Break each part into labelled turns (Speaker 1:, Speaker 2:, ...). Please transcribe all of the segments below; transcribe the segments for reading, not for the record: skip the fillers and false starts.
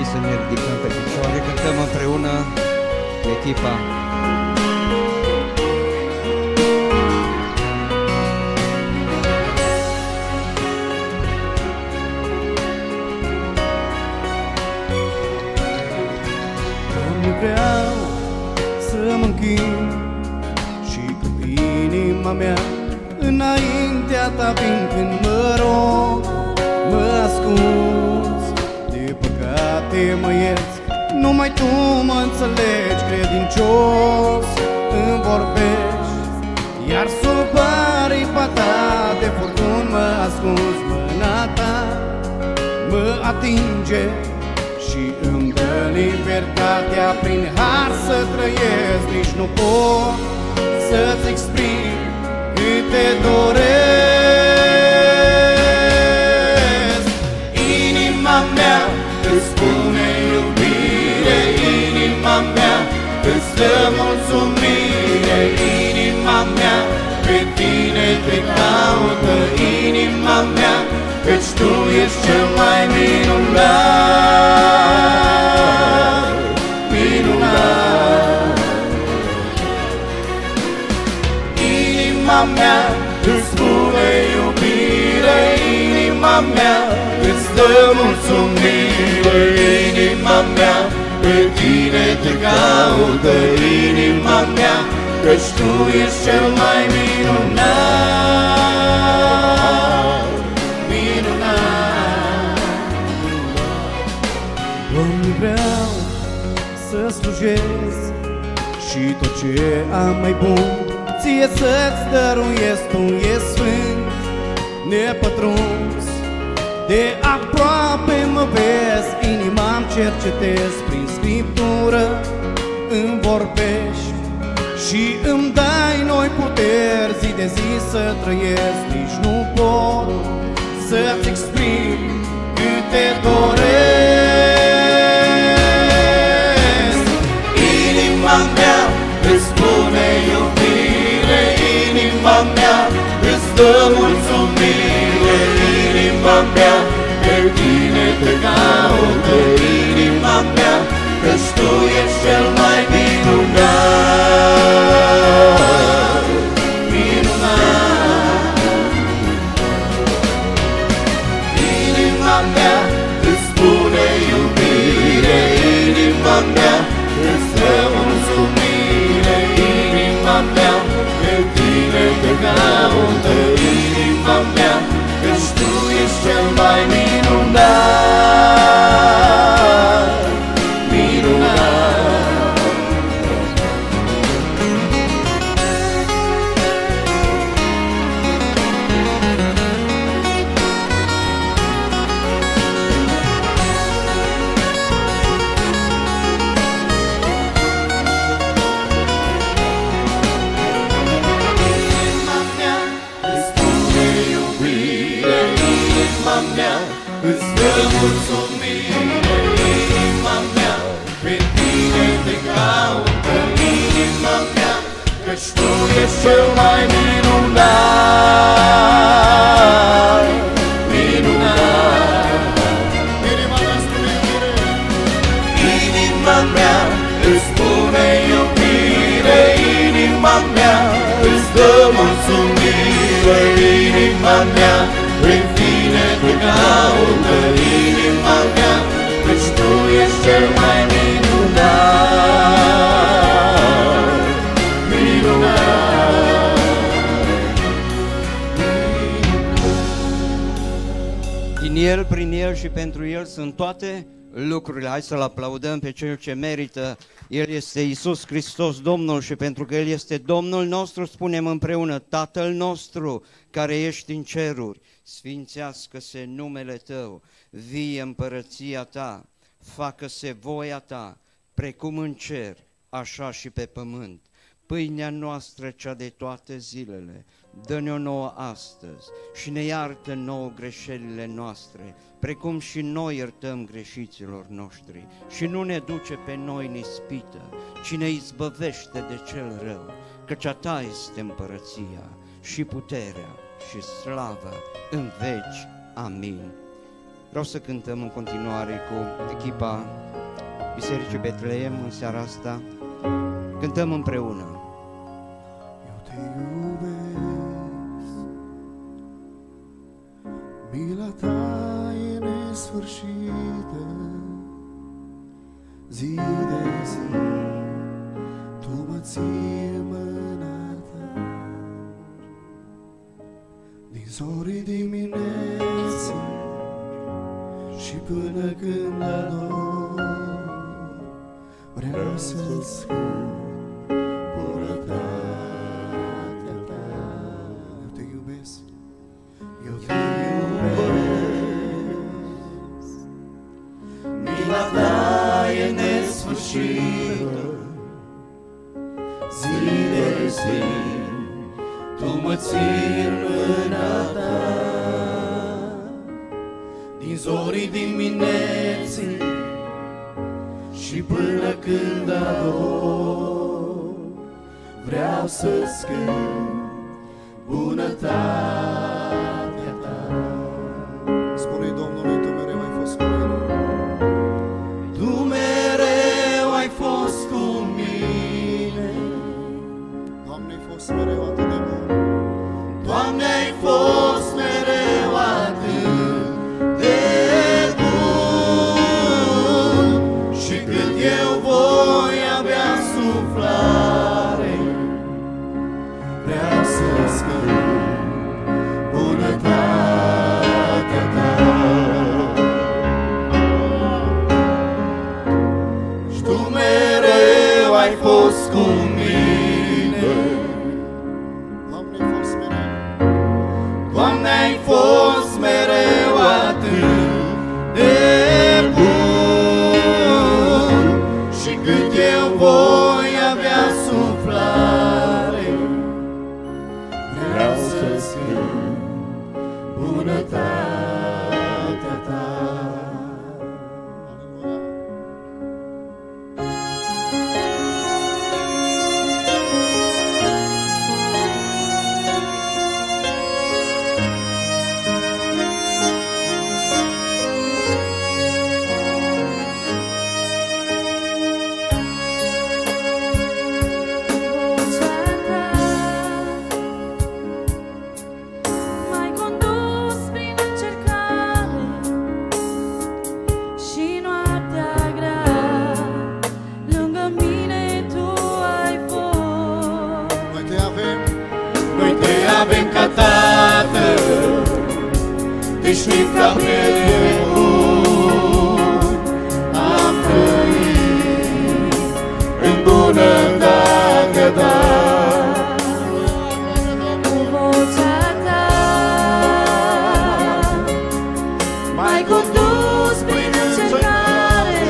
Speaker 1: fi să ne ridicăm pe picioare, cântăm împreună echipa.
Speaker 2: Doamne, vreau să mă închin și cu inima mea înaintea Ta vin când mă rog, mă ascunzi de păcate, mă ierți. Numai Tu mă înțelegi, credincios îmi vorbești, iar sub aripa Ta de furtun mă ascunzi. Mâna Ta mă atinge și îmi dă libertatea prin har să trăiesc. Nici nu pot să-ți exprim cât Te doresc. Inima mea îți spune iubire, inima mea îți dă mulțumire, inima mea pe Tine Te caută, inima mea, căci Tu ești cel mai minunat, minunat. Inima mea îți spune iubire, inima mea îți dă mulțumire, inima mea pe Tine Te caută, inima mea, căci Tu ești cel mai minunat, minunat. Doamne, vreau să slujesc și tot ce am mai bun Ție să-ți dăruiesc. Tu ești sfânt, nepătruns, de aproape mă vezi. Inima-mi cercetezi, prin Scriptură îmi vorbești și îmi dai noi puteri zi de zi să trăiesc. Nici nu pot să-ți exprim cât Te doresc. Inima mea îți spune iubire, inima mea îți dă mulțumire, inima mea pe Tine Te caută, inima mea, căci Tu ești cel mai minunat, minunat. Inima mea îți spune iubire, inima mea îți dă mulțumire, inima mea pe Tine Te caută, inima mea, căci Tu ești cel mai minunat, minunat. Inima mea îți spune iubire, inima mea îți dă mulțumire, inima mea pe Tine Te caută, inima mea, căci Tu ești cel mai minunat, minunat. Inima mea spune iubire, inima mea îți spune iubire, inima mea îți dă mulțumire, inima mea pe Tine Te caută, inima mea, căci Tu ești cel mai minunat, minunat.
Speaker 1: Din El, prin El și pentru El sunt toate lucrurile. Hai să-L aplaudăm pe Cel ce merită. El este Iisus Hristos, Domnul, și pentru că El este Domnul nostru, spunem împreună: Tatăl nostru care ești în ceruri, sfințească-se numele Tău, vie împărăția Ta, facă-se voia Ta, precum în cer, așa și pe pământ. Pâinea noastră cea de toate zilele, dă-ne-o nouă astăzi și ne iartă nouă greșelile noastre, precum și noi iertăm greșiților noștri. Și nu ne duce pe noi în ispită, ci ne izbăvește de cel rău, căci a Ta este împărăția și puterea și slava în veci. Amin. Vreau să cântăm în continuare cu echipa Bisericii Betleem în seara asta. Cântăm împreună.
Speaker 2: Eu te iubesc, mila ta e nesfârșită, zi de zi tu mă ții în mâna ta. Din zorii dimineții și până când ador, vreau să-ți cânt bunătatea ta. Eu te iubesc, eu te iubesc, mila ta e nesfârșită, zi de zi tu mă ții în mâna ta. Din zorii dimineții și până când ador, vreau să-ți cânt bunătatea ta. Spune-i Domnului, tu mereu ai fost cu mine. Tu mereu ai fost cu mine. Doamne, ai fost mereu atât de bun. Doamne, ai fost mereu atât de bun. Și cât eu voi avea suflare, vreau să-ți cânt bunătatea ta. Și tu mereu ai fost cu mine. Doamne, ai fost mereu. Doamne, ai fost mereu atât de bun. Și cât eu voi avea suflare, vreau să-ți cânt bunătatea ta.
Speaker 3: M-ai condus prin încercare și noaptea grea, lângă mine tu ai fost.
Speaker 2: Noi te avem ca tată, te știm ca prieten bun. Am trăit în bunătatea ta.
Speaker 3: Cu vocea ta m-ai condus prin încercare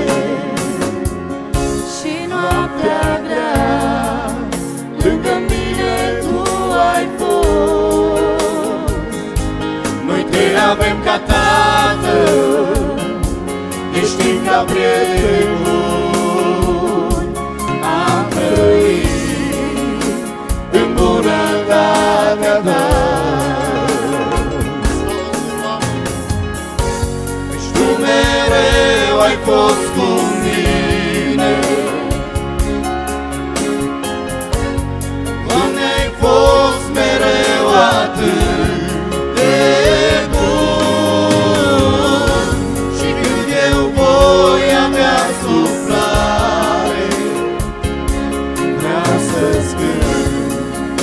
Speaker 3: și noaptea grea, lângă mine tu ai fost.
Speaker 2: Noi te avem ca tată, te știm ca prieten bun. Am trăit în bunătatea ta. Și tu mereu ai fost cu mine. Doamne, ai fost mereu atât de bun. Și când eu voi avea suflare, vreau să-ți cânt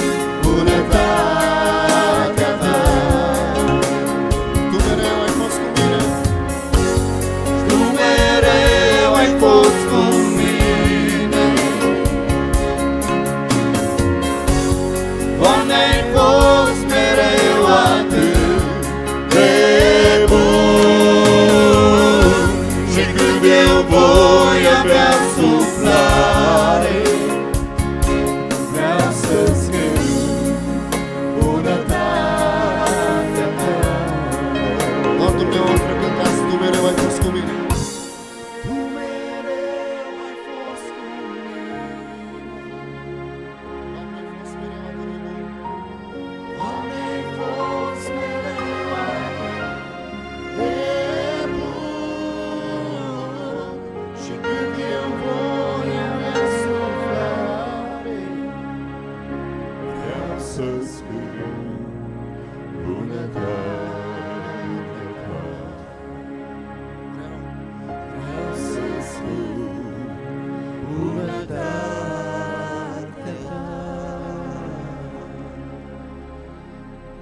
Speaker 2: bunătatea ta. Tu mereu ai fost cu mine. Tu mereu ai fost cu mine. Doamne, ai fost mereu atât de bun. Și când eu voi avea suflare, vreau să-ți cânt bunătatea ta. Doar dumneavoastră cântați, tu mereu ai fost cu mine. Tu mereu ai fost cu mine. Doamne, ai fost mereu atât de bun. Doamne, ai fost mereu atât de bun.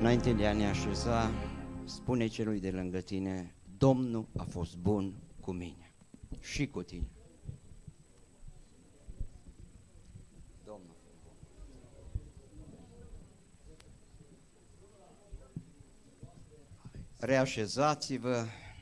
Speaker 1: Înainte de a ne așeza, spune celui de lângă tine, Domnul a fost bun cu mine și cu tine. Domnul. Reașezați-vă.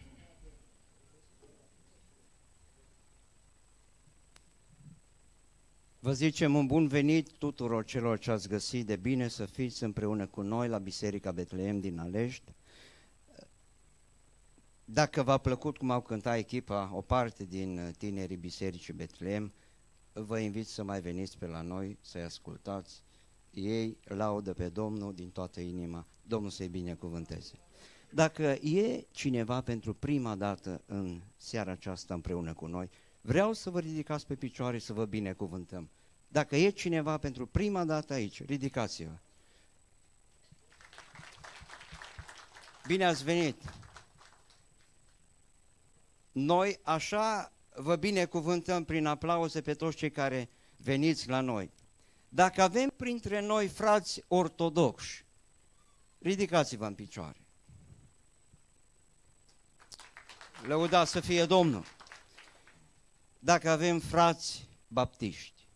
Speaker 1: Vă zicem un bun venit tuturor celor ce ați găsit de bine să fiți împreună cu noi la Biserica Betleem din Alești. Dacă v-a plăcut cum au cântat echipa, o parte din tinerii Bisericii Betleem, vă invit să mai veniți pe la noi, să-i ascultați. Ei laudă pe Domnul din toată inima, Domnul să-i binecuvânteze. Dacă e cineva pentru prima dată în seara aceasta împreună cu noi, vreau să vă ridicați pe picioare să vă binecuvântăm. Dacă e cineva pentru prima dată aici, ridicați-vă. Bine ați venit! Noi așa vă binecuvântăm prin aplauze pe toți cei care veniți la noi. Dacă avem printre noi frați ortodoxi, ridicați-vă în picioare. Lăudați să fie Domnul! Dacă avem frați baptiști,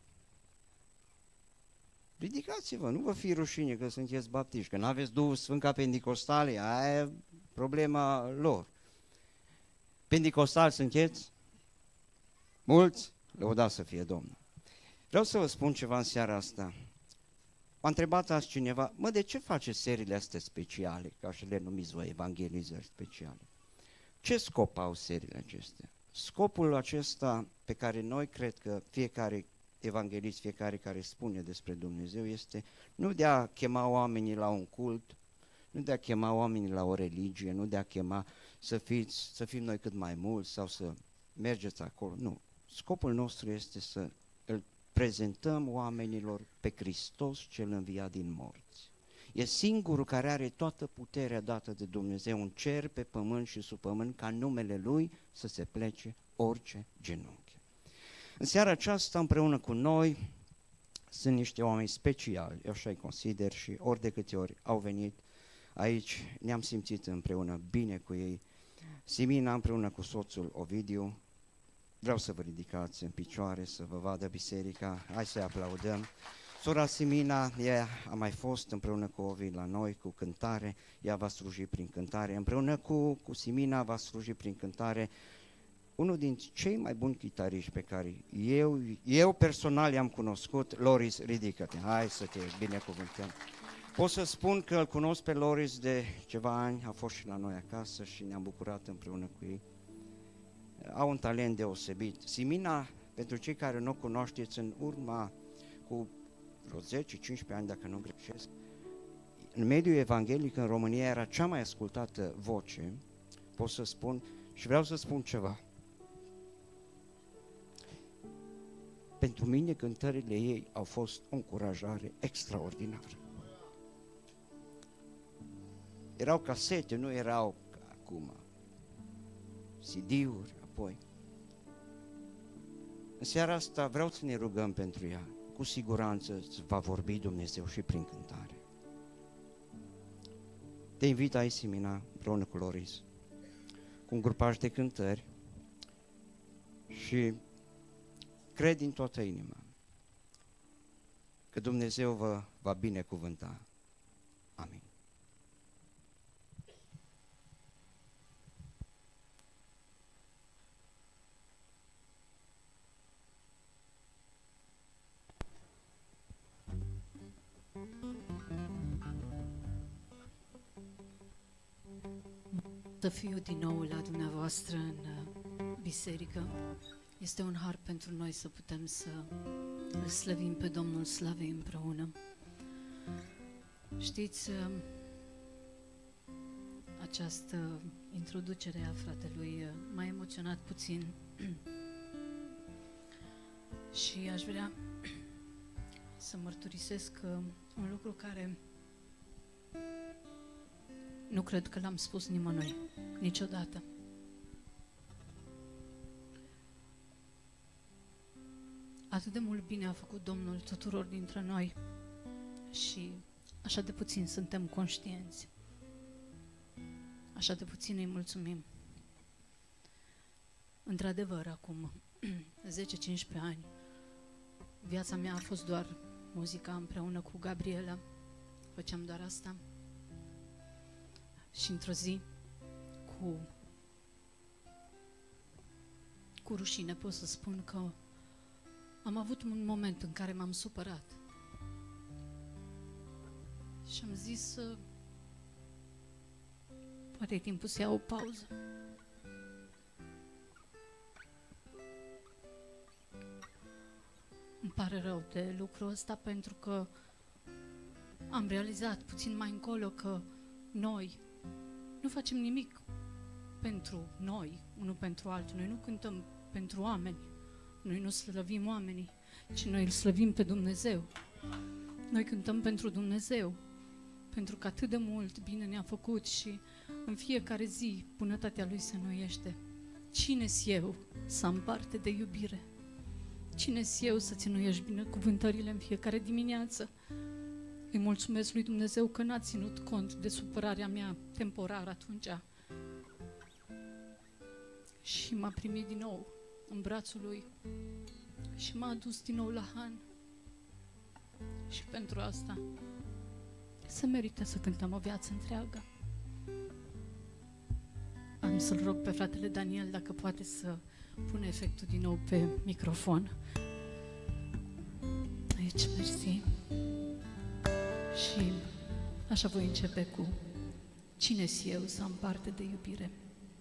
Speaker 1: ridicați-vă, nu vă fi rușine că sunteți baptiști, că nu aveți Duhul Sfânt ca Pentecostale, aia e problema lor. Pentecostali sunteți? Mulți? Lăudați să fie Domnul! Vreau să vă spun ceva în seara asta. M-a întrebat azi cineva, de ce faceți seriile astea speciale, ca și le numiți voi, evangelizări speciale? Ce scop au seriile acestea? Scopul acesta pe care noi cred că fiecare evanghelist, fiecare care spune despre Dumnezeu este nu de a chema oamenii la un cult, nu de a chema oamenii la o religie, nu de a chema să fim noi cât mai mulți sau să mergeți acolo, nu. Scopul nostru este să îl prezentăm oamenilor pe Hristos cel înviat din morți. E singurul care are toată puterea dată de Dumnezeu în cer, pe pământ și sub pământ, ca numele Lui să se plece orice genunchi. În seara aceasta, împreună cu noi, sunt niște oameni speciali, eu așa-i consider, și ori de câte ori au venit aici, ne-am simțit împreună bine cu ei. Simina împreună cu soțul Ovidiu, vreau să vă ridicați în picioare, să vă vadă biserica, hai să-i aplaudăm. Sora Simina, ea a mai fost împreună cu Ovi la noi cu cântare, ea va sluji prin cântare, împreună cu Simina va sluji prin cântare unul din cei mai buni chitariști pe care eu personal i-am cunoscut, Loris, ridică-te, hai să te binecuvântăm. Pot să spun că îl cunosc pe Loris de ceva ani, a fost și la noi acasă și ne-am bucurat împreună cu ei. Au un talent deosebit. Simina, pentru cei care nu o cunoașteți, în urma cu vreo 10-15 ani, dacă nu greșesc, în mediul evanghelic în România era cea mai ascultată voce, pot să spun, și vreau să spun ceva. Pentru mine cântările ei au fost o încurajare extraordinară. Erau casete, nu erau ca acum CD-uri, apoi. În seara asta vreau să ne rugăm pentru ea. Cu siguranță îți va vorbi Dumnezeu și prin cântare. Te invit aici, Simina, împreună cu Loris, cu un grupaj de cântări și cred din toată inima că Dumnezeu vă va binecuvânta. Amin.
Speaker 4: Să fiu din nou la dumneavoastră în biserică. Este un har pentru noi să putem să îl slăvim pe Domnul Slavei împreună. Știți, această introducere a fratelui m-a emoționat puțin și aș vrea să mărturisesc un lucru care nu cred că l-am spus nimănui, niciodată. Atât de mult bine a făcut Domnul tuturor dintre noi și așa de puțin suntem conștienți. Așa de puțin îi mulțumim. Într-adevăr, acum 10-15 ani, viața mea a fost doar muzica împreună cu Gabriela. Făceam doar asta. Și într-o zi, cu rușine pot să spun că am avut un moment în care m-am supărat. Și am zis, poate e timpul să iau o pauză. Îmi pare rău de lucrul ăsta pentru că am realizat puțin mai încolo că noi nu facem nimic pentru noi, unul pentru altul. Noi nu cântăm pentru oameni, noi nu slăvim oamenii, ci noi îl slăvim pe Dumnezeu. Noi cântăm pentru Dumnezeu, pentru că atât de mult bine ne-a făcut și în fiecare zi bunătatea Lui se înnoiește. Cine-s eu să am parte de iubire? Cine-s eu să-ți înnoiești binecuvântările în fiecare dimineață? Îi mulțumesc lui Dumnezeu că n-a ținut cont de supărarea mea temporară atunci și m-a primit din nou în brațul Lui și m-a adus din nou la Han. Și pentru asta se merită să cântăm o viață întreagă. Am să-l rog pe fratele Daniel dacă poate să pune efectul din nou pe microfon. Aici, mersi. Și așa voi începe cu cine-s eu să am parte de iubire.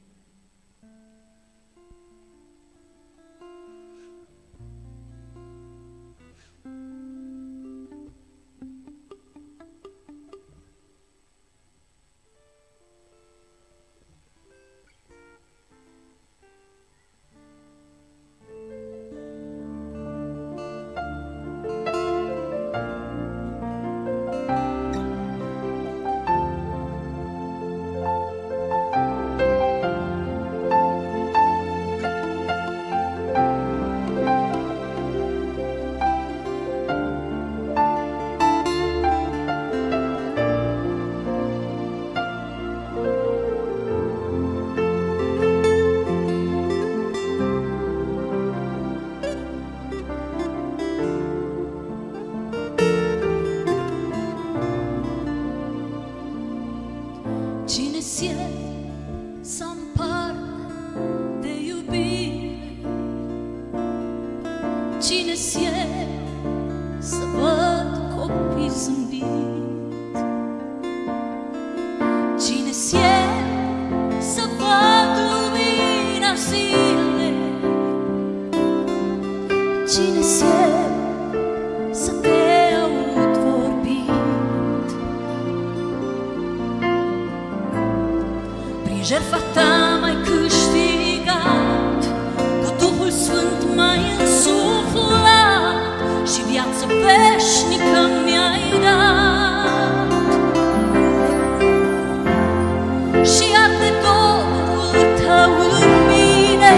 Speaker 5: Jertfa ta m-ai câștigat, cu Duhul Sfânt m-ai însuflat și viață veșnică mi-ai dat. Și arde dorul tău în mine,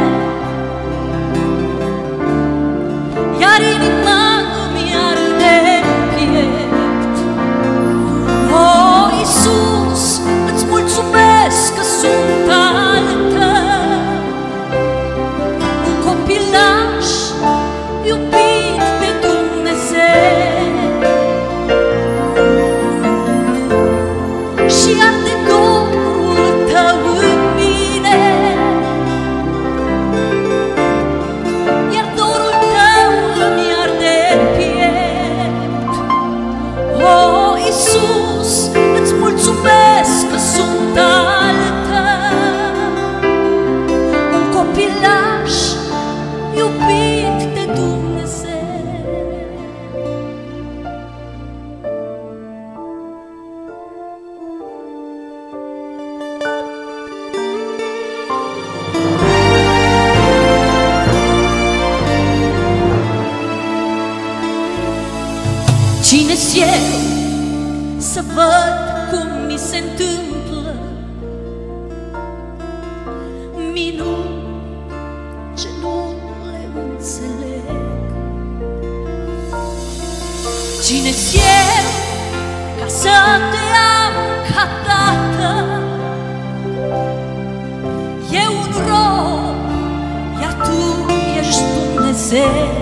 Speaker 5: iar inima îmi arde în piept. O, Iisus, îți mulțumesc că sunt al tău, un copilaș iubit de Dumnezeu. Și arde dorul tău în mine, iar dorul tău îmi arde în piept. O, Iisus, îți mulțumesc că sunt al tău, un copilaș iubit de Dumnezeu. Cine-s eu să văd cum mi se întâmplă minuni ce nu le înțeleg? Cine-s eu să te am ca tată. E un rob, iar tu ești Dumnezeu.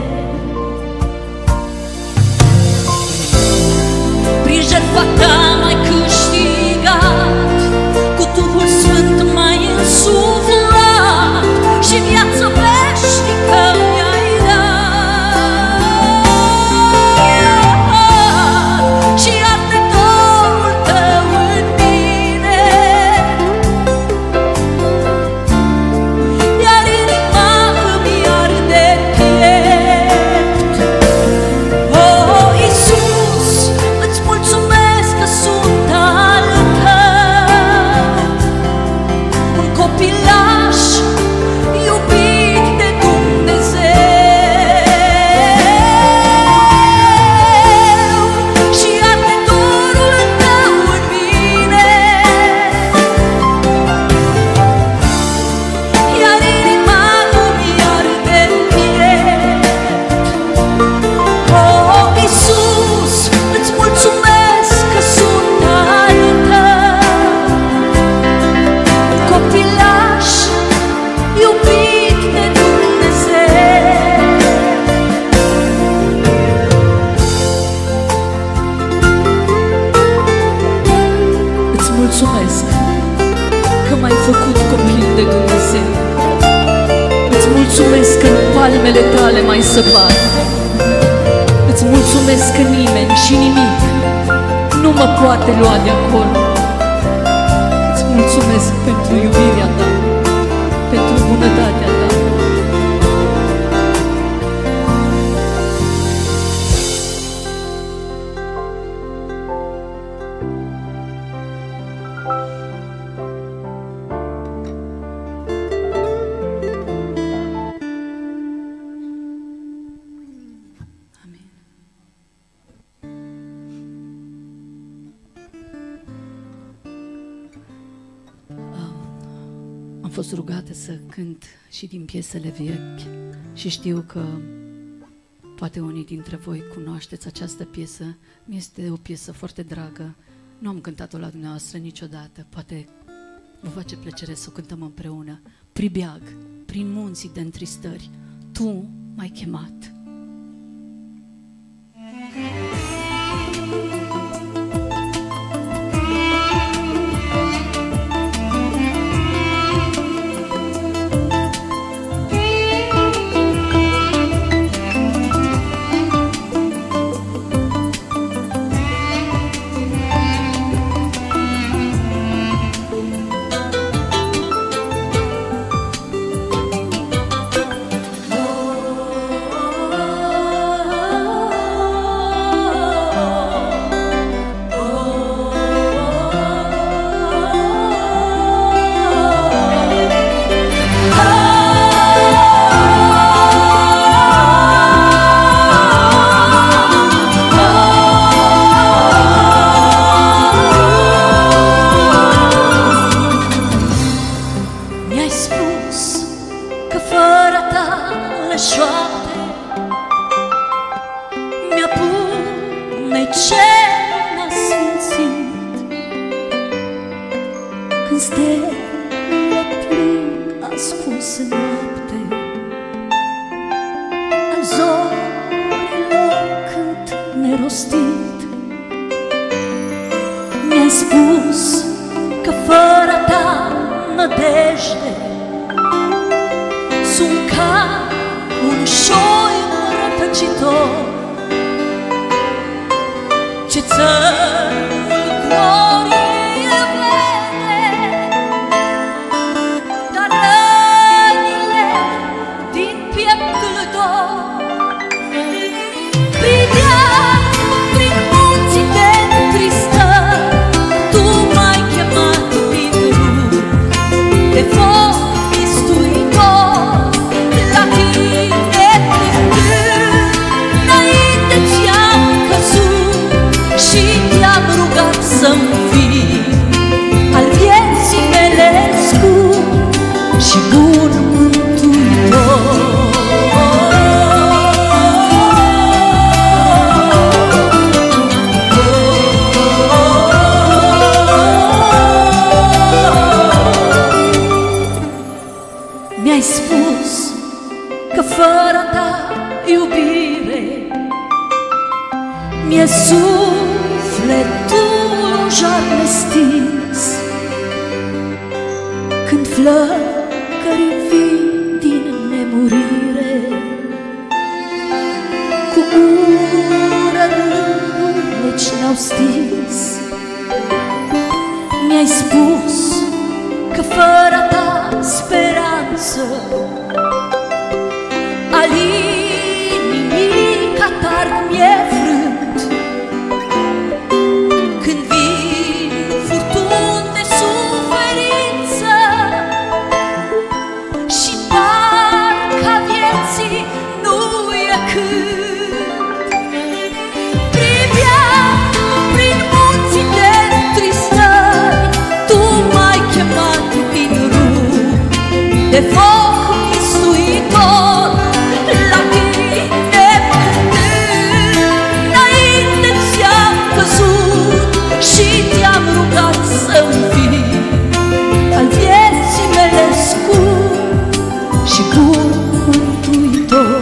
Speaker 5: Prin jertfa ta m-ai câștigat, cu Duhul Sfânt m-ai însuflat și viață veșnică mi-ai dat. Și arde dorul tău în mine, iar inima îmi arde în piept. Oh, Iisus, îți mulțumesc că sunt al tău, un copilaș iubit de Dumnezeu. Și arde dorul tău în mine, iar inima îmi arde în piept. Oh, Iisus, îți mulțumesc că sunt al tău, copilaș iubit de Dumnezeu. Îți mulțumesc că m-ai făcut copil de Dumnezeu. Îți mulțumesc că în palmele tale m-ai săpat. Îți mulțumesc că nimeni și nimic nu mă poate lua de acolo. Îți mulțumesc pentru iubirea ta, pentru bunătatea ta. Amin. Am fost rugată să cânt și din piesele vechi și știu că poate unii dintre voi cunoașteți această piesă. Mi-este o piesă foarte dragă. Nu am cântat-o la dumneavoastră niciodată. Poate vă face plăcere să o cântăm împreună. Pribeag, prin munții de întristări, tu m-ai chemat. Mi-ai spus că fără tale șoapte mi-apune ce m-a sfințit. Când stele plâng ascunse în noapte, al zorilor cânt nerostit. Mi-ai spus că fără ta nădejde sunt ca un șoi rătăcitor ce țărmul glorie vede, dar rănile din pieptul dor. Pribeag prin munții de întristări, tu m-ai chemat din rug de foc mistuitor. La tine plângând, înainte ți-am căzut și te-am rugat să-mi fii al vieții mele scump și bun mântuitor. Mi-ai spus că fără ta iubire mi-e sufletul un jar nestins, când flăcări vin din nemurire, cu ură rândeci ne-au stins. Mi-ai spus că fără ta speranță al inimii catar mi-e frânt, când vin furtuni de suferință și parcă vieții nu e cânt. Priveam prin munții de tristări, tu m-ai chemat din râu de foc mistuitor. La tine înainte ți-am căzut și te-am rugat să-mi fii al vieții mele scurt și bun mântuitor.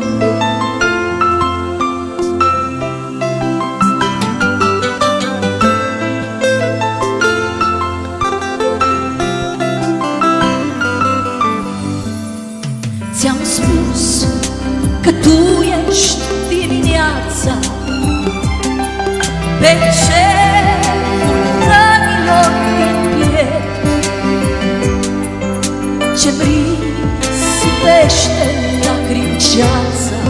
Speaker 5: Ți-am spus că tu ești dimineața pe cerul rănilor din piept, ce-mi risipește lacrimi-ceața,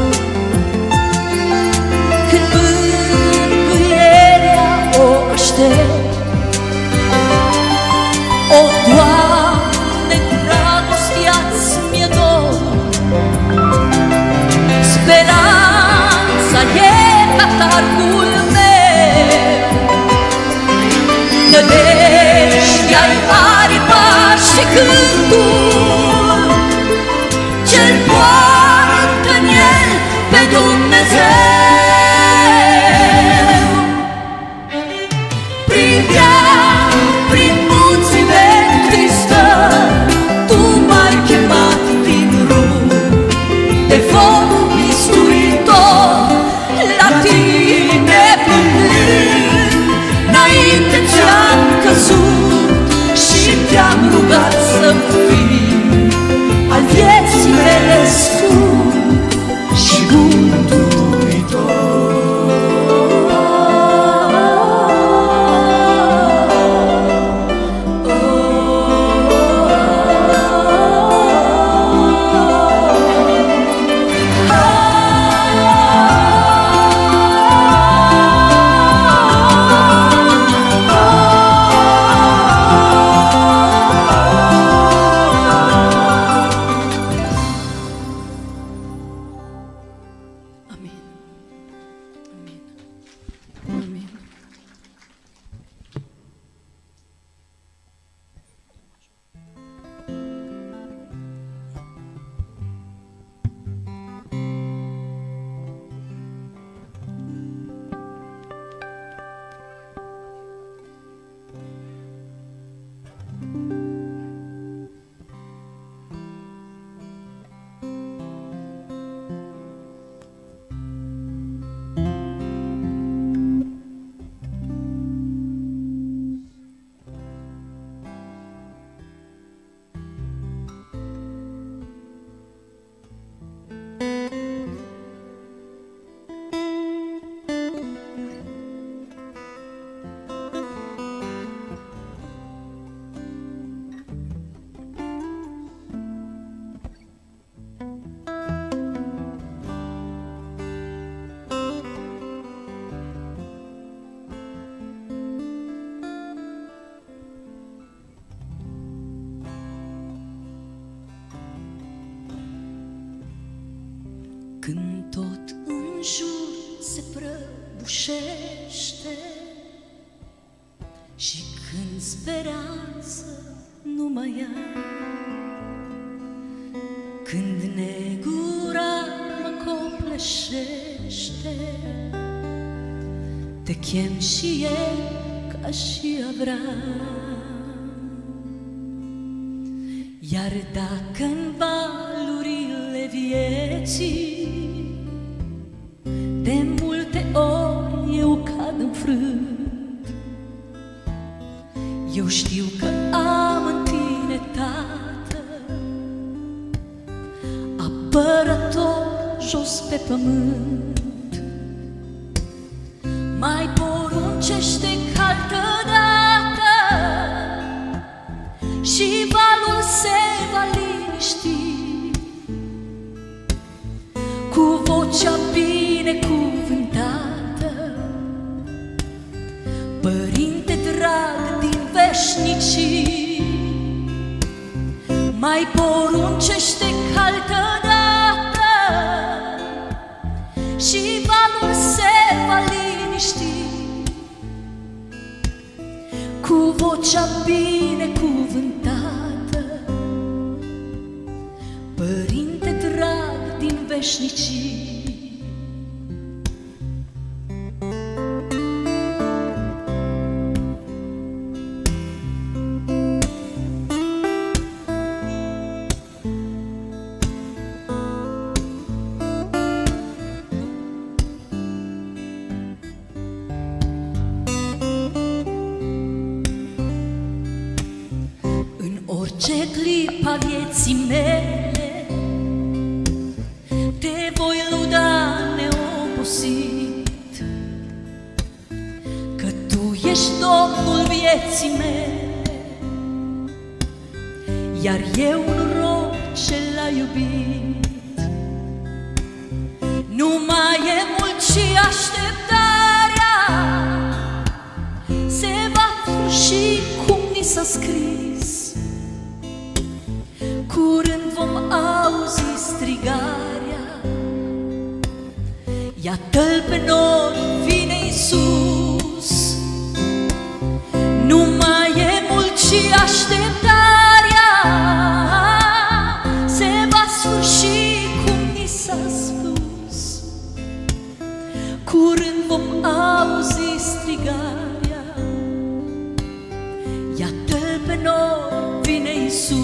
Speaker 5: când mângâierea o aștept. O, Doamne, dragostea-ți mi-e dor, speranța e catargul meu, nădejdea-i aripa și cântul ce-l poartă în el pe Dumnezeu. Priveam prin munții de tristări, tu m-ai chemat din râu de foc mistuitor. La tine plângând, înainte ți-am căzut și te-am rugat să-mi fii al vieții mele scurt și mântuitor. Amin. Amin. Amin. Când tot în jur se prăbușește și când speranță nu mai am, când negura mă copleșește, te chem și eu ca și Avram. Iar Chiar dacă în valurile vieții de multe ori eu cad în frânt, eu știu că am în tine, Tată, apărător jos pe pământ. Mai poruncește caltă dată și valul se va liniști. Cu vocea binecuvântată, Părinte drag din veșnicii, mai poruncește caltă dată și valul se va liniști. Cu vocea binecuvântată, Părinte drag din veșnicii. Orice clipa vieții mele te voi lăuda neobosit, că Tu ești Domnul vieții mele, iar eu un rob ce L-a iubit. Nu mai e mult și așteptarea se va sfârși cum ni s-a scris. Curând vom auzi strigarea, iată-L pe noi, vine Iisus. Nu mai e mult și așteptarea se va sfârși cum ni s-a spus. Curând vom auzi strigarea, iată-L pe noi, vine Iisus.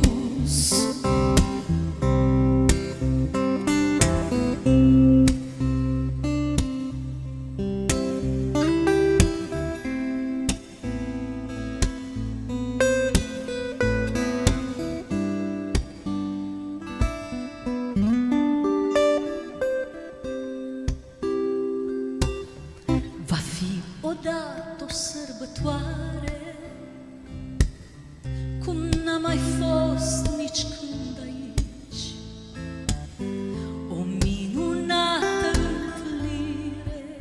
Speaker 5: Va fi odată o sărbătoare cum n-a mai fost nici când aici, o minunată întâlnire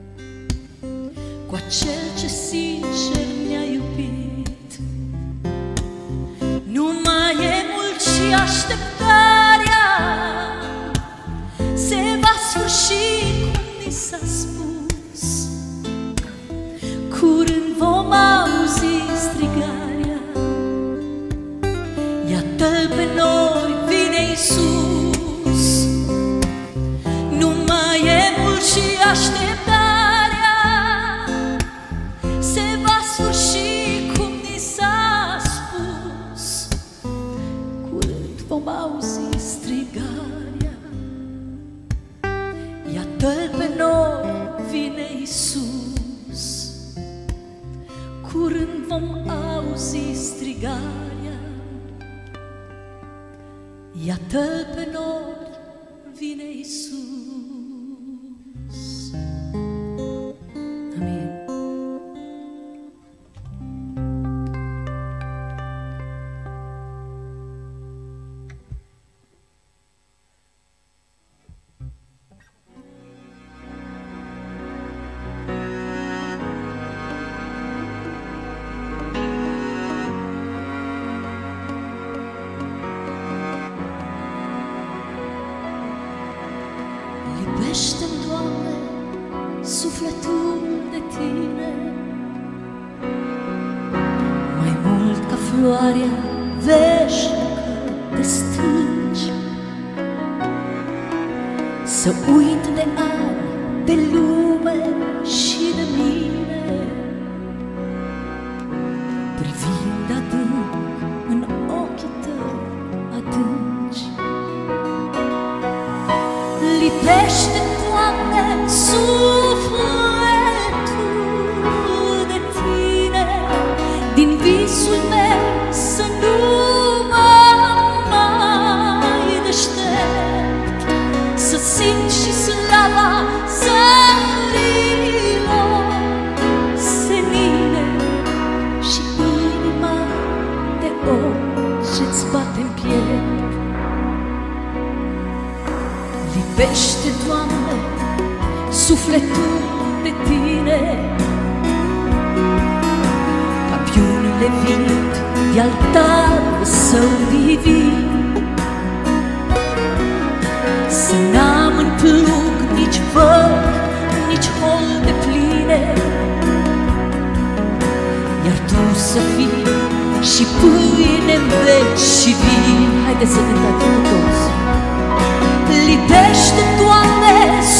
Speaker 5: cu acel ce sincer ne-a iubit. Nu mai e mult și așteptarea se va sfârși cum ni s-a spus. Curând vom auzi strigarea, iată-L pe noi, vine Iisus. Nu mai e mult și așteptarea se va sfârși cum ni s-a spus. Curând vom auzi strigarea, iată-L pe noi, vine Iisus. Curând vom auzi strigarea, iată-L pe noi, vine Iisus. Amin. Libește-mi, Doamne, sufletul de Tine, mai mult ca floarea veșnică de stânci. Să uit de ani, de lume și de mine, privind adânc în ochii Tăi bate în piept. Lipește, Doamne, sufletul de Tine, ca piunile vin de altarul Său divin. Să n-am în plug nici văr, nici hol de pline, iar Tu să fii și pâine-n veci și vin. Haideți să cântăm cu toți. Lipește, Doamne,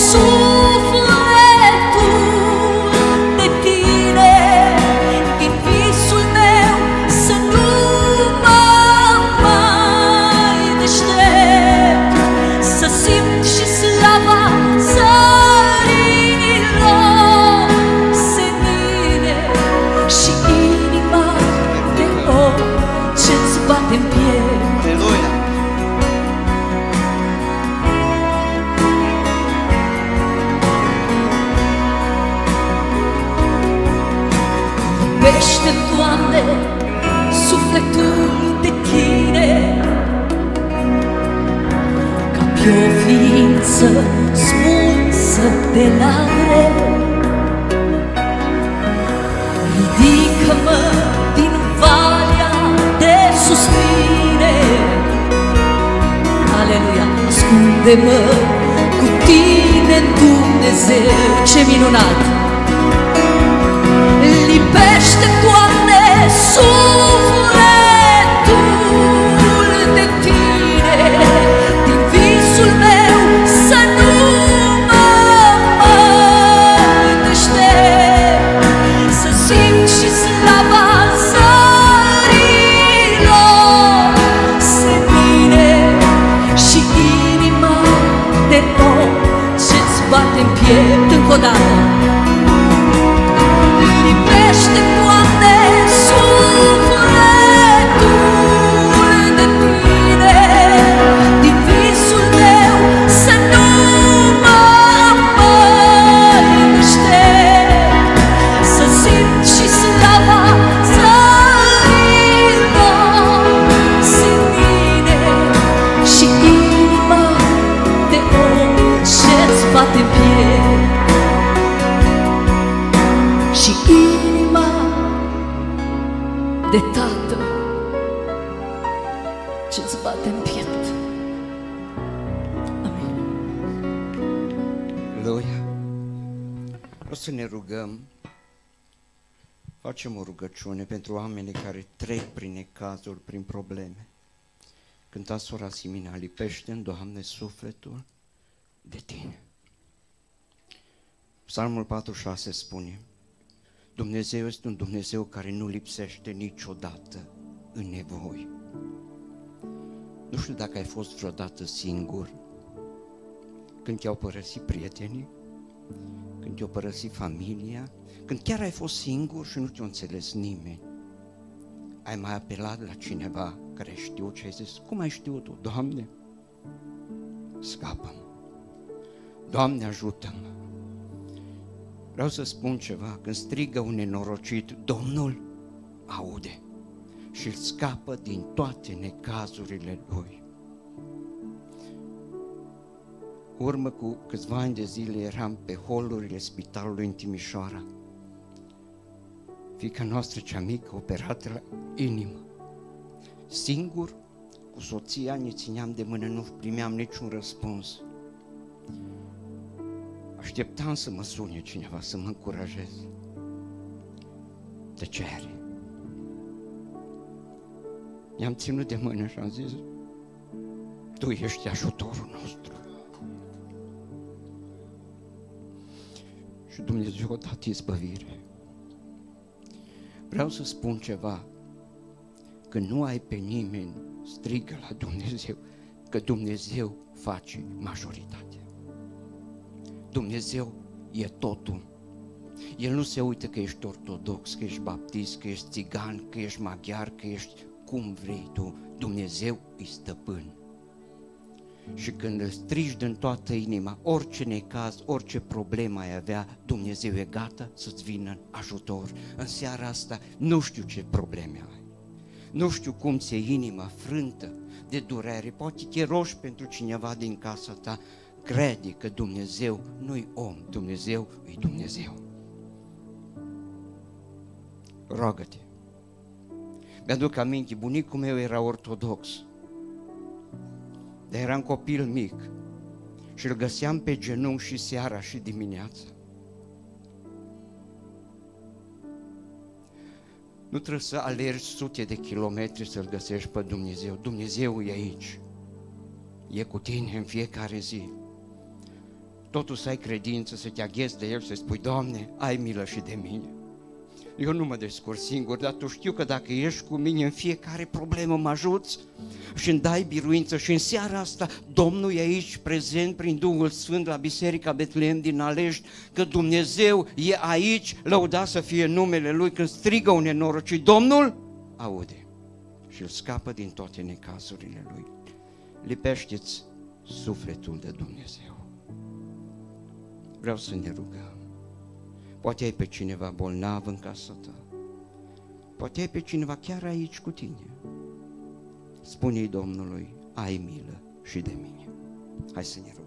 Speaker 5: sufletul de Tine, din visul meu să nu mă mai deștept, să simt și slava țărilor senine și inima de om ce-ți bate în piept.
Speaker 1: Aleluia!
Speaker 5: Lipește, Doamne, sufletul de Tine, ca pe o ființă smulsă de la greu. Ridică-mă din valea de suspine, aleluia, ascunde-mă cu Tine, Dumnezeu. Ce minunat! Lipește, Doamne, sufletul de Tine, din visul meu să nu mă mai deștept, să simt și slava țărilor senine și inima de om ce-ți bate în piept. Încă o dată. Lipește, Doamne, sufletul de Tine, din visul meu să nu mă mai deștept, să simt și slava țărilor senine și inima de om ce-ți bate în piept. Și inima de tată ce-ți bate în piept. Amin.
Speaker 1: Aleluia! O să ne rugăm, facem o rugăciune pentru oamenii care trec prin necazuri, prin probleme. Cânta sora Simina, lipește-mi, Doamne, sufletul de Tine. Psalmul 46 spune: Dumnezeu este un Dumnezeu care nu lipsește niciodată în nevoi. Nu știu dacă ai fost vreodată singur, când te-au părăsit prietenii, când te-au părăsit familia, când chiar ai fost singur și nu te-a înțeles nimeni. Ai mai apelat la cineva care știu ce ai zis? Cum ai știut tu? Doamne, scapă-mă! Doamne, ajută-mă! Vreau să spun ceva, când strigă un nenorocit, Domnul aude și îl scapă din toate necazurile lui. Urmă cu câțiva ani de zile eram pe holurile spitalului în Timișoara. Fiica noastră cea mică, operată la inimă. Singur, cu soția, ne țineam de mână, nu primeam niciun răspuns. Așteptam să mă sune cineva, să mă încurajeze. Tăcere. I-am ținut de mână și am zis: Tu ești ajutorul nostru. Și Dumnezeu a dat izbăvire. Vreau să spun ceva. Când nu ai pe nimeni, strigă la Dumnezeu, că Dumnezeu face majoritatea. Dumnezeu e totul. El nu se uită că ești ortodox, că ești baptist, că ești țigan, că ești maghiar, că ești cum vrei tu. Dumnezeu e stăpân. Și când îl strigi din toată inima, orice necaz, orice problemă ai avea, Dumnezeu e gata să-ți vină în ajutor. În seara asta nu știu ce probleme ai. Nu știu cum ți-e inima frântă de durere, poate te rogi pentru cineva din casa ta, crede că Dumnezeu nu-i om, Dumnezeu e Dumnezeu. Roagă-te. Mi-aduc aminte, bunicul meu era ortodox, dar eram copil mic și îl găseam pe genunchi și seara și dimineața. Nu trebuie să alergi sute de kilometri să-L găsești pe Dumnezeu. Dumnezeu e aici, e cu tine în fiecare zi. Totul să ai credință, să te aghezi de El, să spui, Doamne, ai milă și de mine. Eu nu mă descurc singur, dar Tu știu că dacă ești cu mine în fiecare problemă mă ajuți și îmi dai biruință. Și în seara asta Domnul e aici prezent prin Duhul Sfânt la Biserica Betlehem din Alești, că Dumnezeu e aici, lăudat să fie numele Lui. Când strigă un nenorocit, Domnul aude și îl scapă din toate necazurile Lui. Lipește-ți sufletul de Dumnezeu. Vreau să ne rugăm. Poate ai pe cineva bolnav în casa ta, poate ai pe cineva chiar aici cu tine. Spune-i Domnului, ai milă și de mine. Hai să ne rugăm.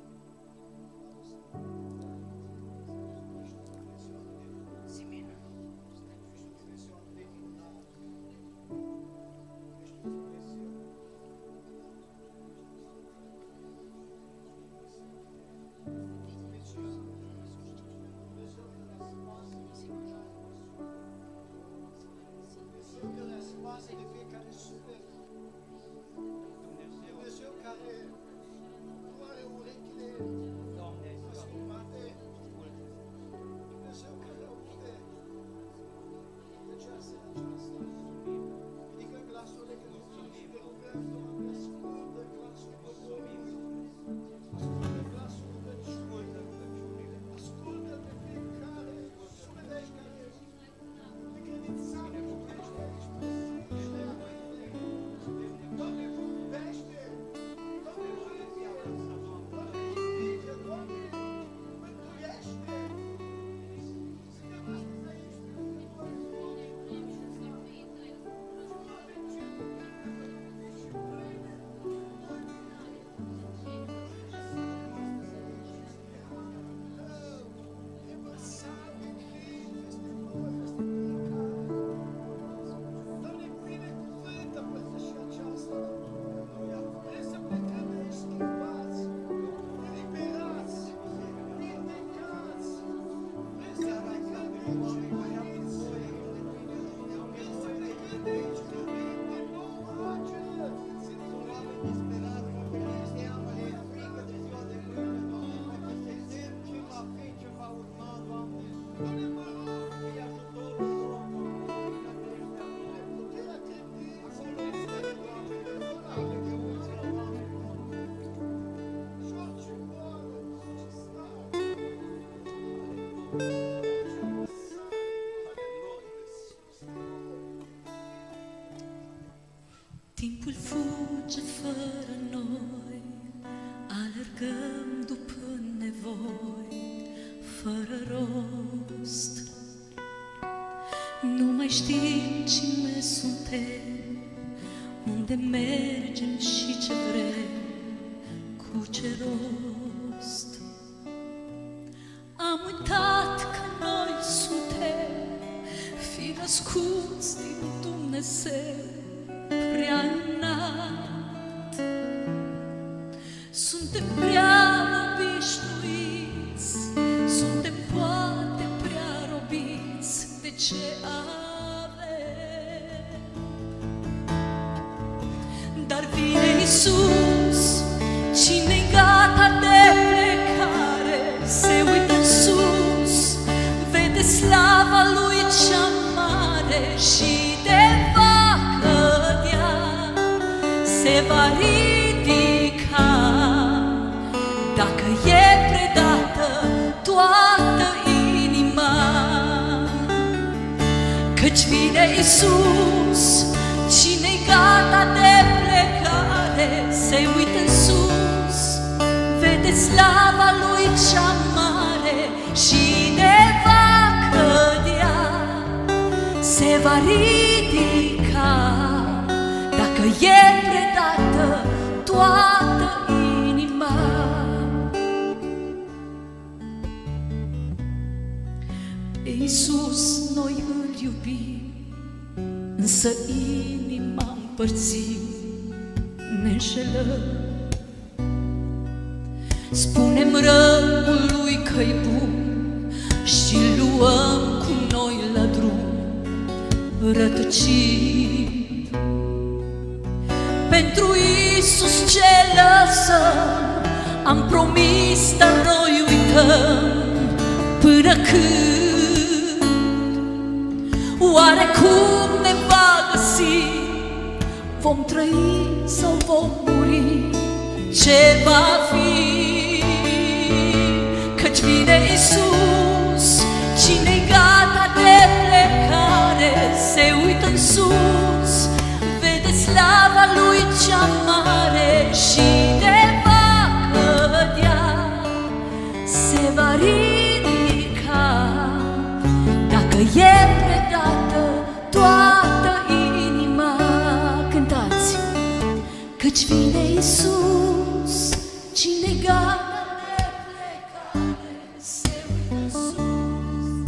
Speaker 5: Timpul fuge fără noi, alergăm după nevoi, fără rost. Nu mai știm cine suntem, unde mergem și ce vrem, cu ce rost. Am uitat că noi suntem fi născuți din Dumnezeu prea înalt. Suntem prea obișnuiți, suntem poate prea robiți de ce avem. Dar vine Iisus, cine-i gata de plecare, se uită în sus, vede slava Lui cea mare și se va ridica dacă e predată toată inima. Căci vine Iisus, cine-i gata de plecare, se uită în sus, vede slava Lui cea mare și de va cădea, se va ridica dacă e predată toată inima. Pe Iisus noi îl iubim, însă inima împărțim, ne înșelăm. Spunem răului că-i bun și luăm cu noi la drum, rătăcim. Pentru Iisus ce lăsăm, am promis, dar noi uităm. Până când? Oare cum ne va găsi? Vom trăi sau vom muri? Ce va fi? Căci vine Iisus, cine-i gata de plecare, se uită în sus, vede slava Lui cea mare și de va cădea, se va ridica. Dacă e predată toată inima, cântați, căci vine Iisus, cine-i gata de plecare, se uită în sus,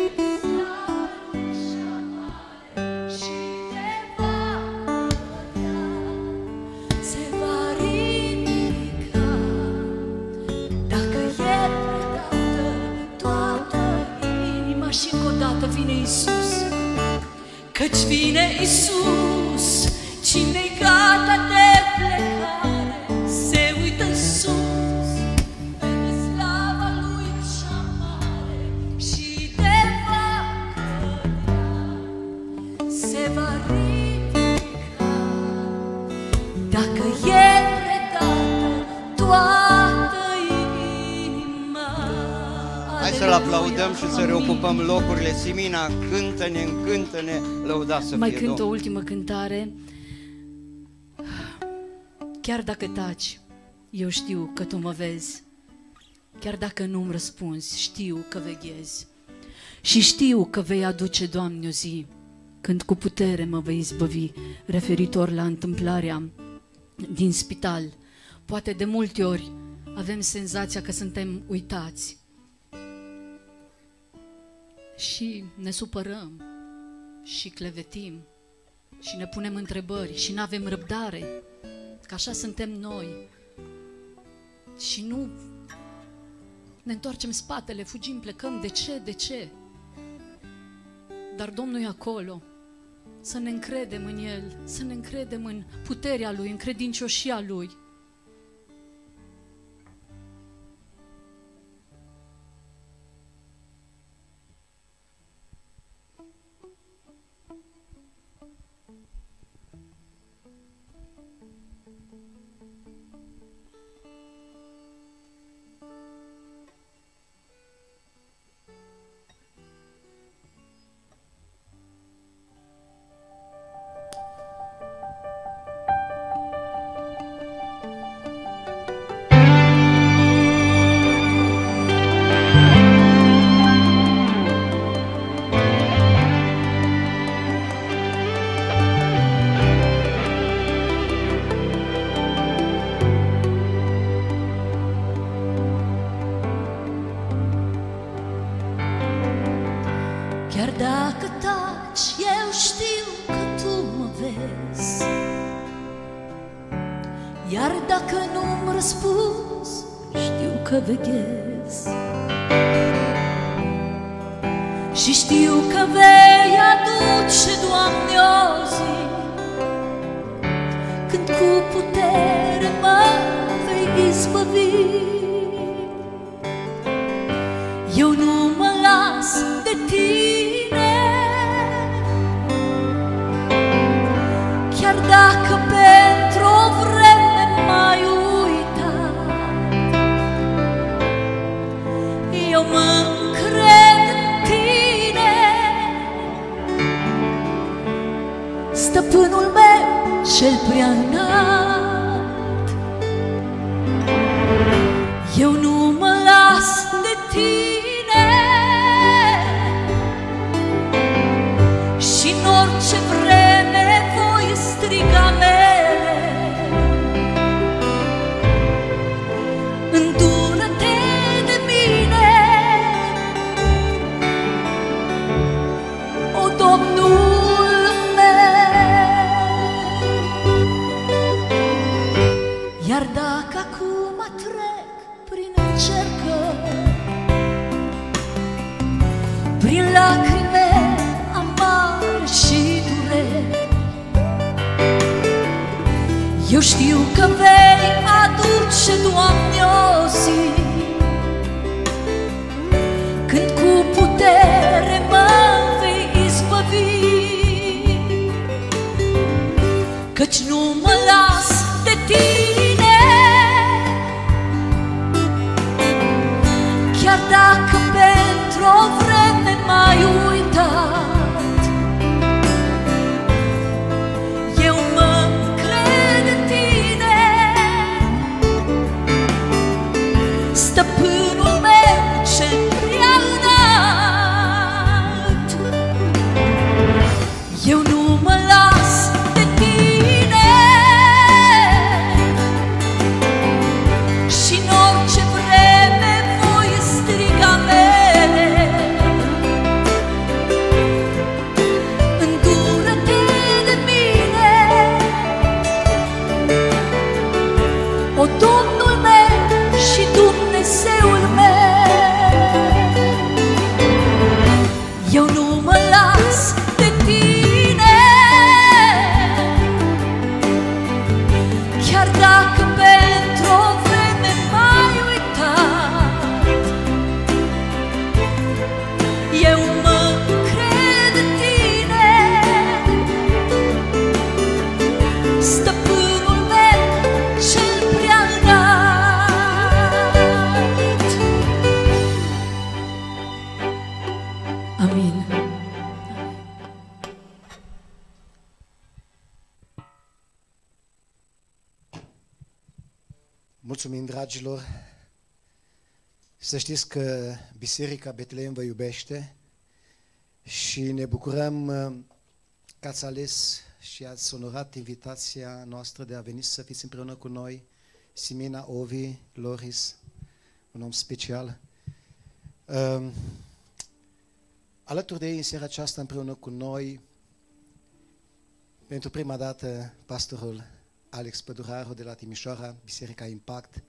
Speaker 5: și de va cădea, se va ridica. Dacă e predată toată inima, și încă o dată vine Iisus, căci vine Iisus, cine-i gata de plecare, se uită în sus, vede slava Lui cea mare și de va cădea, se va ridica. Dacă e predată toată inima.
Speaker 1: Hai să-L aplaudăm și să reocupăm locurile. Simina, cântă-ne, încântă-ne, lăudați să fie
Speaker 4: Mai cânt o
Speaker 1: Domnul.
Speaker 4: ultimă cântare. Chiar dacă taci, eu știu că Tu mă vezi. Chiar dacă nu-mi răspunzi, știu că veghezi. Și știu că vei aduce, Doamne, o zi când cu putere mă vei izbăvi. Referitor la întâmplarea din spital. Poate de multe ori avem senzația că suntem uitați și ne supărăm și clevetim și ne punem întrebări și nu avem răbdare, că așa suntem noi, și nu ne întoarcem spatele, fugim, plecăm. De ce? De ce? Dar Domnul e acolo. Să ne încredem în El, să ne încredem în puterea Lui, în credincioșia Lui.
Speaker 5: Chiar dacă taci, eu știu că Tu mă vezi. Iar dacă nu-mi răspunzi, știu că veghezi. Și știu că vei aduce, Doamne, o zi când cu putere mă vei izbăvi. Eu nu mă las de Tine, chiar dacă pentru o vreme m-ai uitat. Eu mă încred în Tine, Stăpânul meu cel prea înalt. Chiar dacă acum trec prin încercări, prin lacrime amare și dureri, eu știu că vei aduce, Doamne, o zi când cu putere mă vei izbăvi, căci nu mă las de Tine, chiar dacă pentru o vreme m-ai uitat. Eu mă cred în Tine, stăpânul meu cel prea înalt. Eu nu mă las de Tine și în orice vreme voi striga mereu: îndură-te de mine, o Domnul meu și Dumnezeul meu. Eu nu mă las de Tine, chiar dacă pentru o vreme m-ai uitat. Eu mă cred în Tine, stăpânul meu cel prea înalt. Amin.
Speaker 6: Mulțumim, dragilor! Să știți că Biserica Betleem vă iubește și ne bucurăm că ați ales și ați onorat invitația noastră de a veni să fiți împreună cu noi, Simina, Ovi, Loris, un om special. Alături de ei în seara aceasta împreună cu noi, pentru prima dată, pastorul Alex Păduraru de la Timișoara, Biserica Impact.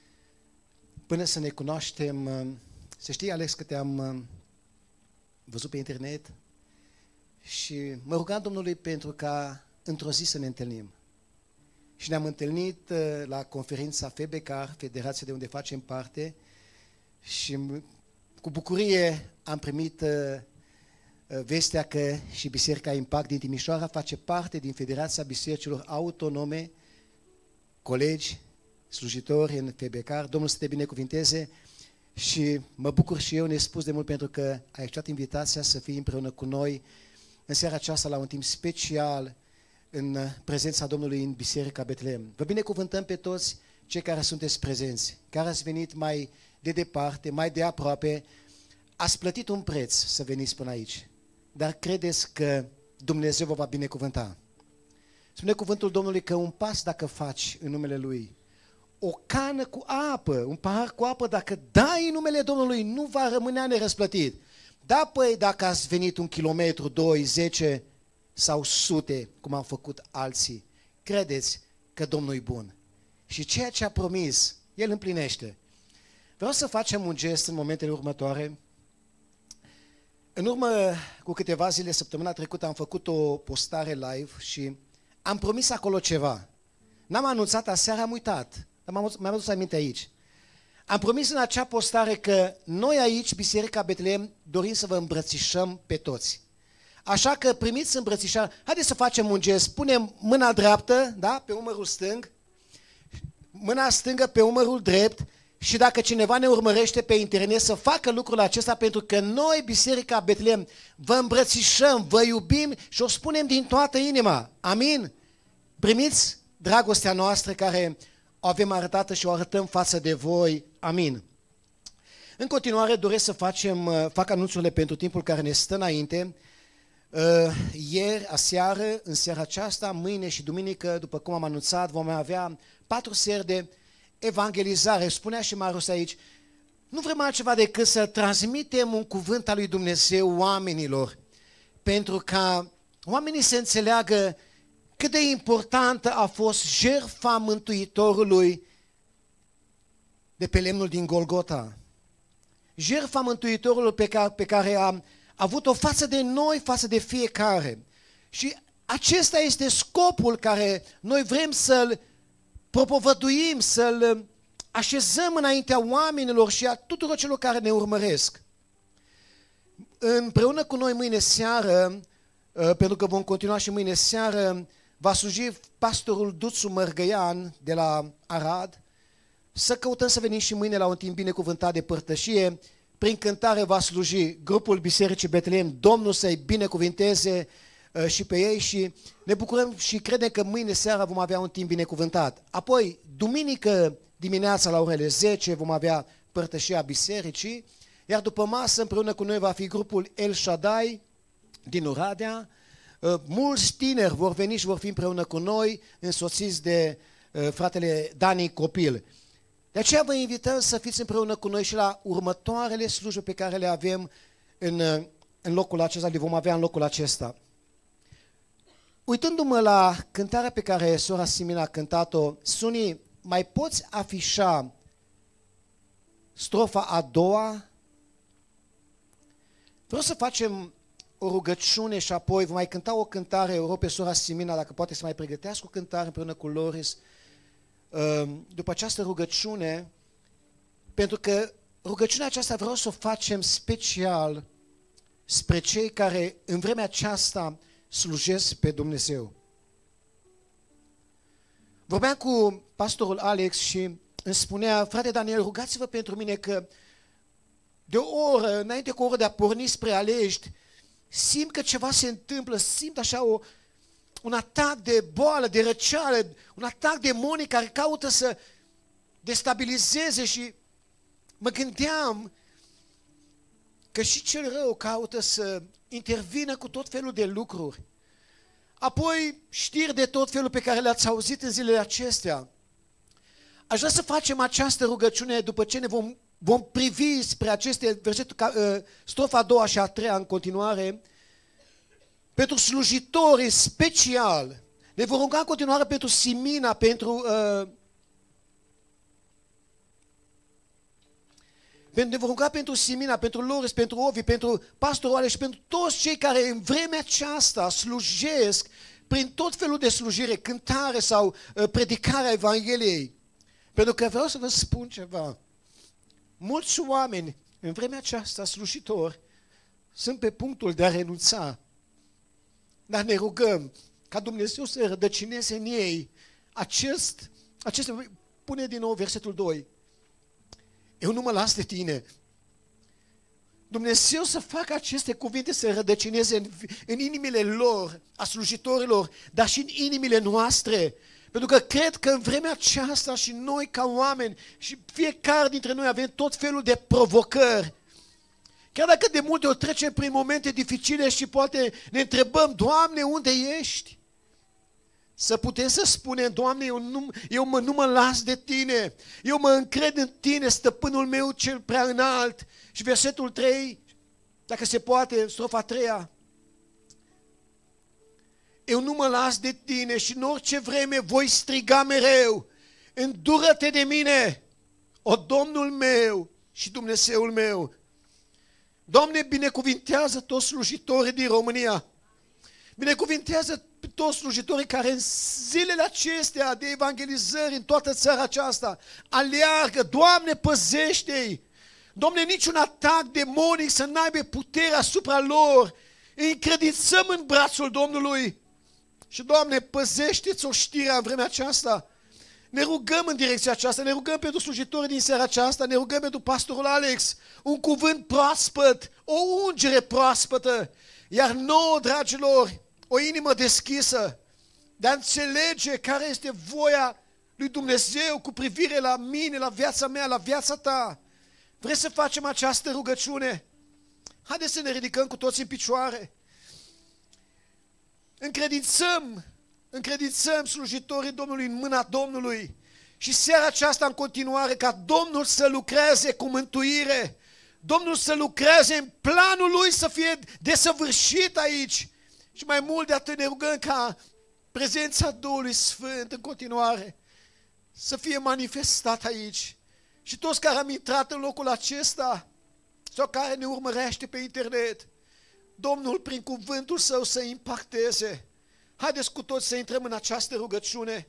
Speaker 6: Până să ne cunoaștem, să știi, Alex, că te-am văzut pe internet și mă rugam Domnului pentru ca într-o zi să ne întâlnim. Și ne-am întâlnit la conferința FEBECAR, federația de unde facem parte, și cu bucurie am primit vestea că și Biserica Impact din Timișoara face parte din Federația Bisericilor Autonome, colegi, slujitori în FEBECAR. Domnul să te binecuvinteze și mă bucur și eu nespus de mult pentru că ai acceptat invitația să fii împreună cu noi în seara aceasta la un timp special în prezența Domnului în Biserica Betleem. Vă binecuvântăm pe toți cei care sunteți prezenți, care ați venit mai de departe, mai de aproape. Ați plătit un preț să veniți până aici, dar credeți că Dumnezeu vă va binecuvânta. Spune cuvântul Domnului că un pas dacă faci în numele Lui, o cană cu apă, un pahar cu apă, dacă dai în numele Domnului, nu va rămâne nerăsplătit. Da, păi, dacă ați venit 1 kilometru, 2, 10 sau sute, cum au făcut alții, credeți că Domnul e bun. Și ceea ce a promis, El împlinește. Vreau să facem un gest în momentele următoare. În urmă cu câteva zile, săptămâna trecută, am făcut o postare live și am promis acolo ceva. N-am anunțat aseară, am uitat, dar mi-am adus aminte aici. Am promis în acea postare că noi aici, Biserica Betleem, dorim să vă îmbrățișăm pe toți. Așa că primiți îmbrățișarea. Haideți să facem un gest. Punem mâna dreaptă, da, pe umărul stâng, mâna stângă pe umărul drept și dacă cineva ne urmărește pe internet să facă lucrul acesta, pentru că noi, Biserica Betleem, vă îmbrățișăm, vă iubim și o spunem din toată inima. Amin? Primiți dragostea noastră care o avem arătată și o arătăm față de voi. Amin. În continuare doresc să fac anunțurile pentru timpul care ne stă înainte. Ieri, aseară, în seara aceasta, mâine și duminică, după cum am anunțat, vom avea 4 seri de evangelizare. Spunea și Marius aici, nu vrem altceva decât să transmitem un cuvânt al lui Dumnezeu oamenilor, pentru ca oamenii să înțeleagă cât de importantă a fost jertfa Mântuitorului de pe lemnul din Golgota. Jertfa Mântuitorului pe care a avut-o față de noi, față de fiecare. Și acesta este scopul care noi vrem să-l propovăduim, să-l așezăm înaintea oamenilor și a tuturor celor care ne urmăresc. Împreună cu noi mâine seară, pentru că vom continua și mâine seară, va sluji pastorul Duțu Mărgăian de la Arad. Să căutăm să venim și mâine la un timp binecuvântat de părtășie. Prin cântare va sluji grupul Bisericii Betlehem. Domnul să-i binecuvinteze și pe ei și ne bucurăm și credem că mâine seara vom avea un timp binecuvântat. Apoi, duminică dimineața la orele 10 vom avea părtășia bisericii, iar după masă împreună cu noi va fi grupul El Shaddai din Oradea. Mulți tineri vor veni și vor fi împreună cu noi, însoțiți de fratele Dani Copil. De aceea vă invităm să fiți împreună cu noi și la următoarele slujbe pe care le avem în locul acesta, le vom avea în locul acesta. Uitându-mă la cântarea pe care sora Simina a cântat-o, Suni, mai poți afișa strofa a doua? Vreau să facem o rugăciune și apoi vom mai cânta o cântare. O rog pe sora Simina dacă poate să mai pregătească o cântare împreună cu Loris după această rugăciune, pentru că rugăciunea aceasta vreau să o facem special spre cei care în vremea aceasta slujesc pe Dumnezeu. Vorbeam cu pastorul Alex și îmi spunea, frate Daniel, rugați-vă pentru mine că de o oră, înainte cu o oră de a porni spre Alești, simt că ceva se întâmplă, simt așa un atac de boală, de răceală, un atac demonic care caută să destabilizeze și mă gândeam că și cel rău caută să intervină cu tot felul de lucruri. Apoi știri de tot felul pe care le-ați auzit în zilele acestea. Aș vrea să facem această rugăciune după ce ne vom privi spre aceste versetul, strofa a doua și a treia în continuare, pentru slujitori special. Ne vom ruga în continuare pentru Simina, ne vom ruga pentru Simina, pentru Loris, pentru Ovi, pentru pastorul Alex și pentru toți cei care în vremea aceasta slujesc prin tot felul de slujire, cântare sau predicarea Evangheliei. Pentru că vreau să vă spun ceva. Mulți oameni în vremea aceasta, slujitori, sunt pe punctul de a renunța. Dar ne rugăm ca Dumnezeu să rădăcineze în ei pune din nou versetul 2. Eu nu mă las de tine. Dumnezeu să facă aceste cuvinte să rădăcineze în inimile lor, a slujitorilor, dar și în inimile noastre. Pentru că cred că în vremea aceasta și noi ca oameni și fiecare dintre noi avem tot felul de provocări. Chiar dacă de multe ori trecem prin momente dificile și poate ne întrebăm, Doamne, unde ești? Să putem să spunem, Doamne, eu nu mă las de Tine, eu mă încred în Tine, stăpânul meu cel prea înalt. Și versetul 3, dacă se poate, strofa 3-a. Eu nu mă las de Tine și în orice vreme voi striga mereu, îndură-te de mine, o Domnul meu și Dumnezeul meu. Doamne, binecuvintează toți slujitorii din România. Binecuvintează toți slujitorii care în zilele acestea de evangelizări în toată țara aceasta aleargă. Doamne, păzește-i! Doamne, niciun atac demonic să n-aibă putere asupra lor. Îi încredințăm în brațul Domnului. Și, Doamne, păzește-ți oștirea în vremea aceasta. Ne rugăm în direcția aceasta, ne rugăm pentru slujitorii din seara aceasta, ne rugăm pentru pastorul Alex, un cuvânt proaspăt, o ungere proaspătă, iar nouă, dragilor, o inimă deschisă de a înțelege care este voia lui Dumnezeu cu privire la mine, la viața mea, la viața ta. Vrei să facem această rugăciune? Haideți să ne ridicăm cu toți în picioare. Încredințăm slujitorii Domnului în mâna Domnului și seara aceasta în continuare ca Domnul să lucreze cu mântuire, Domnul să lucreze în planul Lui să fie desăvârșit aici și mai mult de atât ne rugăm ca prezența Duhului Sfânt în continuare să fie manifestat aici. Și toți care am intrat în locul acesta sau care ne urmărește pe internet, Domnul prin cuvântul Său să impacteze. Haideți cu toți să intrăm în această rugăciune.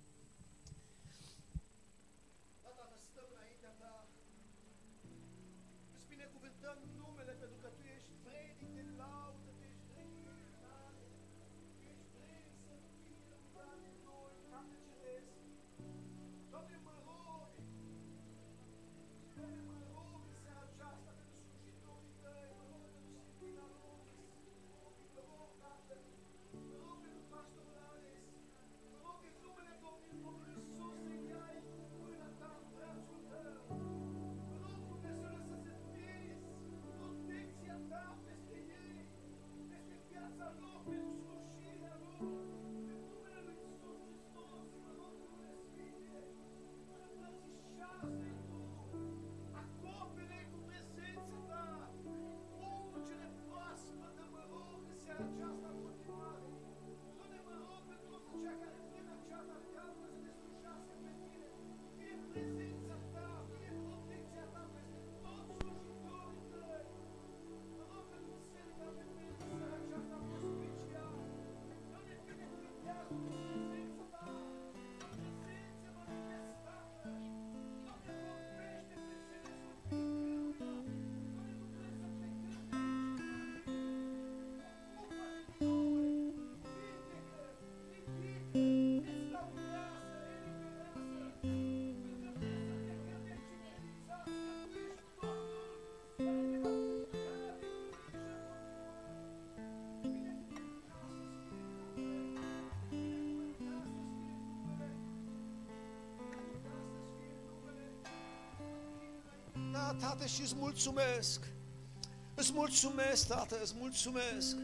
Speaker 6: Tată, și îți mulțumesc. Îți mulțumesc, Tată, îți mulțumesc.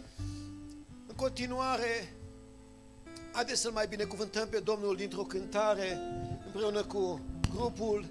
Speaker 6: În continuare, haideți să-L mai binecuvântăm pe Domnul dintr-o cântare împreună cu grupul.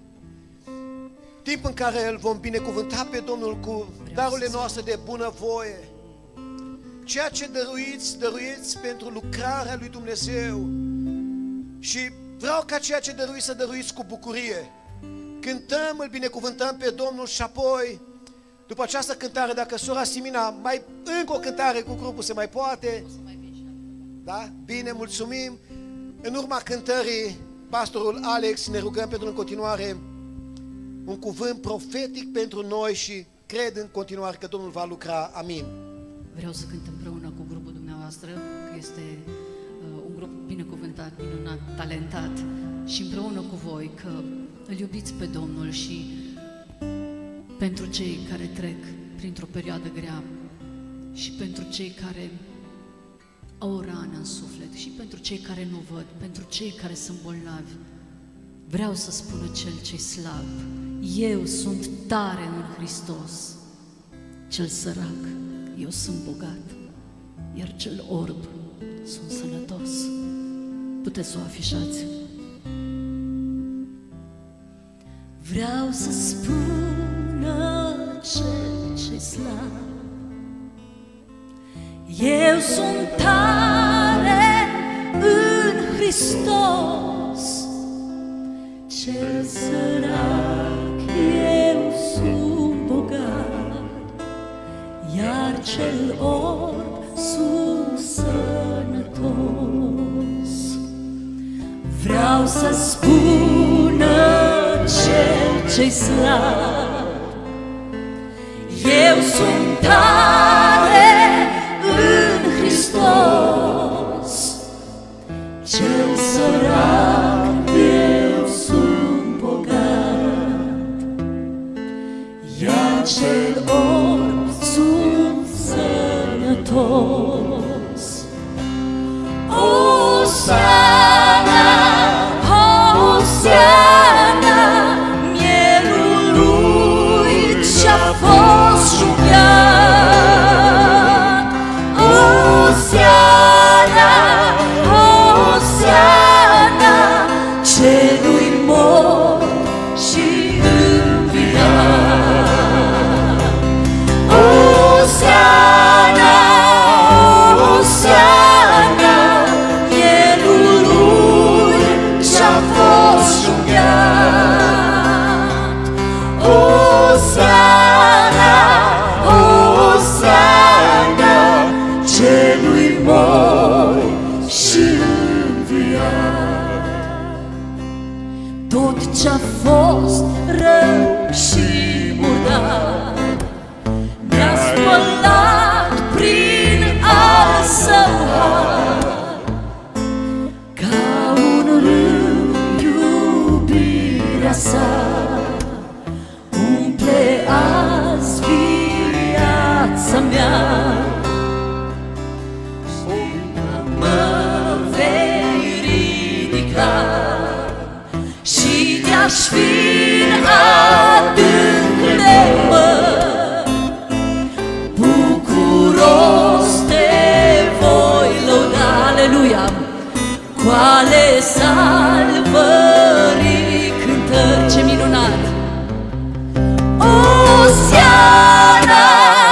Speaker 6: Timp în care îl vom binecuvânta pe Domnul cu darurile noastre de bunăvoie. Ceea ce dăruiți pentru lucrarea lui Dumnezeu. Și vreau ca ceea ce dăruiți să dăruiți cu bucurie. Cântăm, îl binecuvântăm pe Domnul și apoi, după această cântare, dacă sora Simina, mai încă o cântare cu grupul se mai poate. Da? Bine, mulțumim. În urma cântării, pastorul Alex, ne rugăm pentru în continuare un cuvânt profetic pentru noi și cred în continuare că Domnul va lucra. Amin.
Speaker 5: Vreau să cânt împreună cu grupul dumneavoastră, că este un grup binecuvântat, minunat, talentat, și împreună cu voi că îl iubiți pe Domnul și pentru cei care trec printr-o perioadă grea și pentru cei care au o rană în suflet și pentru cei care nu văd, pentru cei care sunt bolnavi, vreau să spună cel ce-i slab: eu sunt tare în Hristos, cel sărac, eu sunt bogat, iar cel orb, sunt sănătos. Puteți să o afișați. Vreau să spună cel ce-i slab: eu sunt tare în Hristos, cel sărac, eu sunt bogat, iar cel orb sunt sănătos. Vreau să spună cel ce-i slab: eu sunt tare în Hristos, cel sărac, eu sunt bogat, iar cel orb sunt sănătos. Osana, Osana, mielul lui ce-a fost jucat. Osana, Osana, celui mort și înviat. Osana, Osana, tot ce-a fost rău și murdar. Ne-a spălat prin al său har, ca un râu iubirea sa. Umple azi viața mea, mă vei ridica și te-aș fi în adâncule mări. Bucuros te voi lăuda, aleluia, cu ale salvării cântări. Ce minunat! Osiana,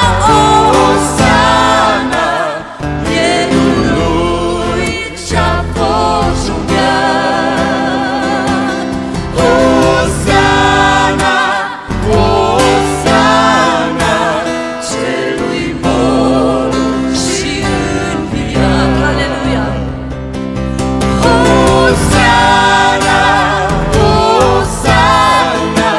Speaker 5: Osiana, Ierului ce-a fost junghiat. Osiana, Osiana, celui mort și înviat. Aleluia! Osiana, Osiana,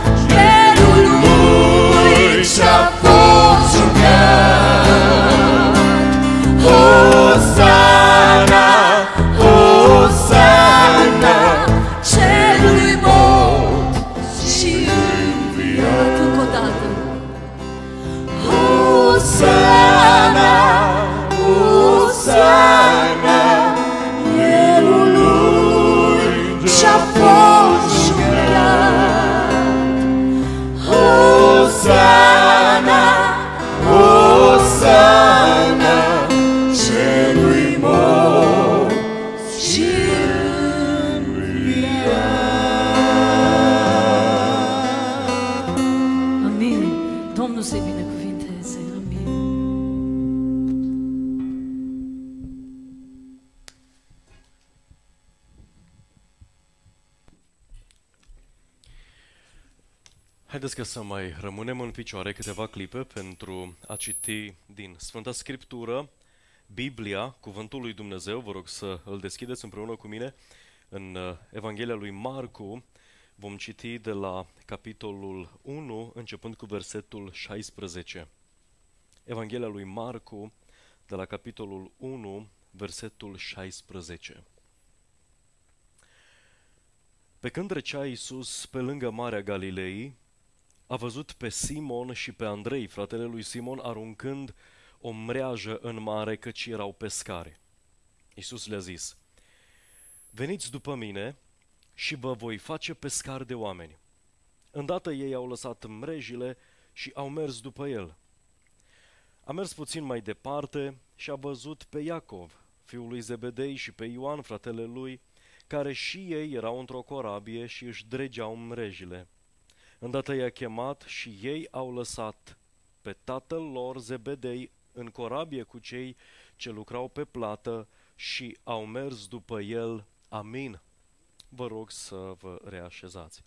Speaker 5: Ierului ce-a fost junghiat. Osiana, Osiana, celui mort și înviat. Încă o dată. Osiana, Osiana, Ierului ce-a fost junghiat. Osiana, Osiana, celui mort și înviat. Amin. Domnul să-i binecuvinteze. Amin.
Speaker 7: Haideți că să mai rămânem în picioare câteva clipe pentru a citi din Sfânta Scriptură, Biblia, Cuvântul lui Dumnezeu. Vă rog să îl deschideți împreună cu mine în Evanghelia lui Marcu. Vom citi de la capitolul 1, începând cu versetul 16. Evanghelia lui Marcu, de la capitolul 1, versetul 16. Pe când trecea Iisus pe lângă Marea Galilei, a văzut pe Simon și pe Andrei, fratele lui Simon, aruncând o mreajă în mare, căci erau pescari. Iisus le-a zis: veniți după mine și vă voi face pescari de oameni. Îndată ei au lăsat mrejile și au mers după el. A mers puțin mai departe și a văzut pe Iacov, fiul lui Zebedei, și pe Ioan, fratele lui, care și ei erau într-o corabie și își dregeau mrejile. Îndată i-a chemat și ei au lăsat pe tatăl lor Zebedei în corabie cu cei ce lucrau pe plată și au mers după el. Amin. Vă rog să vă reașezați.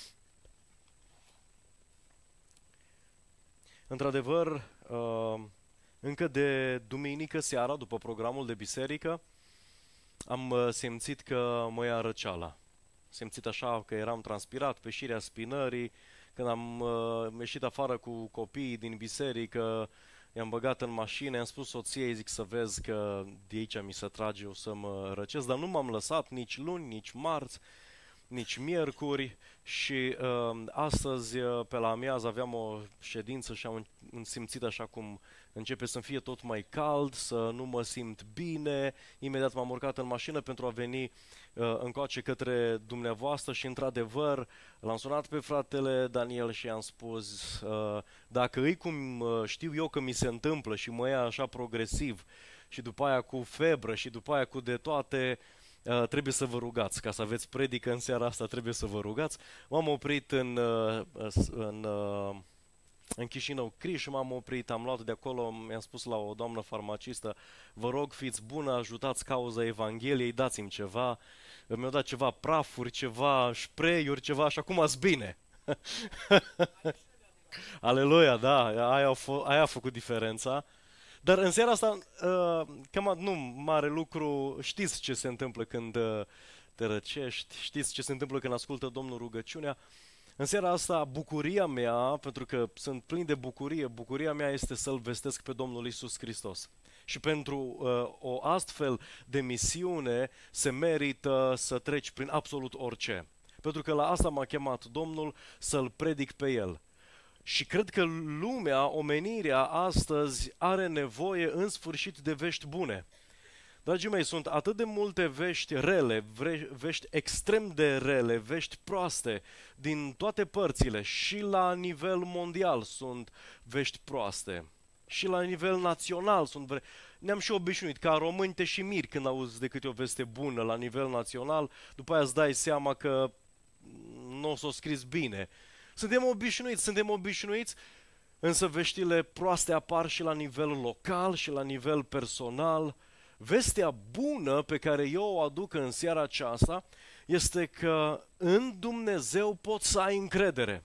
Speaker 7: Într-adevăr, încă de duminică seara, după programul de biserică, am simțit că mă ia răceala. Simțit așa că eram transpirat pe șirea spinării. Când am ieșit afară cu copiii din biserică, i-am băgat în mașină, i-am spus soției, zic, să vezi că de aici mi se trage, o să mă răcesc, dar nu m-am lăsat nici luni, nici marți, nici miercuri și astăzi pe la amiază aveam o ședință și am simțit așa cum începe să-mi fie tot mai cald, să nu mă simt bine. Imediat m-am urcat în mașină pentru a veni încoace către dumneavoastră și într-adevăr l-am sunat pe fratele Daniel și i-am spus dacă îi cum știu eu că mi se întâmplă și mă ia așa progresiv și după aia cu febră și după aia cu de toate, trebuie să vă rugați. Ca să aveți predică în seara asta, trebuie să vă rugați. M-am oprit în Chișinău Criș, m-am oprit, am luat de acolo, mi-am spus la o doamnă farmacistă, vă rog, fiți bună, ajutați cauza Evangheliei, dați-mi ceva. Mi-au dat ceva prafuri, ceva spray-uri, ceva și acum ați bine. Aleluia, da, aia a făcut diferența. Dar în seara asta, cam nu mare lucru, știți ce se întâmplă când te răcești. Știți ce se întâmplă când ascultă Domnul rugăciunea? În seara asta, bucuria mea, pentru că sunt plin de bucurie, bucuria mea este să-L vestesc pe Domnul Iisus Hristos. Și pentru o astfel de misiune se merită să treci prin absolut orice. Pentru că la asta m-a chemat Domnul, să-L predic pe El. Și cred că lumea, omenirea astăzi are nevoie în sfârșit de vești bune. Dragii mei, sunt atât de multe vești rele, vești extrem de rele, vești proaste din toate părțile și la nivel mondial sunt vești proaste. Și la nivel național ne-am și obișnuit, ca români te și miri când auzi de câte o veste bună la nivel național, după aia îți dai seama că nu o s-o scris bine. Suntem obișnuiți, însă veștile proaste apar și la nivel local și la nivel personal. Vestea bună pe care eu o aduc în seara aceasta este că în Dumnezeu poți să ai încredere.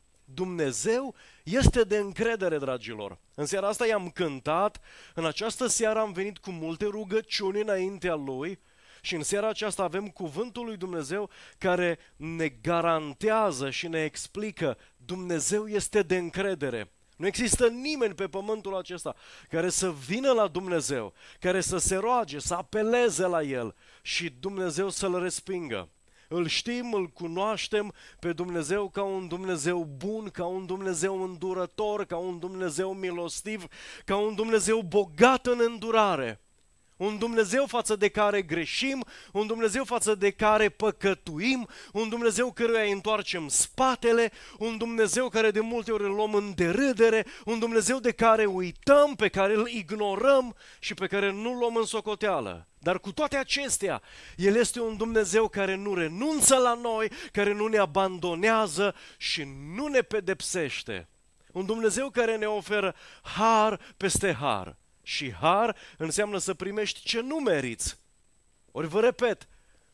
Speaker 7: Dumnezeu este de încredere, dragilor. În seara asta i-am cântat, în această seară am venit cu multe rugăciuni înaintea Lui și în seara aceasta avem cuvântul lui Dumnezeu care ne garantează și ne explică Dumnezeu este de încredere. Nu există nimeni pe pământul acesta care să vină la Dumnezeu, care să se roage, să apeleze la El și Dumnezeu să-L respingă. Îl știm, îl cunoaștem pe Dumnezeu ca un Dumnezeu bun, ca un Dumnezeu îndurător, ca un Dumnezeu milostiv, ca un Dumnezeu bogat în îndurare. Un Dumnezeu față de care greșim, un Dumnezeu față de care păcătuim, un Dumnezeu căruia îi întoarcem spatele, un Dumnezeu care de multe ori îl luăm în derâdere, un Dumnezeu de care uităm, pe care îl ignorăm și pe care nu-l luăm în socoteală. Dar cu toate acestea, El este un Dumnezeu care nu renunță la noi, care nu ne abandonează și nu ne pedepsește. Un Dumnezeu care ne oferă har peste har. Și har înseamnă să primești ce nu meriți. Ori vă repet,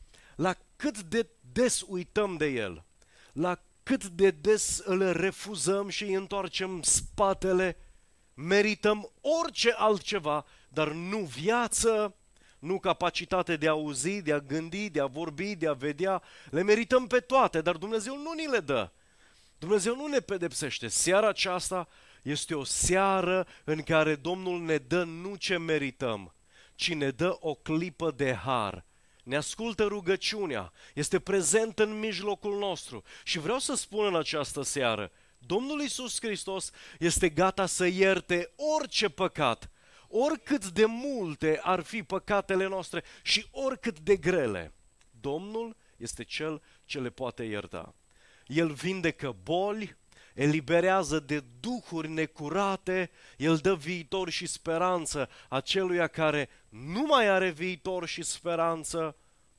Speaker 7: la cât de des uităm de El, la cât de des îl refuzăm și îi întoarcem spatele, merităm orice altceva, dar nu viață, nu capacitate de a auzi, de a gândi, de a vorbi, de a vedea. Le merităm pe toate, dar Dumnezeu nu ni le dă. Dumnezeu nu ne pedepsește. Seara aceasta este o seară în care Domnul ne dă nu ce merităm, ci ne dă o clipă de har. Ne ascultă rugăciunea, este prezent în mijlocul nostru și vreau să spun în această seară, Domnul Iisus Hristos este gata să ierte orice păcat, oricât de multe ar fi păcatele noastre și oricât de grele. Domnul este Cel ce le poate ierta. El vindecă boli, eliberează de duhuri necurate, El dă viitor și speranță aceluia care nu mai are viitor și speranță.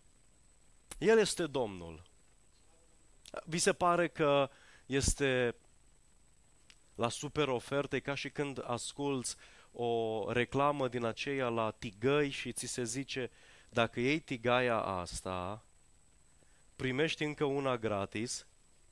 Speaker 7: El este Domnul. Vi se pare că este la super oferte, ca și când asculți o reclamă din aceea la tigăi și ți se zice, dacă iei tigaia asta, primești încă una gratis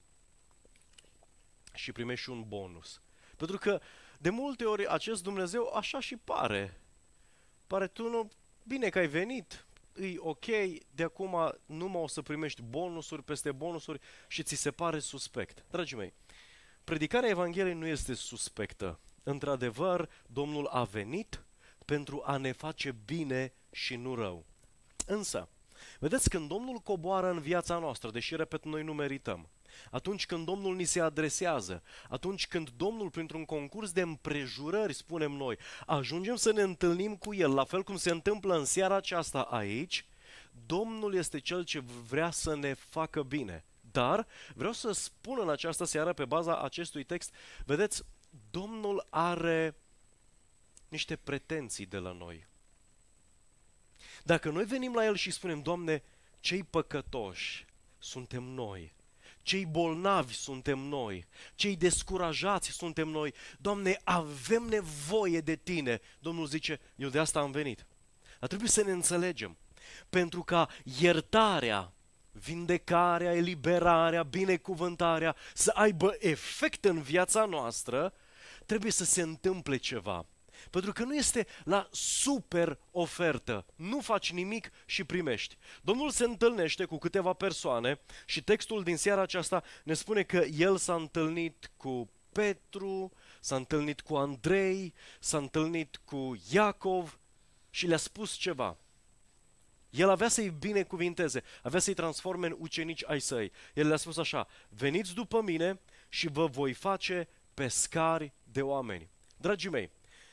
Speaker 7: și primești un bonus. Pentru că de multe ori acest Dumnezeu așa și pare. Pare tu nu, bine că ai venit, e ok, de acum numai o să primești bonusuri peste bonusuri și ți se pare suspect. Dragii mei, predicarea Evangheliei nu este suspectă. Într-adevăr, Domnul a venit pentru a ne face bine și nu rău. Însă, vedeți, când Domnul coboară în viața noastră, deși, repet, noi nu merităm, atunci când Domnul ni se adresează, atunci când Domnul, printr-un concurs de împrejurări, spunem noi, ajungem să ne întâlnim cu El, la fel cum se întâmplă în seara aceasta aici, Domnul este Cel ce vrea să ne facă bine. Dar vreau să spun în această seară, pe baza acestui text, vedeți, Domnul are niște pretenții de la noi. Dacă noi venim la El și spunem, Doamne, cei păcătoși suntem noi, cei bolnavi suntem noi, cei descurajați suntem noi, Doamne, avem nevoie de Tine. Domnul zice, eu de asta am venit. Dar trebuie să ne înțelegem, pentru ca iertarea, vindecarea, eliberarea, binecuvântarea să aibă efect în viața noastră, trebuie să se întâmple ceva. Pentru că nu este la super ofertă. Nu faci nimic și primești. Domnul se întâlnește cu câteva persoane și textul din seara aceasta ne spune că El s-a întâlnit cu Petru, s-a întâlnit cu Andrei, s-a întâlnit cu Iacov și le-a spus ceva. El avea să-i binecuvinteze, avea să-i transforme în ucenici ai săi. El le-a spus așa: veniți după mine și vă voi face pescari de oameni. Dragii mei,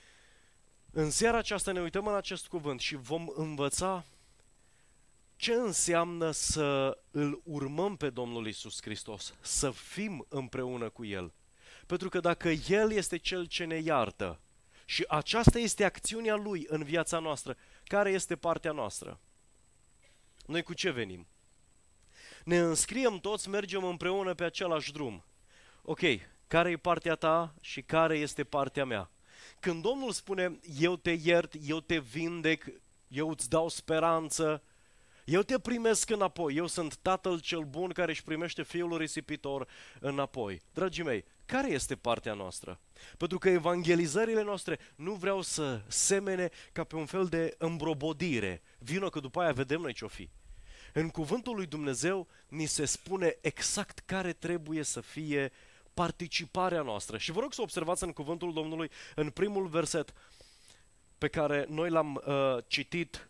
Speaker 7: în seara aceasta ne uităm în acest cuvânt și vom învăța ce înseamnă să îl urmăm pe Domnul Iisus Hristos, să fim împreună cu El. Pentru că dacă El este Cel ce ne iartă și aceasta este acțiunea Lui în viața noastră, care este partea noastră? Noi cu ce venim? Ne înscriem toți, mergem împreună pe același drum. Ok, care e partea ta și care este partea mea? Când Domnul spune, eu te iert, eu te vindec, eu îți dau speranță, eu te primesc înapoi, eu sunt Tatăl cel bun care își primește Fiul risipitor înapoi. Dragii mei, care este partea noastră? Pentru că evangelizările noastre nu vreau să semene ca pe un fel de îmbrobodire. Vino că după aia vedem noi ce-o fi. În cuvântul lui Dumnezeu ni se spune exact care trebuie să fie participarea noastră. Și vă rog să observați în cuvântul Domnului, în primul verset pe care noi l-am citit.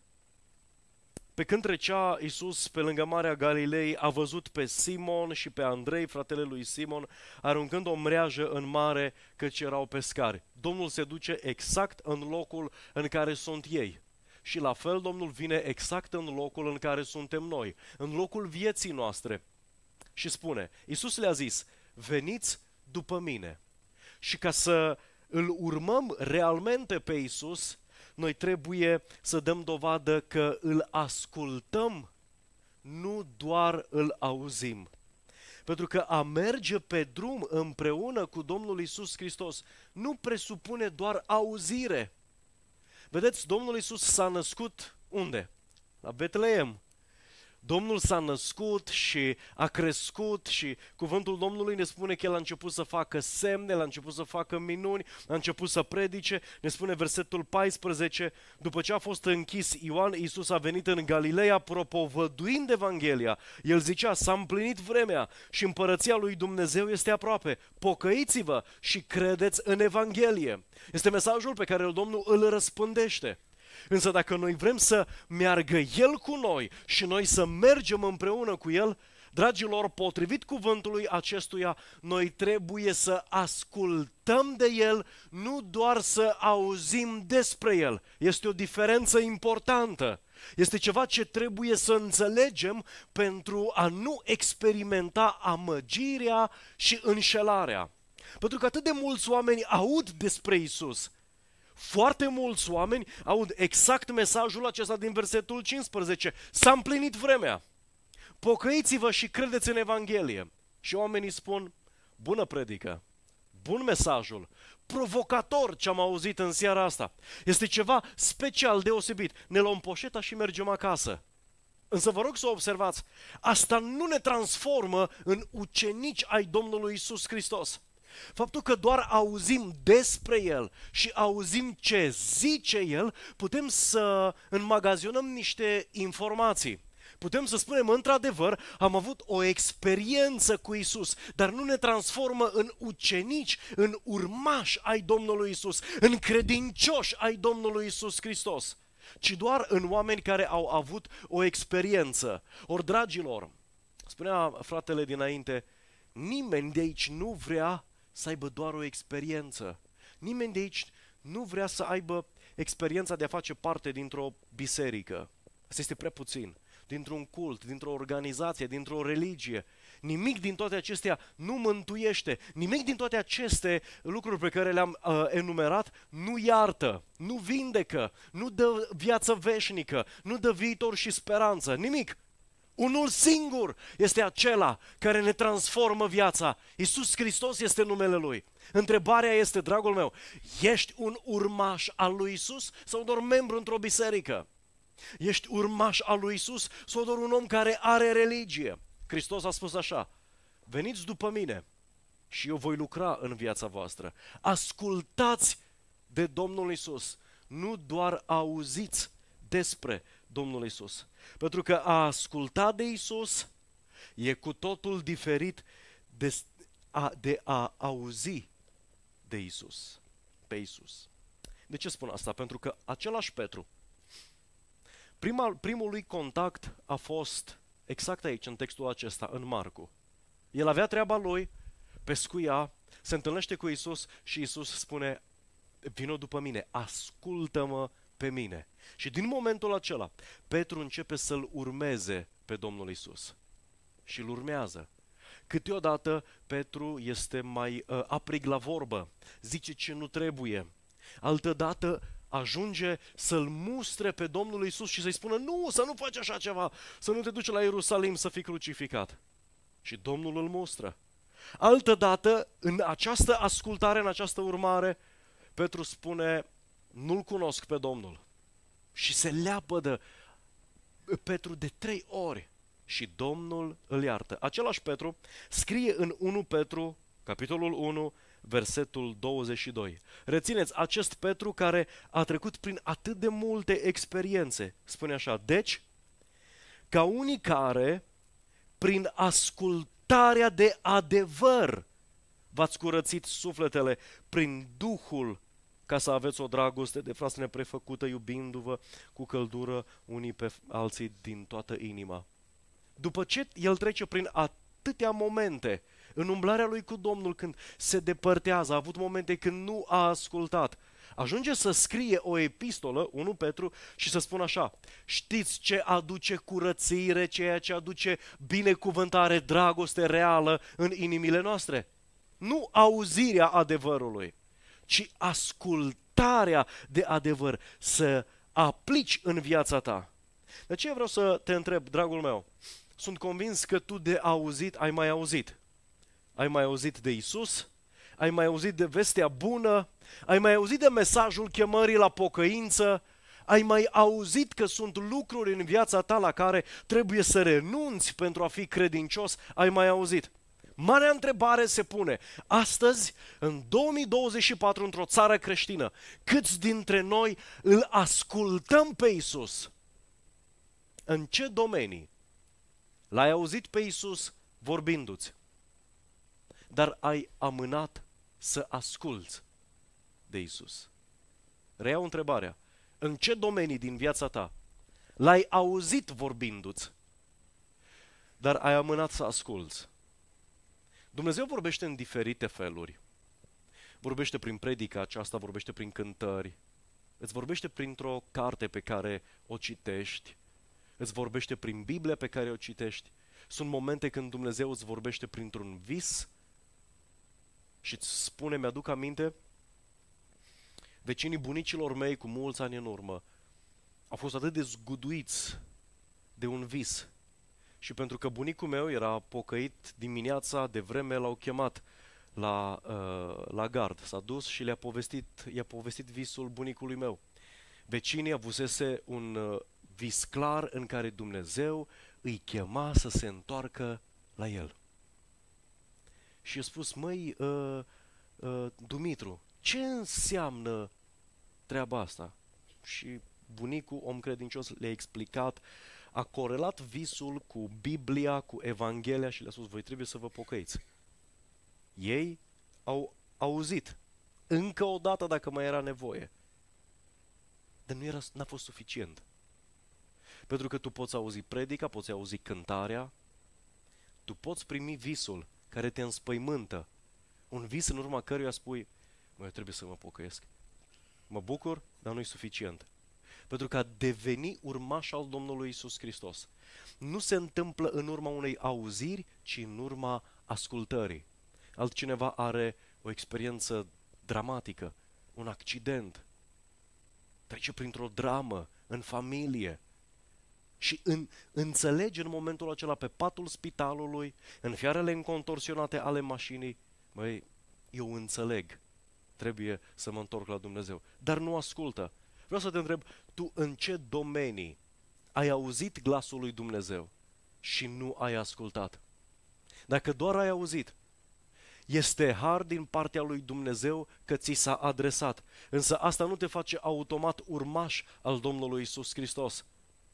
Speaker 7: Pe când trecea Iisus pe lângă Marea Galilei, a văzut pe Simon și pe Andrei, fratele lui Simon, aruncând o mreajă în mare, căci erau pescari. Domnul se duce exact în locul în care sunt ei. Și la fel Domnul vine exact în locul în care suntem noi, în locul vieții noastre. Și spune, Iisus le-a zis, veniți după mine. Și ca să îl urmăm realmente pe Iisus, noi trebuie să dăm dovadă că îl ascultăm, nu doar îl auzim. Pentru că a merge pe drum împreună cu Domnul Iisus Hristos nu presupune doar auzire. Vedeți, Domnul Iisus s-a născut unde? La Betleem. Domnul s-a născut și a crescut și cuvântul Domnului ne spune că El a început să facă semne, El a început să facă minuni, a început să predice. Ne spune versetul 14, după ce a fost închis Ioan, Iisus a venit în Galileea propovăduind Evanghelia. El zicea, s-a împlinit vremea și împărăția lui Dumnezeu este aproape. Pocăiți-vă și credeți în Evanghelie. Este mesajul pe care Domnul îl răspândește. Însă dacă noi vrem să meargă El cu noi și noi să mergem împreună cu El, dragilor, potrivit cuvântului acestuia, noi trebuie să ascultăm de El, nu doar să auzim despre El. Este o diferență importantă. Este ceva ce trebuie să înțelegem pentru a nu experimenta amăgirea și înșelarea. Pentru că atât de mulți oameni aud despre Iisus. Foarte mulți oameni aud exact mesajul acesta din versetul 15. S-a împlinit vremea. Pocăiți-vă și credeți în Evanghelie. Și oamenii spun, bună predică, bun mesajul, provocator ce am auzit în seara asta. Este ceva special, deosebit. Ne luăm poșeta și mergem acasă. Însă vă rog să observați, asta nu ne transformă în ucenici ai Domnului Iisus Hristos. Faptul că doar auzim despre El și auzim ce zice El, putem să înmagazionăm niște informații. Putem să spunem, într-adevăr, am avut o experiență cu Isus, dar nu ne transformă în ucenici, în urmași ai Domnului Isus, în credincioși ai Domnului Isus Hristos, ci doar în oameni care au avut o experiență. Ori, dragilor, spunea fratele dinainte, nimeni de aici nu vrea să aibă doar o experiență. Nimeni de aici nu vrea să aibă experiența de a face parte dintr-o biserică. Asta este prea puțin. Dintr-un cult, dintr-o organizație, dintr-o religie. Nimic din toate acestea nu mântuiește. Nimic din toate aceste lucruri pe care le-am enumerat nu iartă, nu vindecă, nu dă viață veșnică, nu dă viitor și speranță. Nimic. Unul singur este acela care ne transformă viața. Iisus Hristos este numele Lui. Întrebarea este, dragul meu, ești un urmaș al lui Iisus sau doar membru într-o biserică? Ești urmaș al lui Iisus sau doar un om care are religie? Hristos a spus așa, veniți după mine și eu voi lucra în viața voastră. Ascultați de Domnul Isus, nu doar auziți despre Domnul Isus. Pentru că a asculta de Isus e cu totul diferit de a auzi de Isus, pe Isus. De ce spun asta? Pentru că același Petru, primul lui contact a fost exact aici, în textul acesta, în Marcu. El avea treaba lui, pescuia, se întâlnește cu Isus și Isus spune, vino după mine, ascultă-mă pe mine. Și din momentul acela, Petru începe să-L urmeze pe Domnul Isus. Și îl urmează. Câteodată Petru este mai aprig la vorbă, zice ce nu trebuie. Altădată ajunge să-L mustre pe Domnul Isus și să-i spună, nu, să nu faci așa ceva, să nu te duci la Ierusalim să fii crucificat. Și Domnul îl mustră. Altădată, în această ascultare, în această urmare, Petru spune, nu-L cunosc pe Domnul. Și se leapădă Petru de 3 ori și Domnul îl iartă. Același Petru scrie în 1 Petru, capitolul 1, versetul 22. Rețineți, acest Petru care a trecut prin atât de multe experiențe, spune așa, deci, ca unii care, prin ascultarea de adevăr, v-ați curățit sufletele prin Duhul, ca să aveți o dragoste de frați neprefăcută, iubindu-vă cu căldură unii pe alții din toată inima. După ce el trece prin atâtea momente în umblarea lui cu Domnul, când se depărtează, a avut momente când nu a ascultat, ajunge să scrie o epistolă, 1 Petru, și să spună așa, știți ce aduce curățire, ceea ce aduce binecuvântare, dragoste reală în inimile noastre? Nu auzirea adevărului, ci ascultarea de adevăr, să aplici în viața ta. De aceea vreau să te întreb, dragul meu, sunt convins că tu de auzit ai mai auzit. Ai mai auzit de Isus? Ai mai auzit de vestea bună? Ai mai auzit de mesajul chemării la pocăință? Ai mai auzit că sunt lucruri în viața ta la care trebuie să renunți pentru a fi credincios? Ai mai auzit? Marea întrebare se pune, astăzi, în 2024, într-o țară creștină, câți dintre noi îl ascultăm pe Isus? În ce domenii l-ai auzit pe Isus vorbindu-ți, dar ai amânat să asculți de Isus? Reiau întrebarea, în ce domenii din viața ta l-ai auzit vorbindu-ți, dar ai amânat să asculți? Dumnezeu vorbește în diferite feluri. Vorbește prin predica aceasta, vorbește prin cântări, îți vorbește printr-o carte pe care o citești, îți vorbește prin Biblia pe care o citești. Sunt momente când Dumnezeu îți vorbește printr-un vis și îți spune, mi-aduc aminte, vecinii bunicilor mei cu mulți ani în urmă au fost atât de zguduiți de un vis. Și pentru că bunicul meu era pocăit dimineața de vreme, l-au chemat la gard. S-a dus și i-a povestit visul bunicului meu. Vecinii avusese un vis clar în care Dumnezeu îi chema să se întoarcă la el. Și i-a spus, măi, Dumitru, ce înseamnă treaba asta? Și bunicul, om credincios, le-a explicat, a corelat visul cu Biblia, cu Evanghelia și le-a spus, voi trebuie să vă pocăiți. Ei au auzit încă o dată dacă mai era nevoie. Dar n-a fost suficient. Pentru că tu poți auzi predica, poți auzi cântarea, tu poți primi visul care te înspăimântă. Un vis în urma căruia spui, eu trebuie să mă pocăiesc. Mă bucur, dar nu-i suficient. Pentru că a deveni urmaș al Domnului Isus Hristos nu se întâmplă în urma unei auziri, ci în urma ascultării. Altcineva are o experiență dramatică, un accident, trece printr-o dramă în familie și înțelege în momentul acela pe patul spitalului, în fiarele încontorsionate ale mașinii, măi, eu înțeleg, trebuie să mă întorc la Dumnezeu, dar nu ascultă. Vreau să te întreb, tu în ce domenii ai auzit glasul lui Dumnezeu și nu ai ascultat? Dacă doar ai auzit, Este har din partea lui Dumnezeu că ți s-a adresat. Însă asta nu te face automat urmaș al Domnului Iisus Hristos.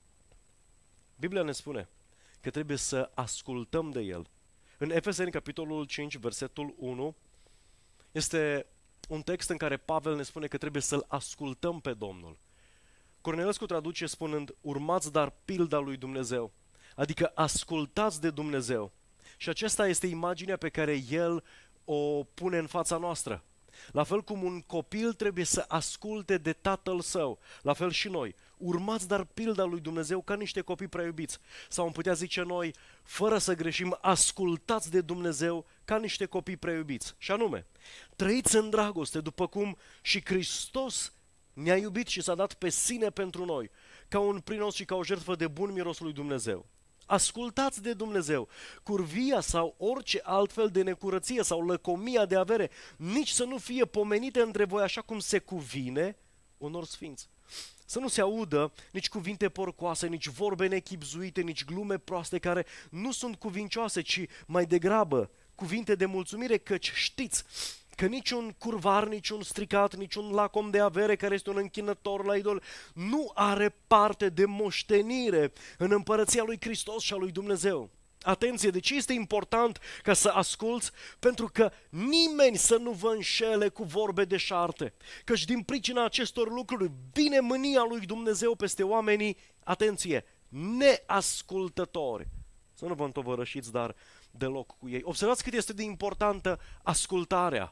Speaker 7: Biblia ne spune că trebuie să ascultăm de El. În Efeseni, capitolul 5, versetul 1, este un text în care Pavel ne spune că trebuie să-L ascultăm pe Domnul. Cornelescu traduce spunând, urmați dar pilda lui Dumnezeu, adică ascultați de Dumnezeu. Și aceasta este imaginea pe care El o pune în fața noastră. La fel cum un copil trebuie să asculte de tatăl său, la fel și noi. Urmați dar pilda lui Dumnezeu ca niște copii prea iubiți. Sau am putea zice noi, fără să greșim, ascultați de Dumnezeu ca niște copii prea iubiți. Și anume, trăiți în dragoste după cum și Hristos ne-a iubit și s-a dat pe sine pentru noi, ca un prinos și ca o jertfă de bun miros lui Dumnezeu. Ascultați de Dumnezeu, curvia sau orice altfel de necurăție sau lăcomia de avere, nici să nu fie pomenite între voi așa cum se cuvine unor sfinți. Să nu se audă nici cuvinte porcoase, nici vorbe nechibzuite, nici glume proaste care nu sunt cuvincioase, ci mai degrabă cuvinte de mulțumire, căci știți că niciun curvar, niciun stricat, niciun lacom de avere care este un închinător la idol nu are parte de moștenire în împărăția lui Hristos și a lui Dumnezeu. Atenție, de ce este important ca să asculți? Pentru că nimeni să nu vă înșele cu vorbe deșarte, căci din pricina acestor lucruri vine mânia lui Dumnezeu peste oamenii, atenție, neascultători. Să nu vă întovărășiți, dar deloc cu ei. Observați cât este de importantă ascultarea.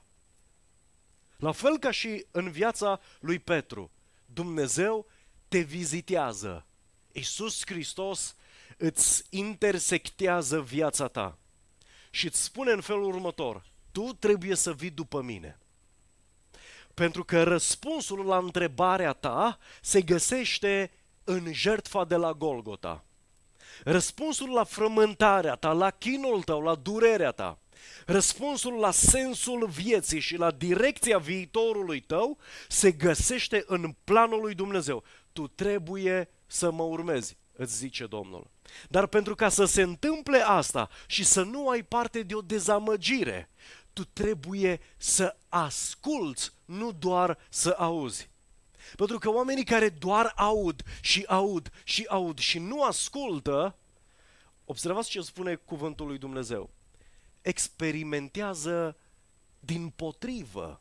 Speaker 7: La fel ca și în viața lui Petru, Dumnezeu te vizitează. Iisus Hristos îți intersectează viața ta și îți spune în felul următor, tu trebuie să vii după mine. Pentru că răspunsul la întrebarea ta se găsește în jertfa de la Golgota. Răspunsul la frământarea ta, la chinul tău, la durerea ta, răspunsul la sensul vieții și la direcția viitorului tău se găsește în planul lui Dumnezeu. Tu trebuie să mă urmezi, îți zice Domnul. Dar pentru ca să se întâmple asta și să nu ai parte de o dezamăgire, tu trebuie să asculți, nu doar să auzi. Pentru că oamenii care doar aud și aud și aud și nu ascultă, observați ce spune cuvântul lui Dumnezeu, experimentează dimpotrivă.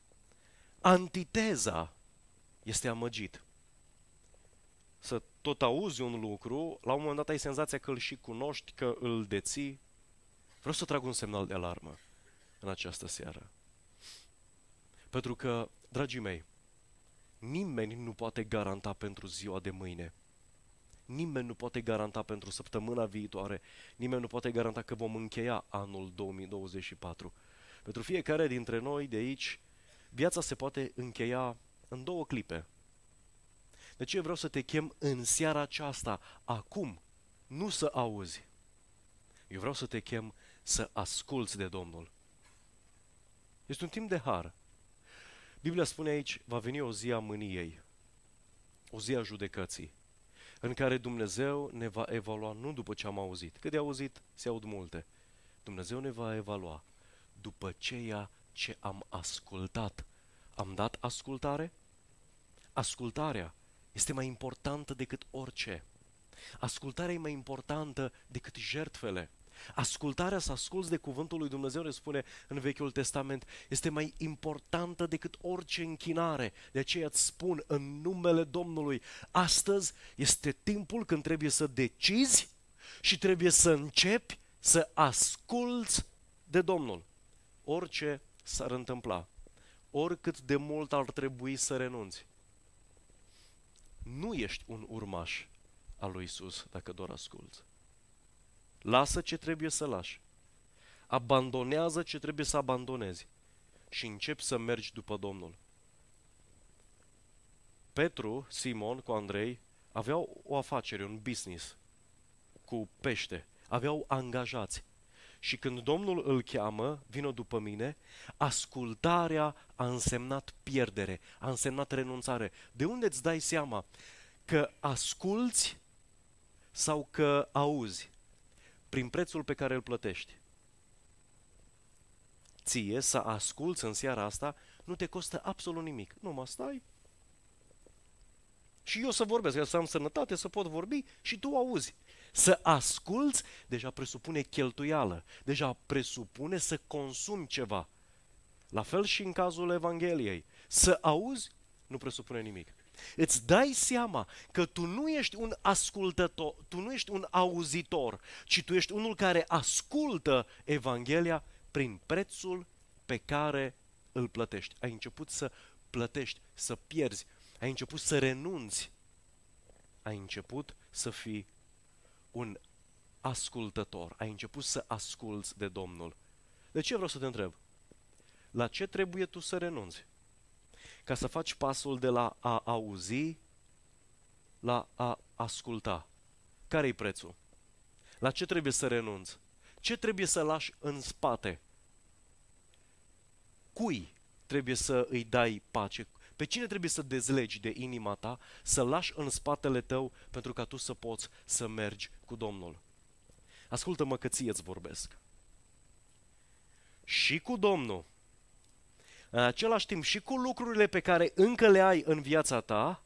Speaker 7: Antiteza este amăgit. Să tot auzi un lucru, la un moment dat ai senzația că îl și cunoști, că îl deții. Vreau să trag un semnal de alarmă în această seară. Pentru că, dragii mei, nimeni nu poate garanta pentru ziua de mâine. Nimeni nu poate garanta pentru săptămâna viitoare. Nimeni nu poate garanta că vom încheia anul 2024. Pentru fiecare dintre noi de aici, viața se poate încheia în 2 clipe. De ce vreau să te chem în seara aceasta, acum, nu să auzi. Eu vreau să te chem să asculți de Domnul. Este un timp de har. Biblia spune aici, va veni o zi a mâniei, o zi a judecății, în care Dumnezeu ne va evalua nu după ce am auzit, că de auzit se aud multe. Dumnezeu ne va evalua după ceea ce am ascultat. Am dat ascultare? Ascultarea este mai importantă decât orice. Ascultarea e mai importantă decât jertfele. Ascultarea, să asculți de cuvântul lui Dumnezeu, ne spune în Vechiul Testament, este mai importantă decât orice închinare. De aceea îți spun în numele Domnului, astăzi este timpul când trebuie să decizi și trebuie să începi să asculți de Domnul. Orice s-ar întâmpla, oricât de mult ar trebui să renunți, nu ești un urmaș al lui Iisus dacă doar asculți. Lasă ce trebuie să lași. Abandonează ce trebuie să abandonezi și începi să mergi după Domnul. Petru, Simon cu Andrei aveau o afacere, un business cu pește. Aveau angajați. Și când Domnul îl cheamă, vină după mine, ascultarea a însemnat pierdere, a însemnat renunțare. De unde îți dai seama că asculți sau că auzi? Prin prețul pe care îl plătești. ție să asculți în seara asta, nu te costă absolut nimic. Nu mă stai și eu să vorbesc, să am sănătate, să pot vorbi și tu auzi. Să asculți deja presupune cheltuială, deja presupune să consumi ceva. La fel și în cazul Evangheliei. Să auzi nu presupune nimic. Îți dai seama că tu nu ești un ascultător, tu nu ești un auzitor, ci tu ești unul care ascultă Evanghelia prin prețul pe care îl plătești. Ai început să plătești, să pierzi, ai început să renunți, ai început să fii un ascultător, ai început să asculți de Domnul. De ce vreau să te întreb? La ce trebuie tu să renunți? Ca să faci pasul de la a auzi la a asculta. Care-i prețul? La ce trebuie să renunți? Ce trebuie să lași în spate? Cui trebuie să îi dai pace? Pe cine trebuie să dezlegi de inima ta, să lași în spatele tău pentru ca tu să poți să mergi cu Domnul? Ascultă-mă că ție îți vorbesc. Și cu Domnul, în același timp și cu lucrurile pe care încă le ai în viața ta,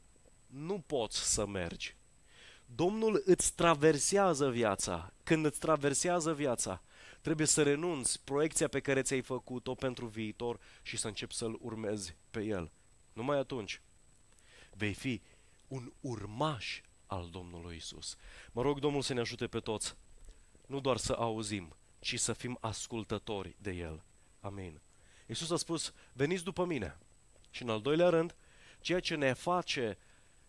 Speaker 7: nu poți să mergi. Domnul îți traversează viața. Când îți traversează viața, trebuie să renunți proiecția pe care ți-ai făcut-o pentru viitor și să începi să-L urmezi pe El. Numai atunci vei fi un urmaș al Domnului Isus. Mă rog Domnul să ne ajute pe toți, nu doar să auzim, ci să fim ascultători de El. Amin. Iisus a spus, veniți după mine. Și în al doilea rând, ceea ce ne face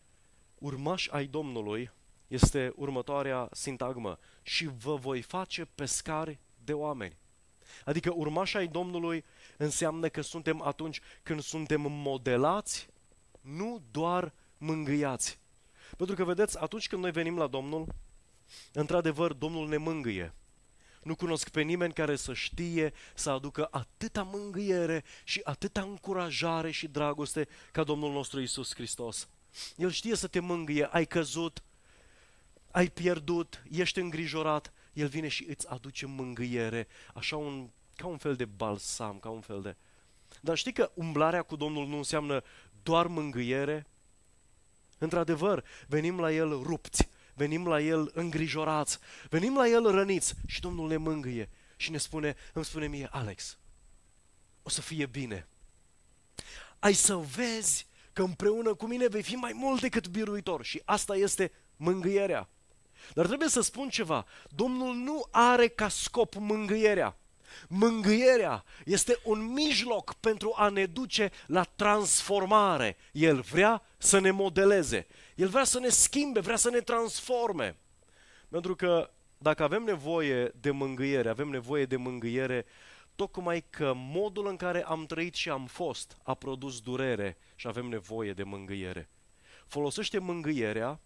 Speaker 7: urmași ai Domnului este următoarea sintagmă. Și vă voi face pescari de oameni. Adică urmași ai Domnului înseamnă că suntem atunci când suntem modelați, nu doar mângâiați. Pentru că, vedeți, atunci când noi venim la Domnul, într-adevăr, Domnul ne mângâie. Nu cunosc pe nimeni care să știe să aducă atâta mângâiere și atâta încurajare și dragoste ca Domnul nostru Iisus Hristos. El știe să te mângâie, ai căzut, ai pierdut, ești îngrijorat, El vine și îți aduce mângâiere, așa ca un fel de balsam, ca un fel de... Dar știi că umblarea cu Domnul nu înseamnă doar mângâiere? Într-adevăr, venim la El rupți, venim la El îngrijorați, venim la El răniți și Domnul ne mângâie și îmi spune mie, Alex, o să fie bine. Ai să vezi că împreună cu mine vei fi mai mult decât biruitor și asta este mângâierea. Dar trebuie să spun ceva, Domnul nu are ca scop mângâierea. Mângâierea este un mijloc pentru a ne duce la transformare. El vrea să ne modeleze. El vrea să ne schimbe, vrea să ne transforme. Pentru că dacă avem nevoie de mângâiere, tocmai că modul în care am trăit și am fost a produs durere și avem nevoie de mângâiere. Folosește mângâierea,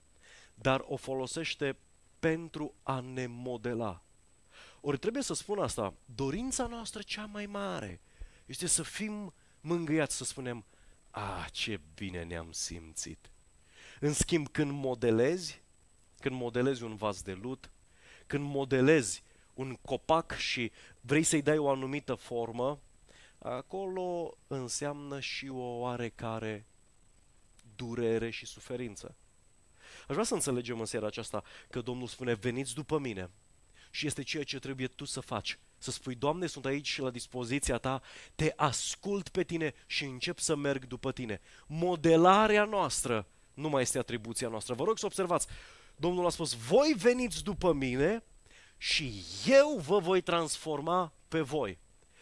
Speaker 7: dar o folosește pentru a ne modela. Ori trebuie să spun asta, dorința noastră cea mai mare este să fim mângâiați, să spunem, ce bine ne-am simțit. În schimb, când modelezi un vas de lut, când modelezi un copac și vrei să-i dai o anumită formă, acolo înseamnă și o oarecare durere și suferință. Aș vrea să înțelegem în seara aceasta că Domnul spune, veniți după mine. Și este ceea ce trebuie tu să faci. Să spui, Doamne, sunt aici și la dispoziția ta, te ascult pe tine și încep să merg după tine. Modelarea noastră nu mai este atribuția noastră. Vă rog să observați, Domnul a spus, voi veniți după mine și eu vă voi transforma pe voi.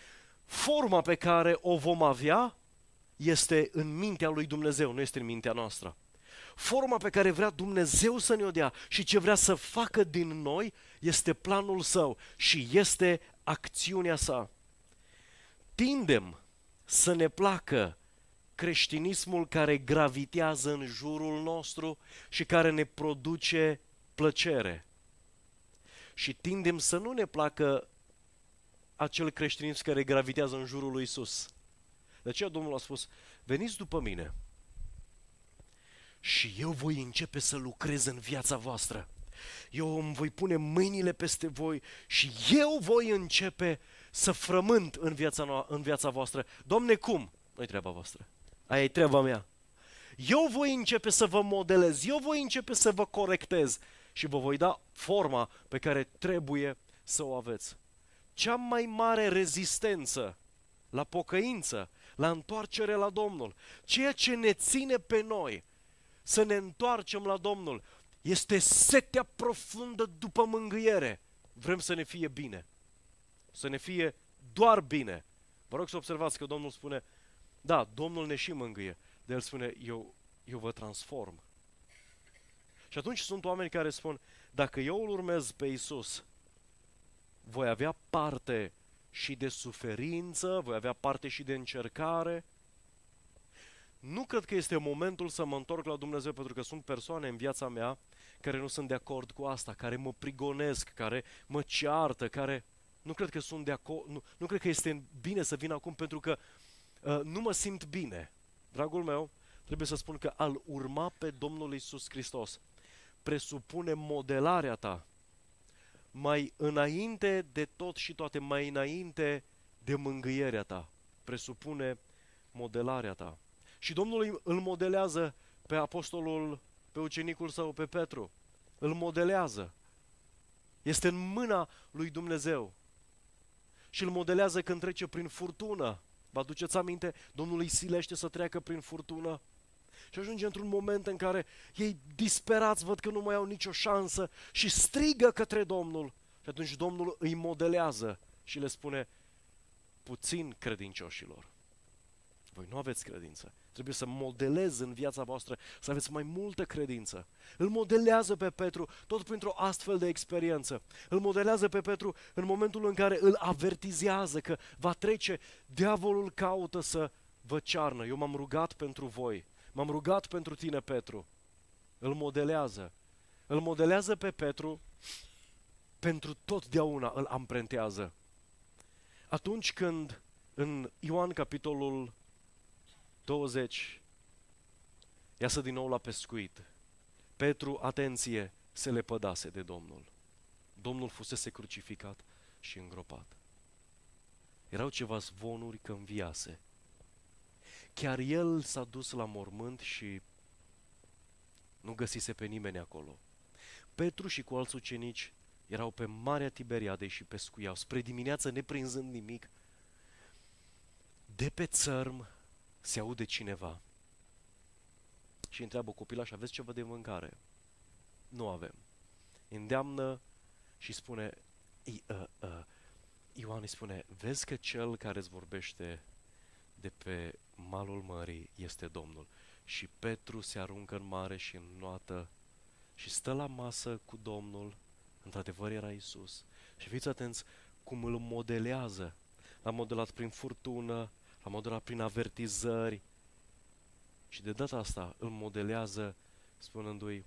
Speaker 7: Forma pe care o vom avea este în mintea lui Dumnezeu, nu este în mintea noastră. Forma pe care vrea Dumnezeu să ne-o dea și ce vrea să facă din noi este planul Său și este acțiunea Sa. Tindem să ne placă creștinismul care gravitează în jurul nostru și care ne produce plăcere. Și tindem să nu ne placă acel creștinism care gravitează în jurul lui Isus. De aceea Domnul a spus, veniți după mine și eu voi începe să lucrez în viața voastră. Eu îmi voi pune mâinile peste voi și eu voi începe să frământ în viața voastră. Doamne, cum? Nu-i treaba voastră. Aia e treaba mea. Eu voi începe să vă modelez, eu voi începe să vă corectez și vă voi da forma pe care trebuie să o aveți. Cea mai mare rezistență la pocăință, la întoarcere la Domnul, ceea ce ne ține pe noi să ne întoarcem la Domnul, este setea profundă după mângâiere. Vrem să ne fie bine, să ne fie doar bine. Vă rog să observați că Domnul spune, da, Domnul ne și mângâie, dar El spune, eu vă transform. Și atunci sunt oameni care spun, dacă eu îl urmez pe Iisus, voi avea parte și de suferință, voi avea parte și de încercare. Nu cred că este momentul să mă întorc la Dumnezeu, pentru că sunt persoane în viața mea care nu sunt de acord cu asta, care mă prigonesc, care mă ceartă, care nu cred că sunt de acord, nu cred că este bine să vin acum, pentru că nu mă simt bine. Dragul meu, trebuie să spun că a-L urma pe Domnul Iisus Hristos presupune modelarea ta mai înainte de tot și toate, mai înainte de mângâierea ta. Presupune modelarea ta. Și Domnul îl modelează pe apostolul, pe ucenicul său, pe Petru. Îl modelează. Este în mâna lui Dumnezeu. Și îl modelează când trece prin furtună. Vă aduceți aminte? Domnul îi silește să treacă prin furtună. Și ajunge într-un moment în care ei disperați, văd că nu mai au nicio șansă și strigă către Domnul. Și atunci Domnul îi modelează și le spune, puțin credincioșilor, voi nu aveți credință. Trebuie să modelez în viața voastră, să aveți mai multă credință. Îl modelează pe Petru tot printr-o astfel de experiență. Îl modelează pe Petru în momentul în care îl avertizează că va trece, diavolul caută să vă cearnă. Eu m-am rugat pentru voi. M-am rugat pentru tine, Petru. Îl modelează. Îl modelează pe Petru pentru totdeauna, îl amprentează. Atunci când în Ioan capitolul 20 iasă din nou la pescuit, Petru, atenție, se lepădase de Domnul. Domnul fusese crucificat și îngropat. Erau ceva zvonuri că înviase. Chiar el s-a dus la mormânt și nu găsise pe nimeni acolo. Petru și cu alți ucenici erau pe Marea Tiberiadei și pescuiau. Spre dimineață, neprinzând nimic, de pe țărm se aude cineva și întreabă copilaș, aveți ceva de mâncare? Nu avem. Îndeamnă și spune, Ioan îi spune, vezi că cel care îți vorbește de pe malul mării este Domnul. Și Petru se aruncă în mare și înnoată și stă la masă cu Domnul. Într-adevăr era Iisus. Și fiți atenți cum îl modelează. L-a modelat prin furtună, l-a modelat prin avertizări și de data asta îl modelează spunându-i,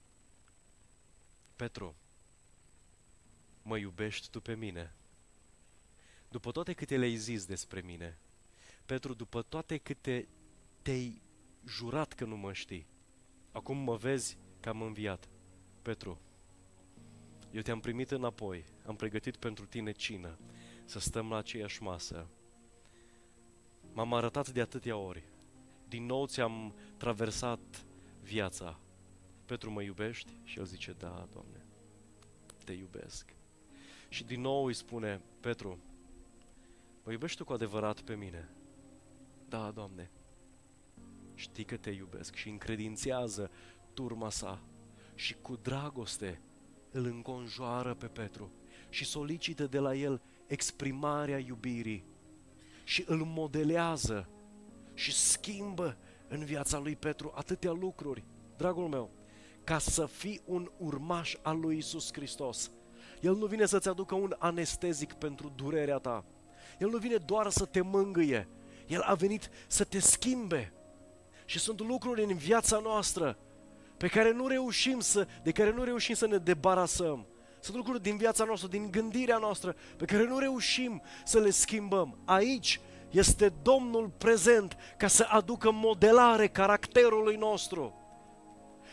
Speaker 7: Petru, mă iubești tu pe mine? După toate câte le-ai zis despre mine, Petru, după toate câte te-ai jurat că nu mă știi, acum mă vezi că am înviat. Petru, eu te-am primit înapoi, am pregătit pentru tine cină, să stăm la aceeași masă. M-am arătat de atâtea ori, din nou ți-am traversat viața. Petru, mă iubești? Și el zice, da, Doamne, te iubesc. Și din nou îi spune, Petru, mă iubești tu cu adevărat pe mine? Da, Doamne, știi că te iubesc. Și încredințează turma sa și cu dragoste îl înconjoară pe Petru și solicită de la el exprimarea iubirii și îl modelează și schimbă în viața lui Petru atâtea lucruri. Dragul meu, ca să fii un urmaș al lui Iisus Hristos, El nu vine să-ți aducă un anestezic pentru durerea ta. El nu vine doar să te mângâie. El a venit să te schimbe. Și sunt lucruri în viața noastră de care nu reușim să ne debarasăm. Sunt lucruri din viața noastră, din gândirea noastră, pe care nu reușim să le schimbăm. Aici este Domnul prezent ca să aducă modelare caracterului nostru.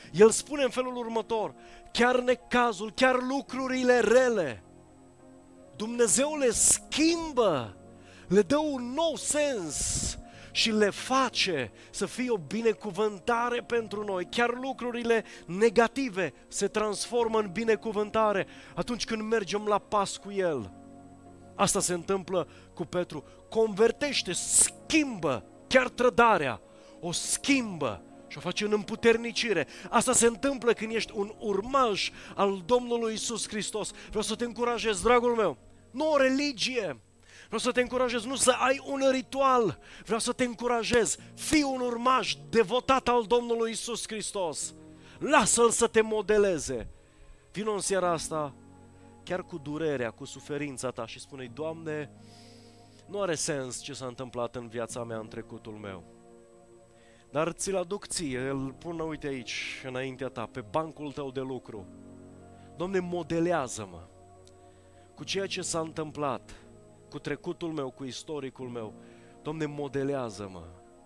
Speaker 7: El spune în felul următor, chiar necazul, chiar lucrurile rele, Dumnezeu le schimbă, le dă un nou sens și le face să fie o binecuvântare pentru noi. Chiar lucrurile negative se transformă în binecuvântare atunci când mergem la pas cu El. Asta se întâmplă cu Petru. Convertește, schimbă chiar trădarea, o schimbă și o face în împuternicire. Asta se întâmplă când ești un urmaș al Domnului Iisus Hristos. Vreau să te încurajez, dragul meu, nu o religie. Vreau să te încurajez, nu să ai un ritual. Vreau să te încurajez, fii un urmaș devotat al Domnului Iisus Hristos. Lasă-L să te modeleze. Vino în seara asta, chiar cu durerea, cu suferința ta și spune-i, Doamne, nu are sens ce s-a întâmplat în viața mea, în trecutul meu. Dar ți-l aduc ție, îl pun, uite aici, înaintea ta, pe bancul tău de lucru. Doamne, modelează-mă cu ceea ce s-a întâmplat, cu trecutul meu, cu istoricul meu. Doamne, modelează-mă.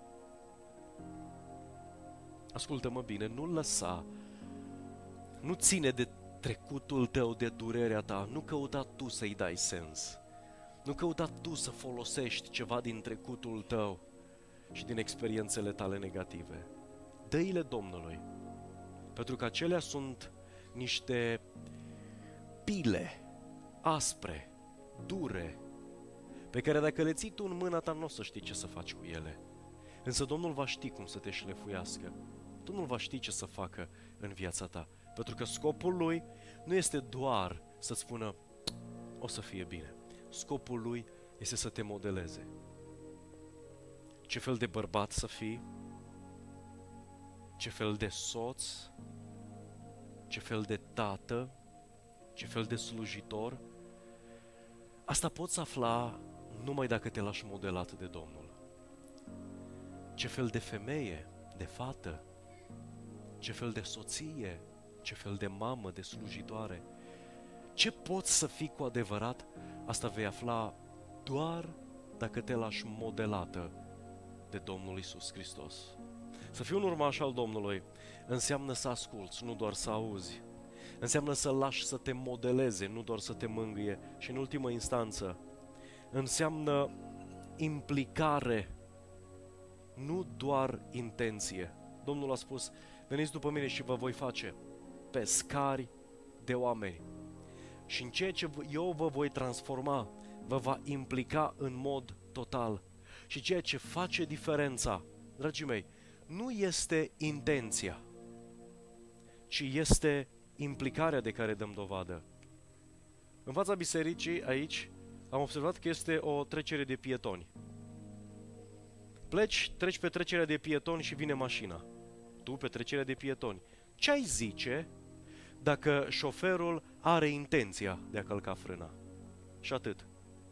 Speaker 7: Ascultă-mă bine, nu lăsa, nu ține de trecutul tău, de durerea ta, nu căuta tu să-i dai sens. Nu căuta tu să folosești ceva din trecutul tău și din experiențele tale negative. Dă-i-le Domnului, pentru că acelea sunt niște pile aspre, dure, pe care dacă le ții tu în mâna ta, nu o să știi ce să faci cu ele. Însă Domnul va ști cum să te șlefuiască. Domnul va ști ce să facă în viața ta. Pentru că scopul Lui nu este doar să-ți spună, o să fie bine. Scopul Lui este să te modeleze. Ce fel de bărbat să fii, ce fel de soț, ce fel de tată, ce fel de slujitor, asta poți afla numai dacă te lași modelat de Domnul. Ce fel de femeie, de fată, ce fel de soție, ce fel de mamă, de slujitoare, ce poți să fii cu adevărat, asta vei afla doar dacă te lași modelată de Domnul Iisus Hristos. Să fii un urmaș al Domnului înseamnă să asculți, nu doar să auzi. Înseamnă să lași să te modeleze, nu doar să te mângâie. Și în ultimă instanță, înseamnă implicare, nu doar intenție. Domnul a spus, veniți după mine și vă voi face pescari de oameni. Și în ceea ce eu vă voi transforma, vă va implica în mod total. Și ceea ce face diferența, dragii mei, nu este intenția, ci este implicarea de care dăm dovadă. În fața bisericii, aici, am observat că este o trecere de pietoni. Treci pe trecerea de pietoni și vine mașina. Tu pe trecerea de pietoni. Ce ai zice dacă șoferul are intenția de a călca frâna? Și atât.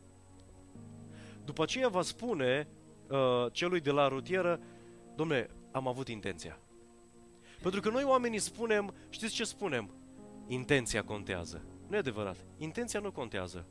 Speaker 7: După aceea va spune celui de la rutieră, dom'le, am avut intenția. Pentru că noi oamenii spunem, știți ce spunem? Intenția contează. Nu e adevărat. Intenția nu contează.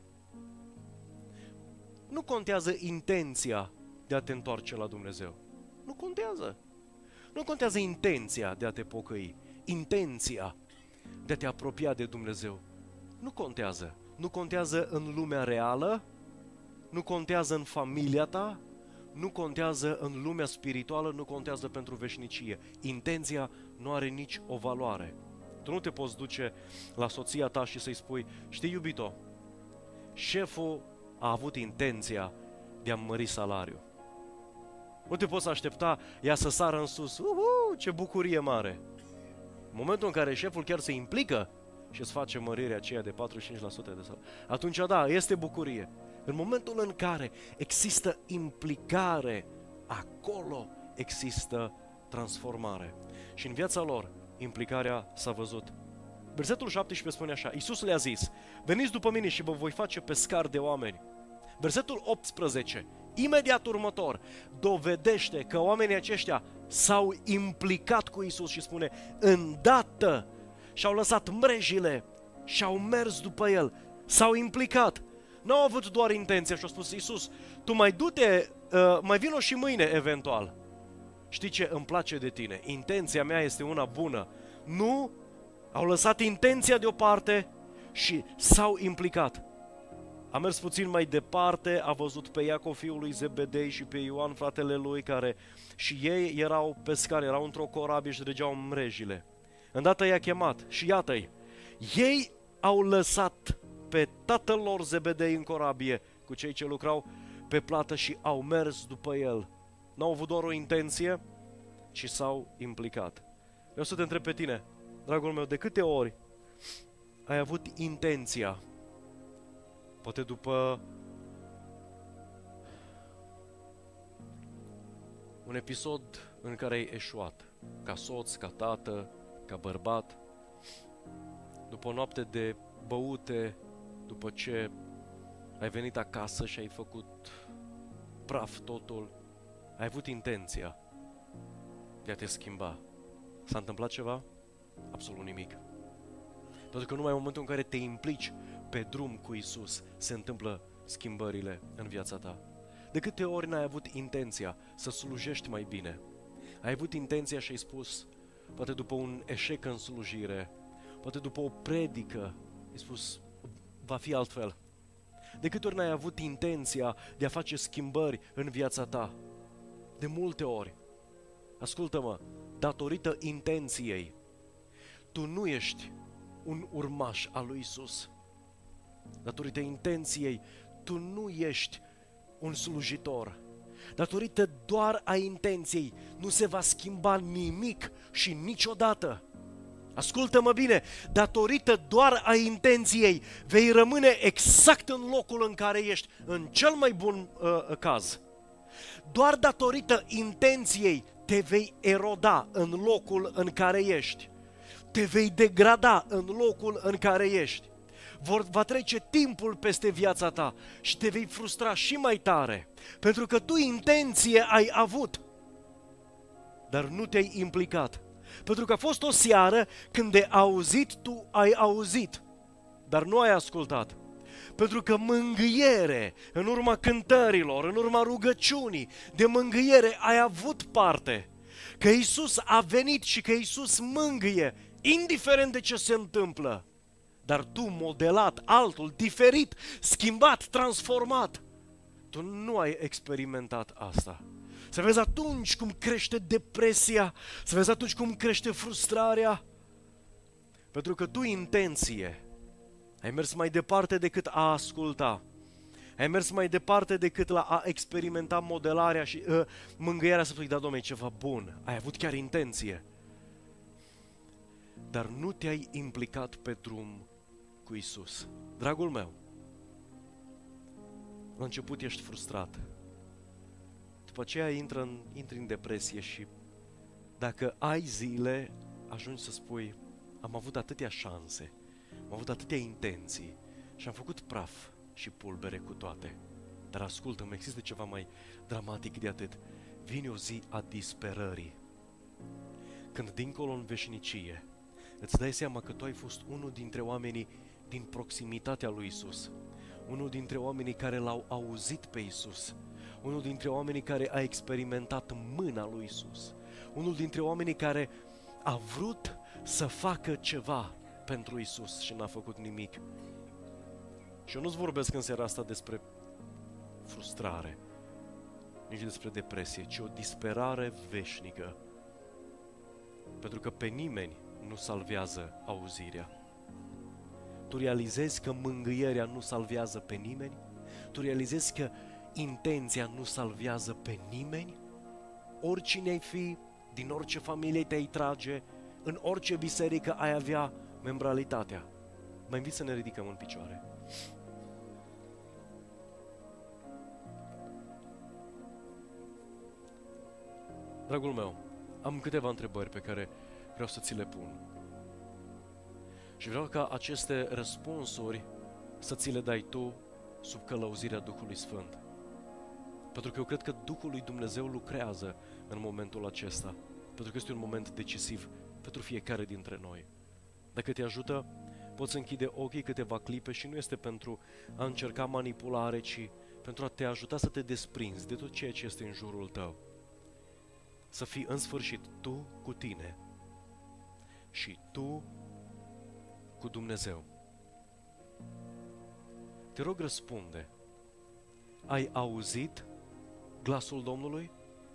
Speaker 7: Nu contează intenția de a te întoarce la Dumnezeu. Nu contează. Nu contează intenția de a te pocăi. Intenția de a te apropia de Dumnezeu. Nu contează. Nu contează în lumea reală, nu contează în familia ta, nu contează în lumea spirituală, nu contează pentru veșnicie. Intenția nu are nici o valoare. Tu nu te poți duce la soția ta și să-i spui, știi, iubito, șeful a avut intenția de a-mi mări salariul. Nu te poți aștepta ea să sară în sus, ce bucurie mare. În momentul în care șeful chiar se implică și îți face mărirea aceea de 45% de salariu, atunci da, este bucurie. În momentul în care există implicare, acolo există transformare. Și în viața lor, implicarea s-a văzut. Versetul 17 spune așa, Iisus le-a zis, veniți după mine și vă voi face pescari de oameni. Versetul 18, imediat următor, dovedește că oamenii aceștia s-au implicat cu Iisus și spune, îndată și-au lăsat mrejile și-au mers după El, s-au implicat. N-au avut doar intenția și au spus, Iisus, tu mai du-te, mai vino și mâine eventual. Știi ce îmi place de tine? Intenția mea este una bună. Nu, au lăsat intenția deoparte și s-au implicat. A mers puțin mai departe, a văzut pe Iacov fiul lui Zebedei și pe Ioan fratele lui, care și ei erau pescari, erau într-o corabie și dreggeau mrejile. Îndată i-a chemat și iată-i, ei au lăsat pe tatăl lor Zebedei în corabie cu cei ce lucrau pe plată și au mers după el. N-au avut doar o intenție, ci s-au implicat. Vreau să te întreb pe tine, dragul meu, de câte ori ai avut intenția, poate după un episod în care ai eșuat, ca soț, ca tată, ca bărbat, după o noapte de băute, după ce ai venit acasă și ai făcut praf totul, ai avut intenția de a te schimba. S-a întâmplat ceva? Absolut nimic. Pentru că numai în momentul în care te implici pe drum cu Isus se întâmplă schimbările în viața ta. De câte ori n-ai avut intenția să slujești mai bine? Ai avut intenția și ai spus, poate după un eșec în slujire, poate după o predică, ai spus, va fi altfel. De câte ori n-ai avut intenția de a face schimbări în viața ta? De multe ori. Ascultă-mă, datorită intenției, tu nu ești un urmaș al lui Isus. Datorită intenției, tu nu ești un slujitor. Datorită doar a intenției, nu se va schimba nimic și niciodată. Ascultă-mă bine, datorită doar a intenției, vei rămâne exact în locul în care ești, în cel mai bun caz. Doar datorită intenției te vei eroda în locul în care ești. Te vei degrada în locul în care ești. Va trece timpul peste viața ta și te vei frustra și mai tare, pentru că tu intenție ai avut, dar nu te-ai implicat. Pentru că a fost o seară când de auzit tu ai auzit, dar nu ai ascultat. Pentru că mângâiere, în urma cântărilor, în urma rugăciunii, de mângâiere ai avut parte. Că Iisus a venit și că Iisus mângâie, indiferent de ce se întâmplă. Dar tu, modelat, altul, diferit, schimbat, transformat, tu nu ai experimentat asta. Să vezi atunci cum crește depresia, să vezi atunci cum crește frustrarea. Pentru că tu, intenție, ai mers mai departe decât a asculta. Ai mers mai departe decât la a experimenta modelarea și mângâierea, să spui, da, Doamne, e ceva bun. Ai avut chiar intenție. Dar nu te-ai implicat pe drum cu Isus. Dragul meu, la început ești frustrat. După aceea intri în depresie și dacă ai zile, ajungi să spui, am avut atâtea șanse, am avut atâtea intenții și am făcut praf și pulbere cu toate. Dar ascultă-mă, există ceva mai dramatic de atât. Vine o zi a disperării. Când dincolo în veșnicie îți dai seama că tu ai fost unul dintre oamenii din proximitatea lui Isus, unul dintre oamenii care l-au auzit pe Isus, unul dintre oamenii care a experimentat mâna lui Isus, unul dintre oamenii care a vrut să facă ceva pentru Isus și n-a făcut nimic. Și eu nu-ți vorbesc în seara asta despre frustrare, nici despre depresie, ci o disperare veșnică. Pentru că pe nimeni nu salvează auzirea. Tu realizezi că mângâierea nu salvează pe nimeni? Tu realizezi că intenția nu salvează pe nimeni? Oricine ai fi, din orice familie te-ai trage, în orice biserică ai avea membralitatea. Mă invit să ne ridicăm în picioare. Dragul meu, am câteva întrebări pe care vreau să ți le pun. Și vreau ca aceste răspunsuri să ți le dai tu sub călăuzirea Duhului Sfânt. Pentru că eu cred că Duhul lui Dumnezeu lucrează în momentul acesta. Pentru că este un moment decisiv pentru fiecare dintre noi. Dacă te ajută, poți închide ochii câteva clipe și nu este pentru a încerca manipulare, ci pentru a te ajuta să te desprinzi de tot ceea ce este în jurul tău. Să fii în sfârșit tu cu tine. și tu cu Dumnezeu. Te rog, răspunde. Ai auzit glasul Domnului?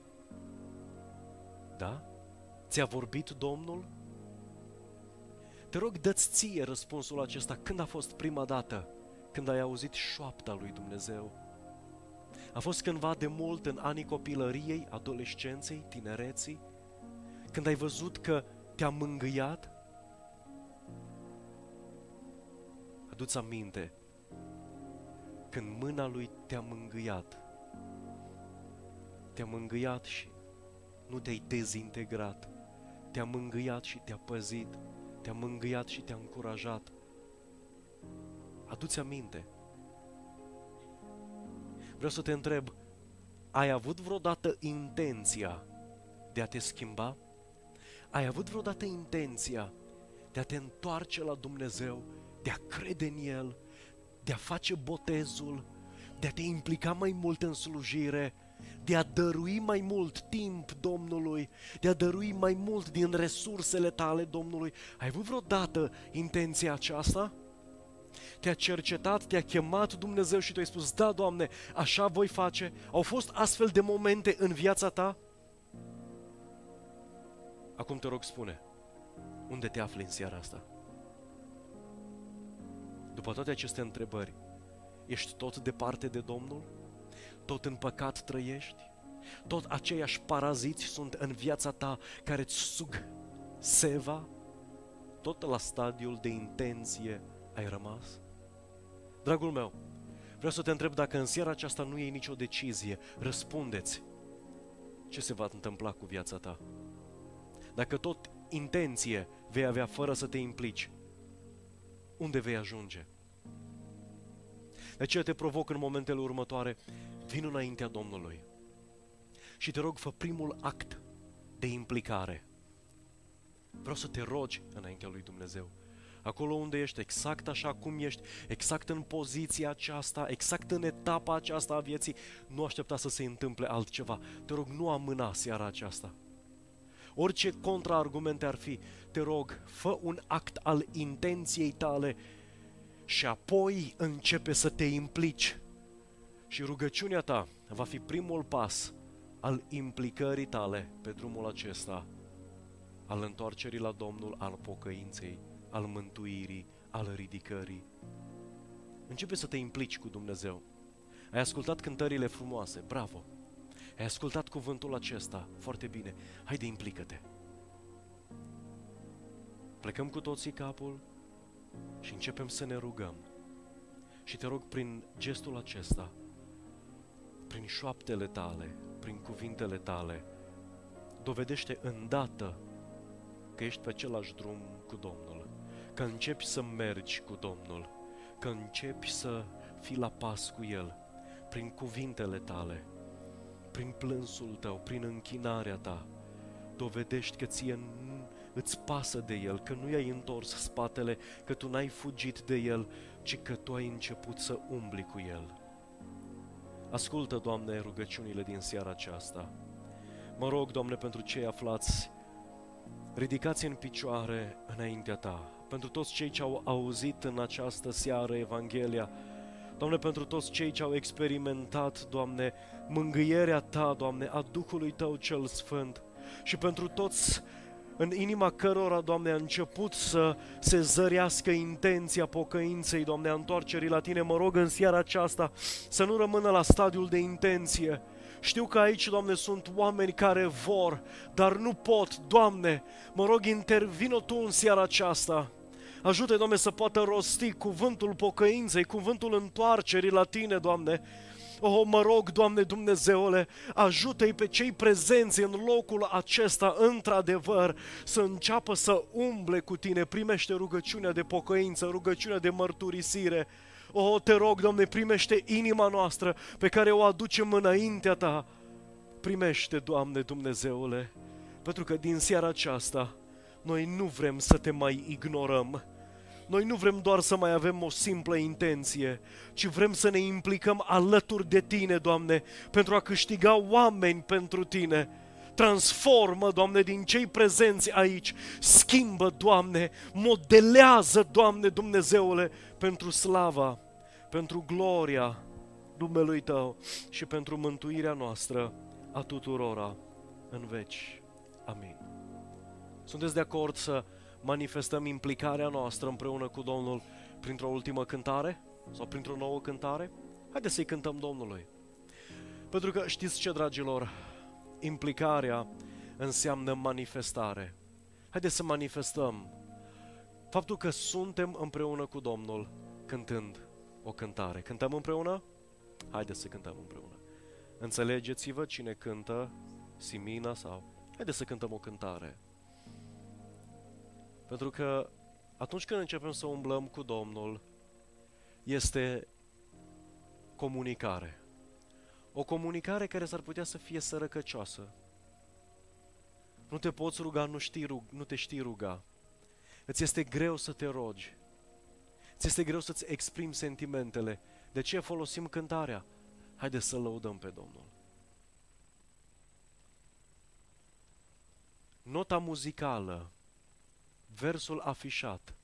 Speaker 7: Da? Ți-a vorbit Domnul? Te rog, dă-ți ție răspunsul acesta. Când a fost prima dată când ai auzit șoapta lui Dumnezeu? A fost cândva de mult în anii copilăriei, adolescenței, tinereții? Când ai văzut că te-a mângâiat? Adu-ți aminte când mâna lui te-a mângâiat. Te-a mângâiat și nu te-ai dezintegrat. Te-a mângâiat și te-a păzit. Te-a mângâiat și te-a încurajat. Adu-ți aminte. Vreau să te întreb, ai avut vreodată intenția de a te schimba? Ai avut vreodată intenția de a te întoarce la Dumnezeu, de a crede în El, de a face botezul, de a te implica mai mult în slujire, de a dărui mai mult timp Domnului, de a dărui mai mult din resursele tale Domnului? Ai avut vreodată intenția aceasta? Te-a cercetat, te-a chemat Dumnezeu și tu ai spus, da, Doamne, așa voi face? Au fost astfel de momente în viața ta? Acum te rog, spune, unde te afli în seara asta? După toate aceste întrebări, ești tot departe de Domnul? Tot în păcat trăiești? Tot aceiași paraziți sunt în viața ta care îți sug seva? Tot la stadiul de intenție ai rămas? Dragul meu, vreau să te întreb dacă în seara aceasta nu iei nicio decizie. Răspundeți. Ce se va întâmpla cu viața ta? Dacă tot intenție vei avea fără să te implici, unde vei ajunge? De aceea te provoc în momentele următoare, vin înaintea Domnului și te rog, fă primul act de implicare. Vreau să te rogi înaintea lui Dumnezeu. Acolo unde ești, exact așa cum ești, exact în poziția aceasta, exact în etapa aceasta a vieții, nu aștepta să se întâmple altceva. Te rog, nu amâna seara aceasta. Orice contraargumente ar fi, te rog, fă un act al intenției tale și apoi începe să te implici. Și rugăciunea ta va fi primul pas al implicării tale pe drumul acesta, al întoarcerii la Domnul, al pocăinței, al mântuirii, al ridicării. Începe să te implici cu Dumnezeu. Ai ascultat cântările frumoase, bravo! Ai ascultat cuvântul acesta, foarte bine. Haide, implică-te! Plecăm cu toții capul și începem să ne rugăm. Și te rog, prin gestul acesta, prin șoaptele tale, prin cuvintele tale, dovedește îndată că ești pe același drum cu Domnul, că începi să mergi cu Domnul, că începi să fii la pas cu El, prin cuvintele tale, prin plânsul tău, prin închinarea ta. Dovedești că ție îți pasă de El, că nu i-ai întors spatele, că tu n-ai fugit de El, ci că tu ai început să umbli cu El. Ascultă, Doamne, rugăciunile din seara aceasta. Mă rog, Doamne, pentru cei aflați, ridicați în picioare înaintea Ta, pentru toți cei ce au auzit în această seară Evanghelia, Doamne, pentru toți cei ce au experimentat, Doamne, mângâierea Ta, Doamne, a Duhului Tău cel Sfânt, și pentru toți în inima cărora, Doamne, a început să se zărească intenția pocăinței, Doamne, a întoarcerii la Tine, mă rog în seara aceasta să nu rămână la stadiul de intenție. Știu că aici, Doamne, sunt oameni care vor, dar nu pot, Doamne, mă rog, intervino Tu în seara aceasta. Ajută-i, Doamne, să poată rosti cuvântul pocăinței, cuvântul întoarcerii la Tine, Doamne. Oh, mă rog, Doamne Dumnezeule, ajută-i pe cei prezenți în locul acesta, într-adevăr, să înceapă să umble cu Tine. Primește rugăciunea de pocăință, rugăciunea de mărturisire. Oh, te rog, Doamne, primește inima noastră pe care o aducem înaintea Ta. Primește, Doamne Dumnezeule, pentru că din seara aceasta noi nu vrem să Te mai ignorăm. Noi nu vrem doar să mai avem o simplă intenție, ci vrem să ne implicăm alături de Tine, Doamne, pentru a câștiga oameni pentru Tine. transformă, Doamne, din cei prezenți aici, schimbă, Doamne, modelează, Doamne, Dumnezeule, pentru slava, pentru gloria numelui Tău și pentru mântuirea noastră a tuturora în veci. Amin. Sunteți de acord să manifestăm implicarea noastră împreună cu Domnul printr-o ultimă cântare sau printr-o nouă cântare? Haideți să-i cântăm Domnului. Pentru că știți ce, dragilor, implicarea înseamnă manifestare. Haideți să manifestăm faptul că suntem împreună cu Domnul cântând o cântare. Cântăm împreună? Haideți să cântăm împreună. Înțelegeți-vă cine cântă, Simina sau... Haideți să cântăm o cântare. Pentru că atunci când începem să umblăm cu Domnul, este comunicare. O comunicare care s-ar putea să fie sărăcăcioasă. Nu te poți ruga, nu te știi ruga. Îți este greu să te rogi. Îți este greu să-ți exprimi sentimentele. De ce folosim cântarea? Haideți să lăudăm pe Domnul. Nota muzicală, versul afișat,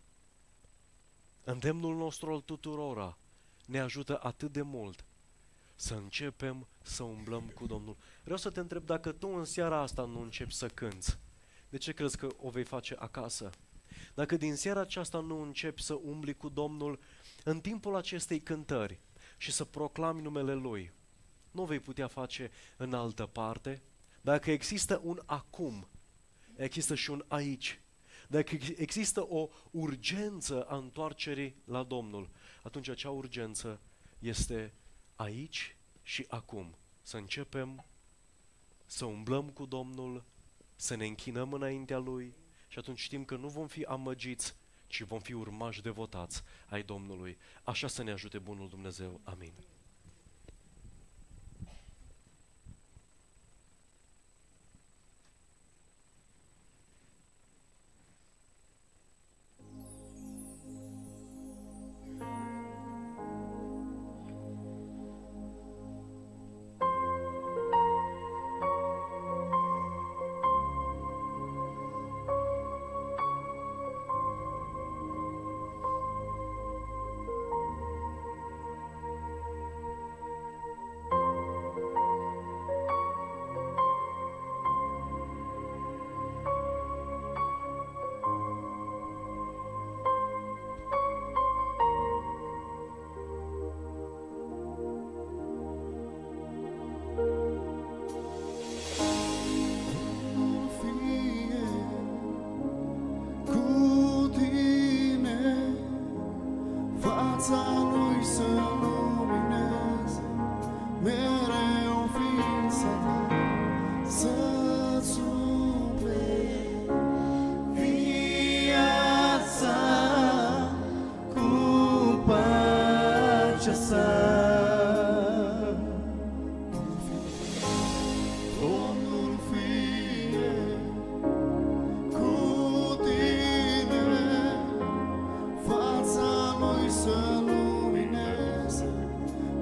Speaker 7: îndemnul nostru al tuturora ne ajută atât de mult să începem să umblăm cu Domnul. Vreau să te întreb, dacă tu în seara asta nu începi să cânți, de ce crezi că o vei face acasă? Dacă din seara aceasta nu începi să umbli cu Domnul în timpul acestei cântări și să proclami numele Lui, nu o vei putea face în altă parte? Dacă există un acum, există și un aici. Dacă există o urgență a întoarcerii la Domnul, atunci acea urgență este aici și acum. Să începem să umblăm cu Domnul, să ne închinăm înaintea Lui și atunci știm că nu vom fi amăgiți, ci vom fi urmași devotați ai Domnului. Așa să ne ajute bunul Dumnezeu. Amin.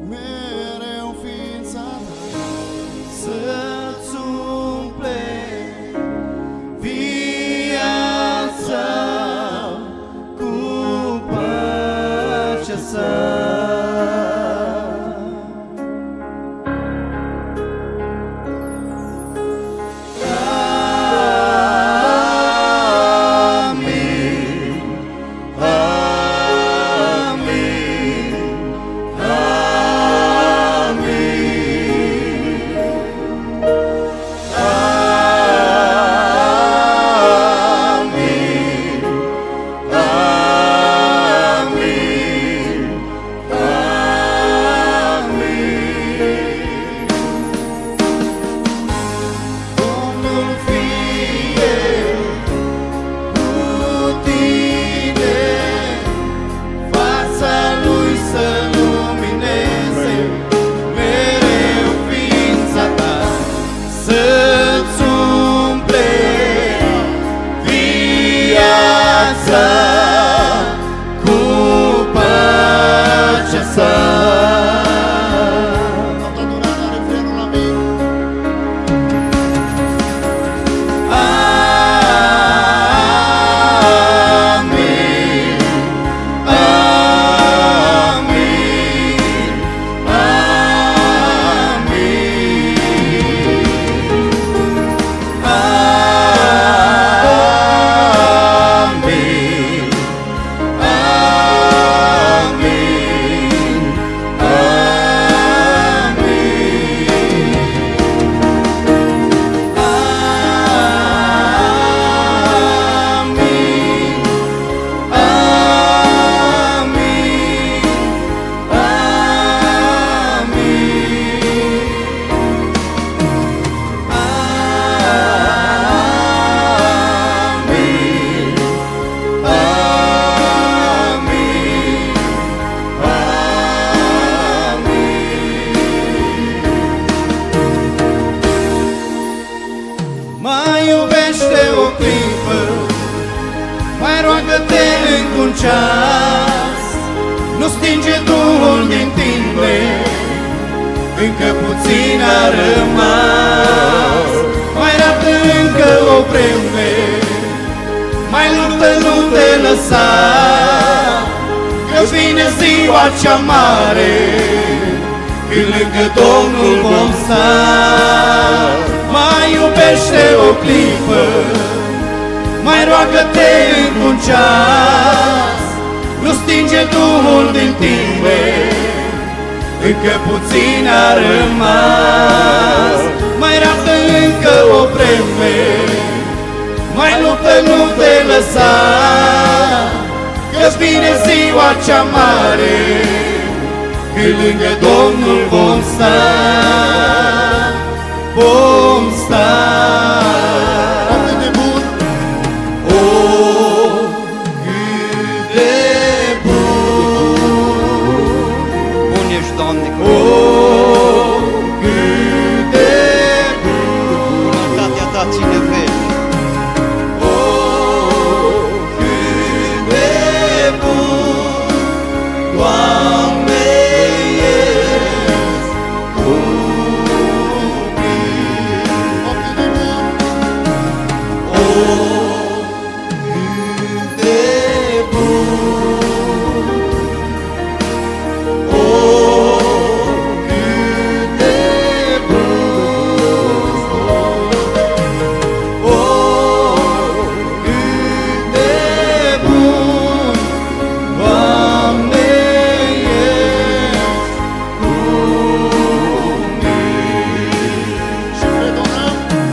Speaker 2: Să-ți umple clipă, mai roagă-te încă un ceas, nu stinge Duhul din tine, încă puțin a rămas. Mai rabdă încă o vreme, mai luptă, nu te lăsa, că vine ziua cea mare, când lângă Domnul vom sta. Mai iubește o clipă, mai roagă-te încă un ceas, nu stinge Duhul din tine, încă puțin a rămas. Mai rabdă încă o vreme, mai luptă, nu te lăsa, că-ți vine ziua cea mare, când lângă Domnul vom sta. Vom sta. Atât de bun. Oh, cât de bun.
Speaker 1: Bun ești, Doamne, cu
Speaker 2: Oh, cât de bun.
Speaker 1: bunătatea Ta ține veci.
Speaker 2: Oh, cât de bun, Doamne, ești cu mine. Oh, cât de bun. Oh, cât de bun. Oh, cât de bun, Doamne, ești cu mine. Și fredonăm.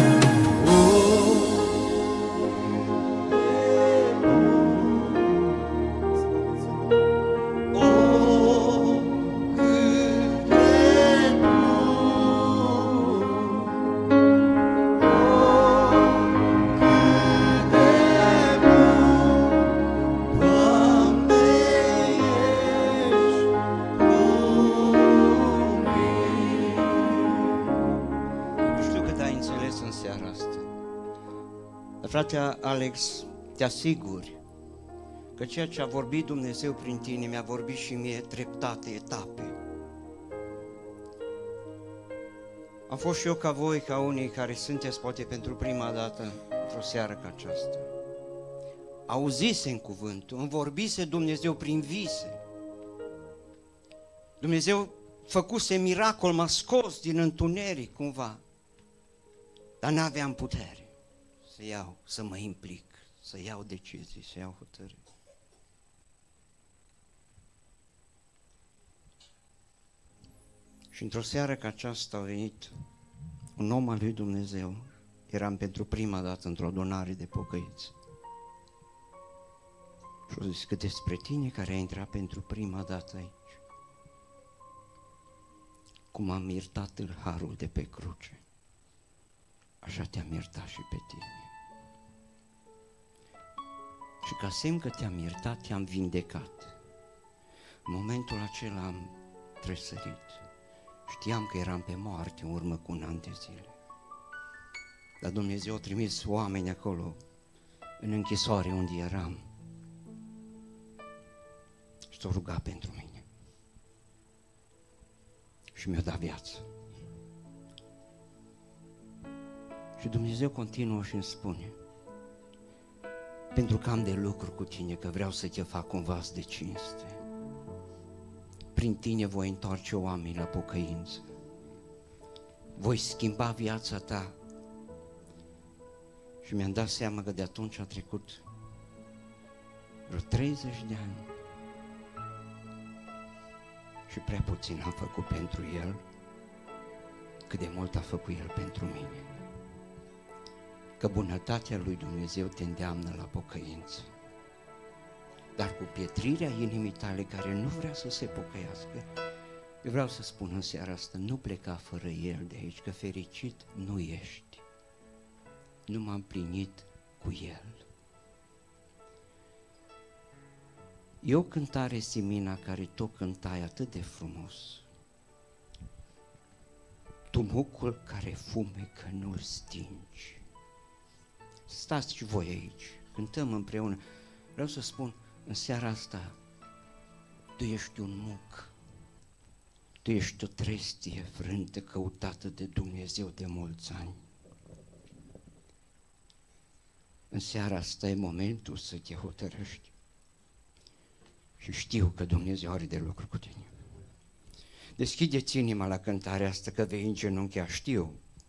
Speaker 2: Oh, cât de
Speaker 1: Nu știu cât ai înțeles în seara asta. Dar, frate Alex, te asiguri că ceea ce a vorbit Dumnezeu prin tine mi-a vorbit și mie treptate, etape. Am fost și eu ca voi, ca unii care sunteți poate pentru prima dată într-o seară ca aceasta. Auzisem cuvântul, îmi vorbise Dumnezeu prin vise. Dumnezeu făcuse miracol, m-a scos din întuneric cumva, dar n-aveam putere să iau, să mă implic, să iau decizii, să iau hotărâri. Și într-o seară ca aceasta a venit un om al lui Dumnezeu. Eram pentru prima dată într-o adunare de pocăiți. Și a zis că despre tine care ai intrat pentru prima dată aici, cum am iertat în harul de pe cruce, așa te-am iertat și pe tine. Și ca semn că te-am iertat, te-am vindecat. În momentul acela am tresărit. Știam că eram pe moarte în urmă cu un an de zile. Dar Dumnezeu a trimis oameni acolo, în închisoare unde eram, și s-a rugat pentru mine. Și mi-a dat viață. Și Dumnezeu continuă și îmi spune: pentru că am de lucru cu tine, că vreau să te fac un vas de cinste. Prin tine voi întoarce oamenii la pocăință. Voi schimba viața ta. Și mi-am dat seama că de atunci a trecut vreo 30 de ani. Și prea puțin am făcut pentru el, cât de mult a făcut el pentru mine. Că bunătatea lui Dumnezeu te îndeamnă la pocăință. Dar cu pietrirea inimii tale care nu vrea să se pocăiască, eu vreau să spun în seara asta, nu pleca fără el de aici, că fericit nu ești. Nu m-am plinit cu el. E o cântare, Simina, care tot cântai atât de frumos. Tu mucul care fumecă nu-l stingi, stați și voi aici, cântăm împreună. Vreau să spun, în seara asta, tu ești un muc, tu ești o trestie frântă căutată de Dumnezeu de mulți ani. În seara asta e momentul să te hotărăști și știu că Dumnezeu are de lucru cu tine. Deschide-ți inima la cântarea asta, că vei îngenunchea, știu.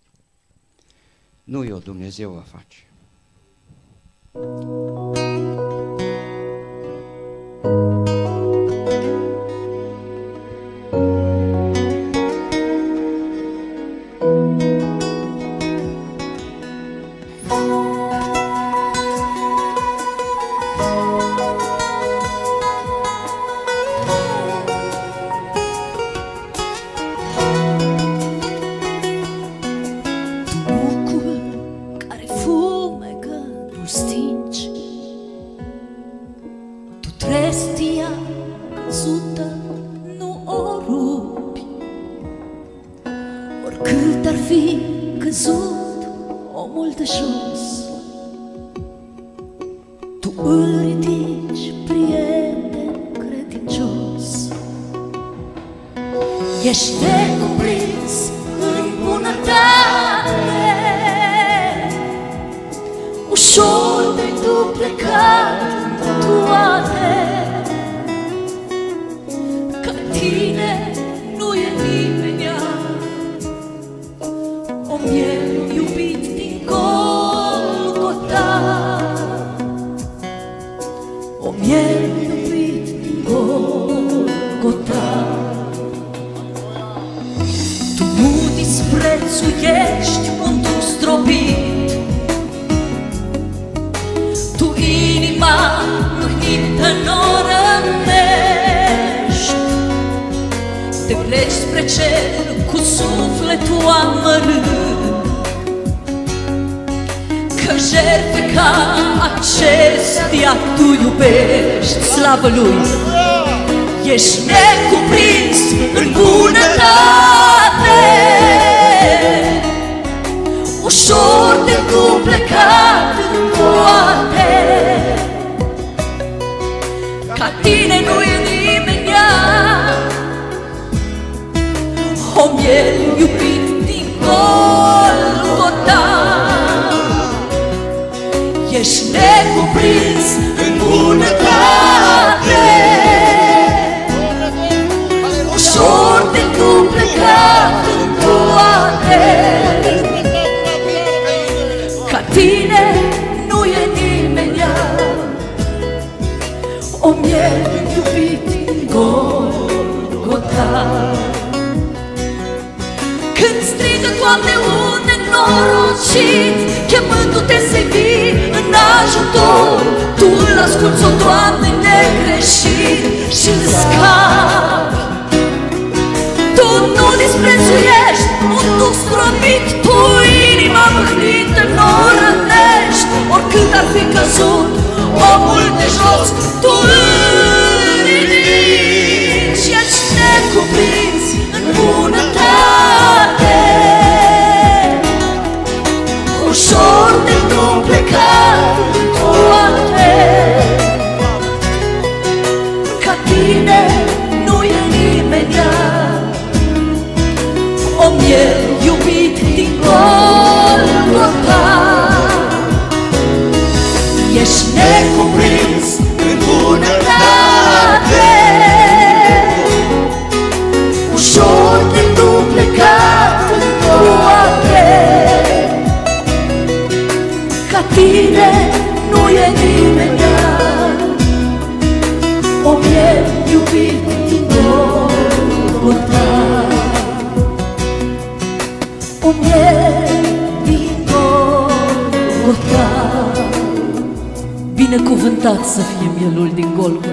Speaker 1: Nu eu, Dumnezeu va face.
Speaker 3: Ești necuprins în bunătate, ușor de tu plecat în toate. Ca tine nu e nimenea, o miel iubit din Golgota, o miel iubit din Golgota. Disprețuiești un duh zdrobit, tu inima mâhnită n-o rănești. Te pleci spre cer cu sufletul amărât, că jertfe ca acestea tu iubești. Slavă Lui! Ești necuprins în bunătate, ușor de tu plecat în toate. Ca tine nu e nimenea, o miel iubit din Golgota. Ești necuprins în bunătate, ușor de tu plecat în toate. Ca tine nu e nimenea, o miel iubit din Golgota. Când strigă, Doamne, un nenorocit, chemându-te să-i vii în ajutor, Tu îl asculți, o Doamne, negreșit și-l scapi. Tu nu disprețuiești un duh zdrobit, tu inima mâhnită n-o rănești. Oricât ar fi căzut omul de jos, tu îl ridici. Ești necuprins în bunătate, ușor de tu plecat în toate. Ca tine nu e nimenea, o miel iubit din Golgota. Ești necuprins în bunătate, ușor de tu plecat în toate. Ca tine nu e nimenea, o miel iubit din Golgota. O miel din Golgota. Binecuvântat să fie mielul din Golgota.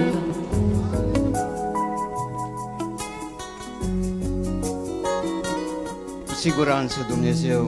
Speaker 1: Cu siguranță Dumnezeu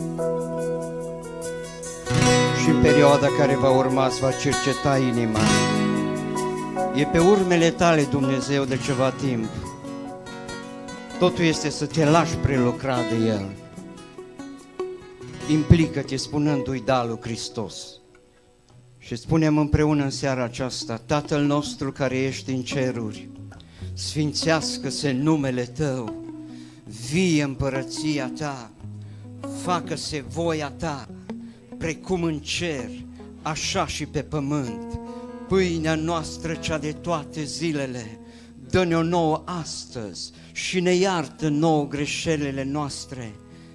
Speaker 1: și în perioada care va urma îți va cerceta inima. E pe urmele tale, Dumnezeu, de ceva timp. Totul este să te lași prelucra de El. implică-te spunându-i da lui Hristos. Și spunem împreună în seara aceasta: Tatăl nostru care ești în ceruri, sfințească-se numele Tău, vie împărăția Ta, facă-se voia Ta, precum în cer, așa și pe pământ. Pâinea noastră cea de toate zilele, dă-ne-o nouă astăzi și ne iartă nouă greșelile noastre,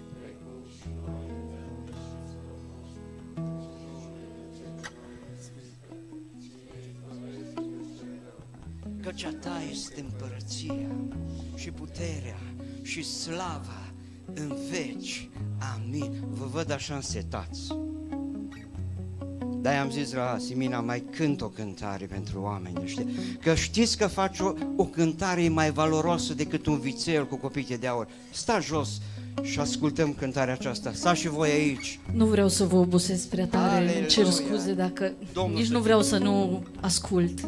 Speaker 1: căci a Ta este împărăția și puterea și slava în veci. Amin. Vă văd așa însetați. De-aia am zis la Simina, mai cânt o cântare pentru oameni ăștia. Că știți că faci o cântare mai valoroasă decât un vițel cu copite de aur. Sta jos și ascultăm cântarea aceasta. Stați și voi aici.
Speaker 3: Nu vreau să vă obosesc prea tare,
Speaker 1: Aleluia.
Speaker 3: îmi cer scuze dacă
Speaker 1: Domnul
Speaker 3: nici
Speaker 1: să
Speaker 3: nu vreau să nu ascult.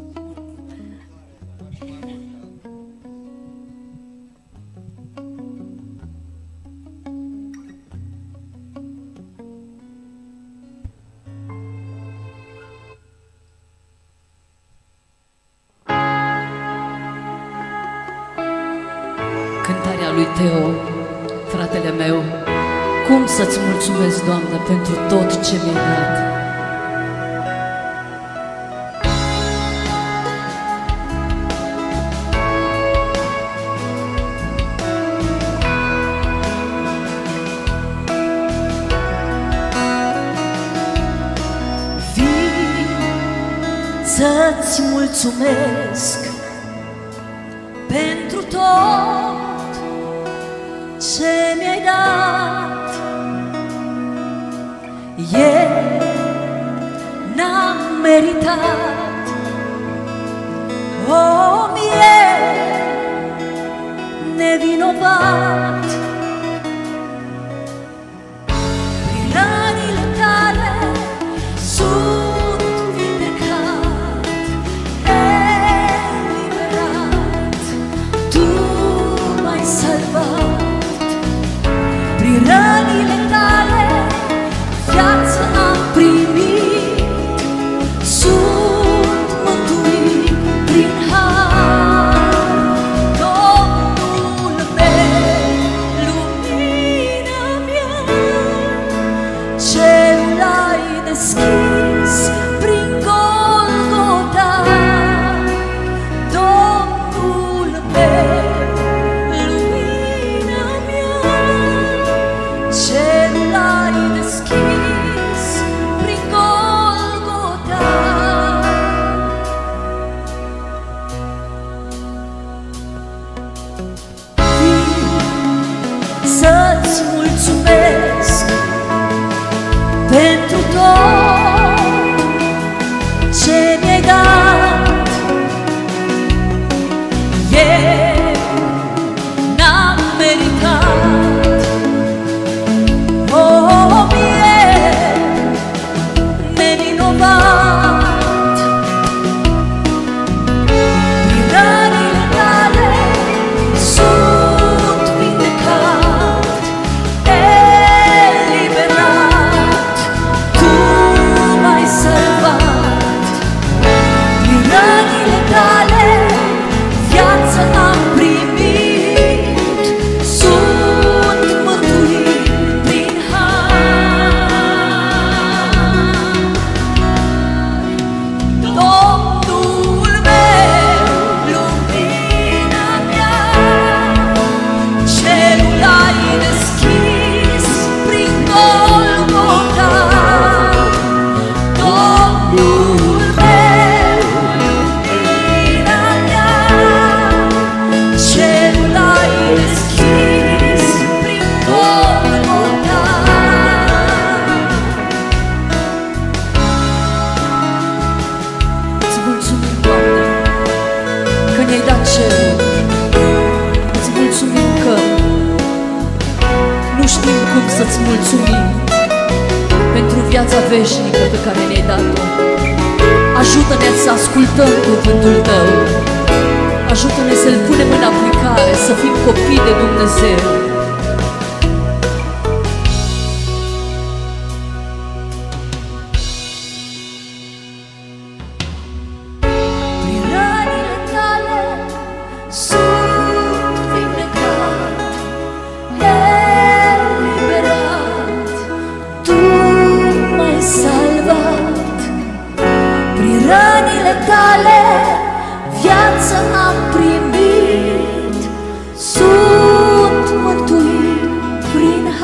Speaker 3: Cântarea lui Teo, fratele meu. Cum să-ți mulțumesc, Doamne, pentru tot ce mi-ai dat.
Speaker 5: Să-ți mulțumesc pentru tot ce mi-ai dat. Eu n-am meritat, om e nevinovat. Prin rănile tale sunt vindecat, eliberat, tu m-ai salvat. Prin rănile tale viață am primit, sunt mântuit prin har. Domnul meu, lumina mea, cerul ai deschis prin Golgota. Domnul meu, lumina mea, cerul ai deschis prin Golgota. Să-ți mulțumesc pentru tot ce mi-ai dat. Eu n-am meritat, om e nevinovat. Prin rănile tale sunt vindecat, eliberat, tu m-ai salvat. Prin rănile tale viață am primit, sunt mântuit prin har. Domnul meu, lumina mea, cerul ai deschis prin Golgota. Domnul meu, lumina mea, cerul ai deschis prin Golgota. Îți mulțumim, Doamne, că ne-ai dat cerul. Îți mulțumim că nu știm cum să-ți mulțumim pentru viața veșnică pe care ne-ai dat-o. Ajută-ne să ascultăm cuvântul Tău. Ajută-ne să-L punem în aplicare, să fim copii de Dumnezeu.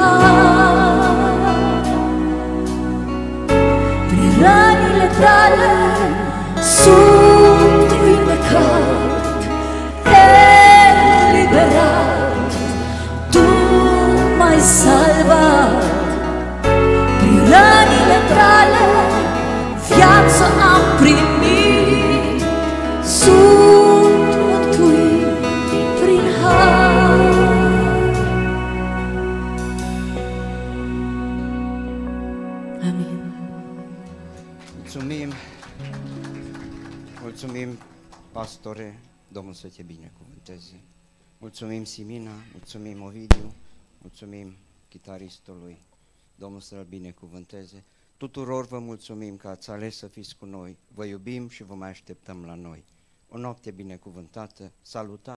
Speaker 5: har. Prin rănile tale sunt vindecat, eliberat, tu m-ai salvat. Prin rănile tale viață am primit, sunt mântuit prin har. Amin.
Speaker 1: Mulțumim, mulțumim, pastore, Domnul să te binecuvânteze. Mulțumim, Simina, mulțumim, Ovidiu, mulțumim chitaristului, Domnul să-l binecuvânteze. Tuturor vă mulțumim că ați ales să fiți cu noi, vă iubim și vă mai așteptăm la noi. O noapte binecuvântată, salutare!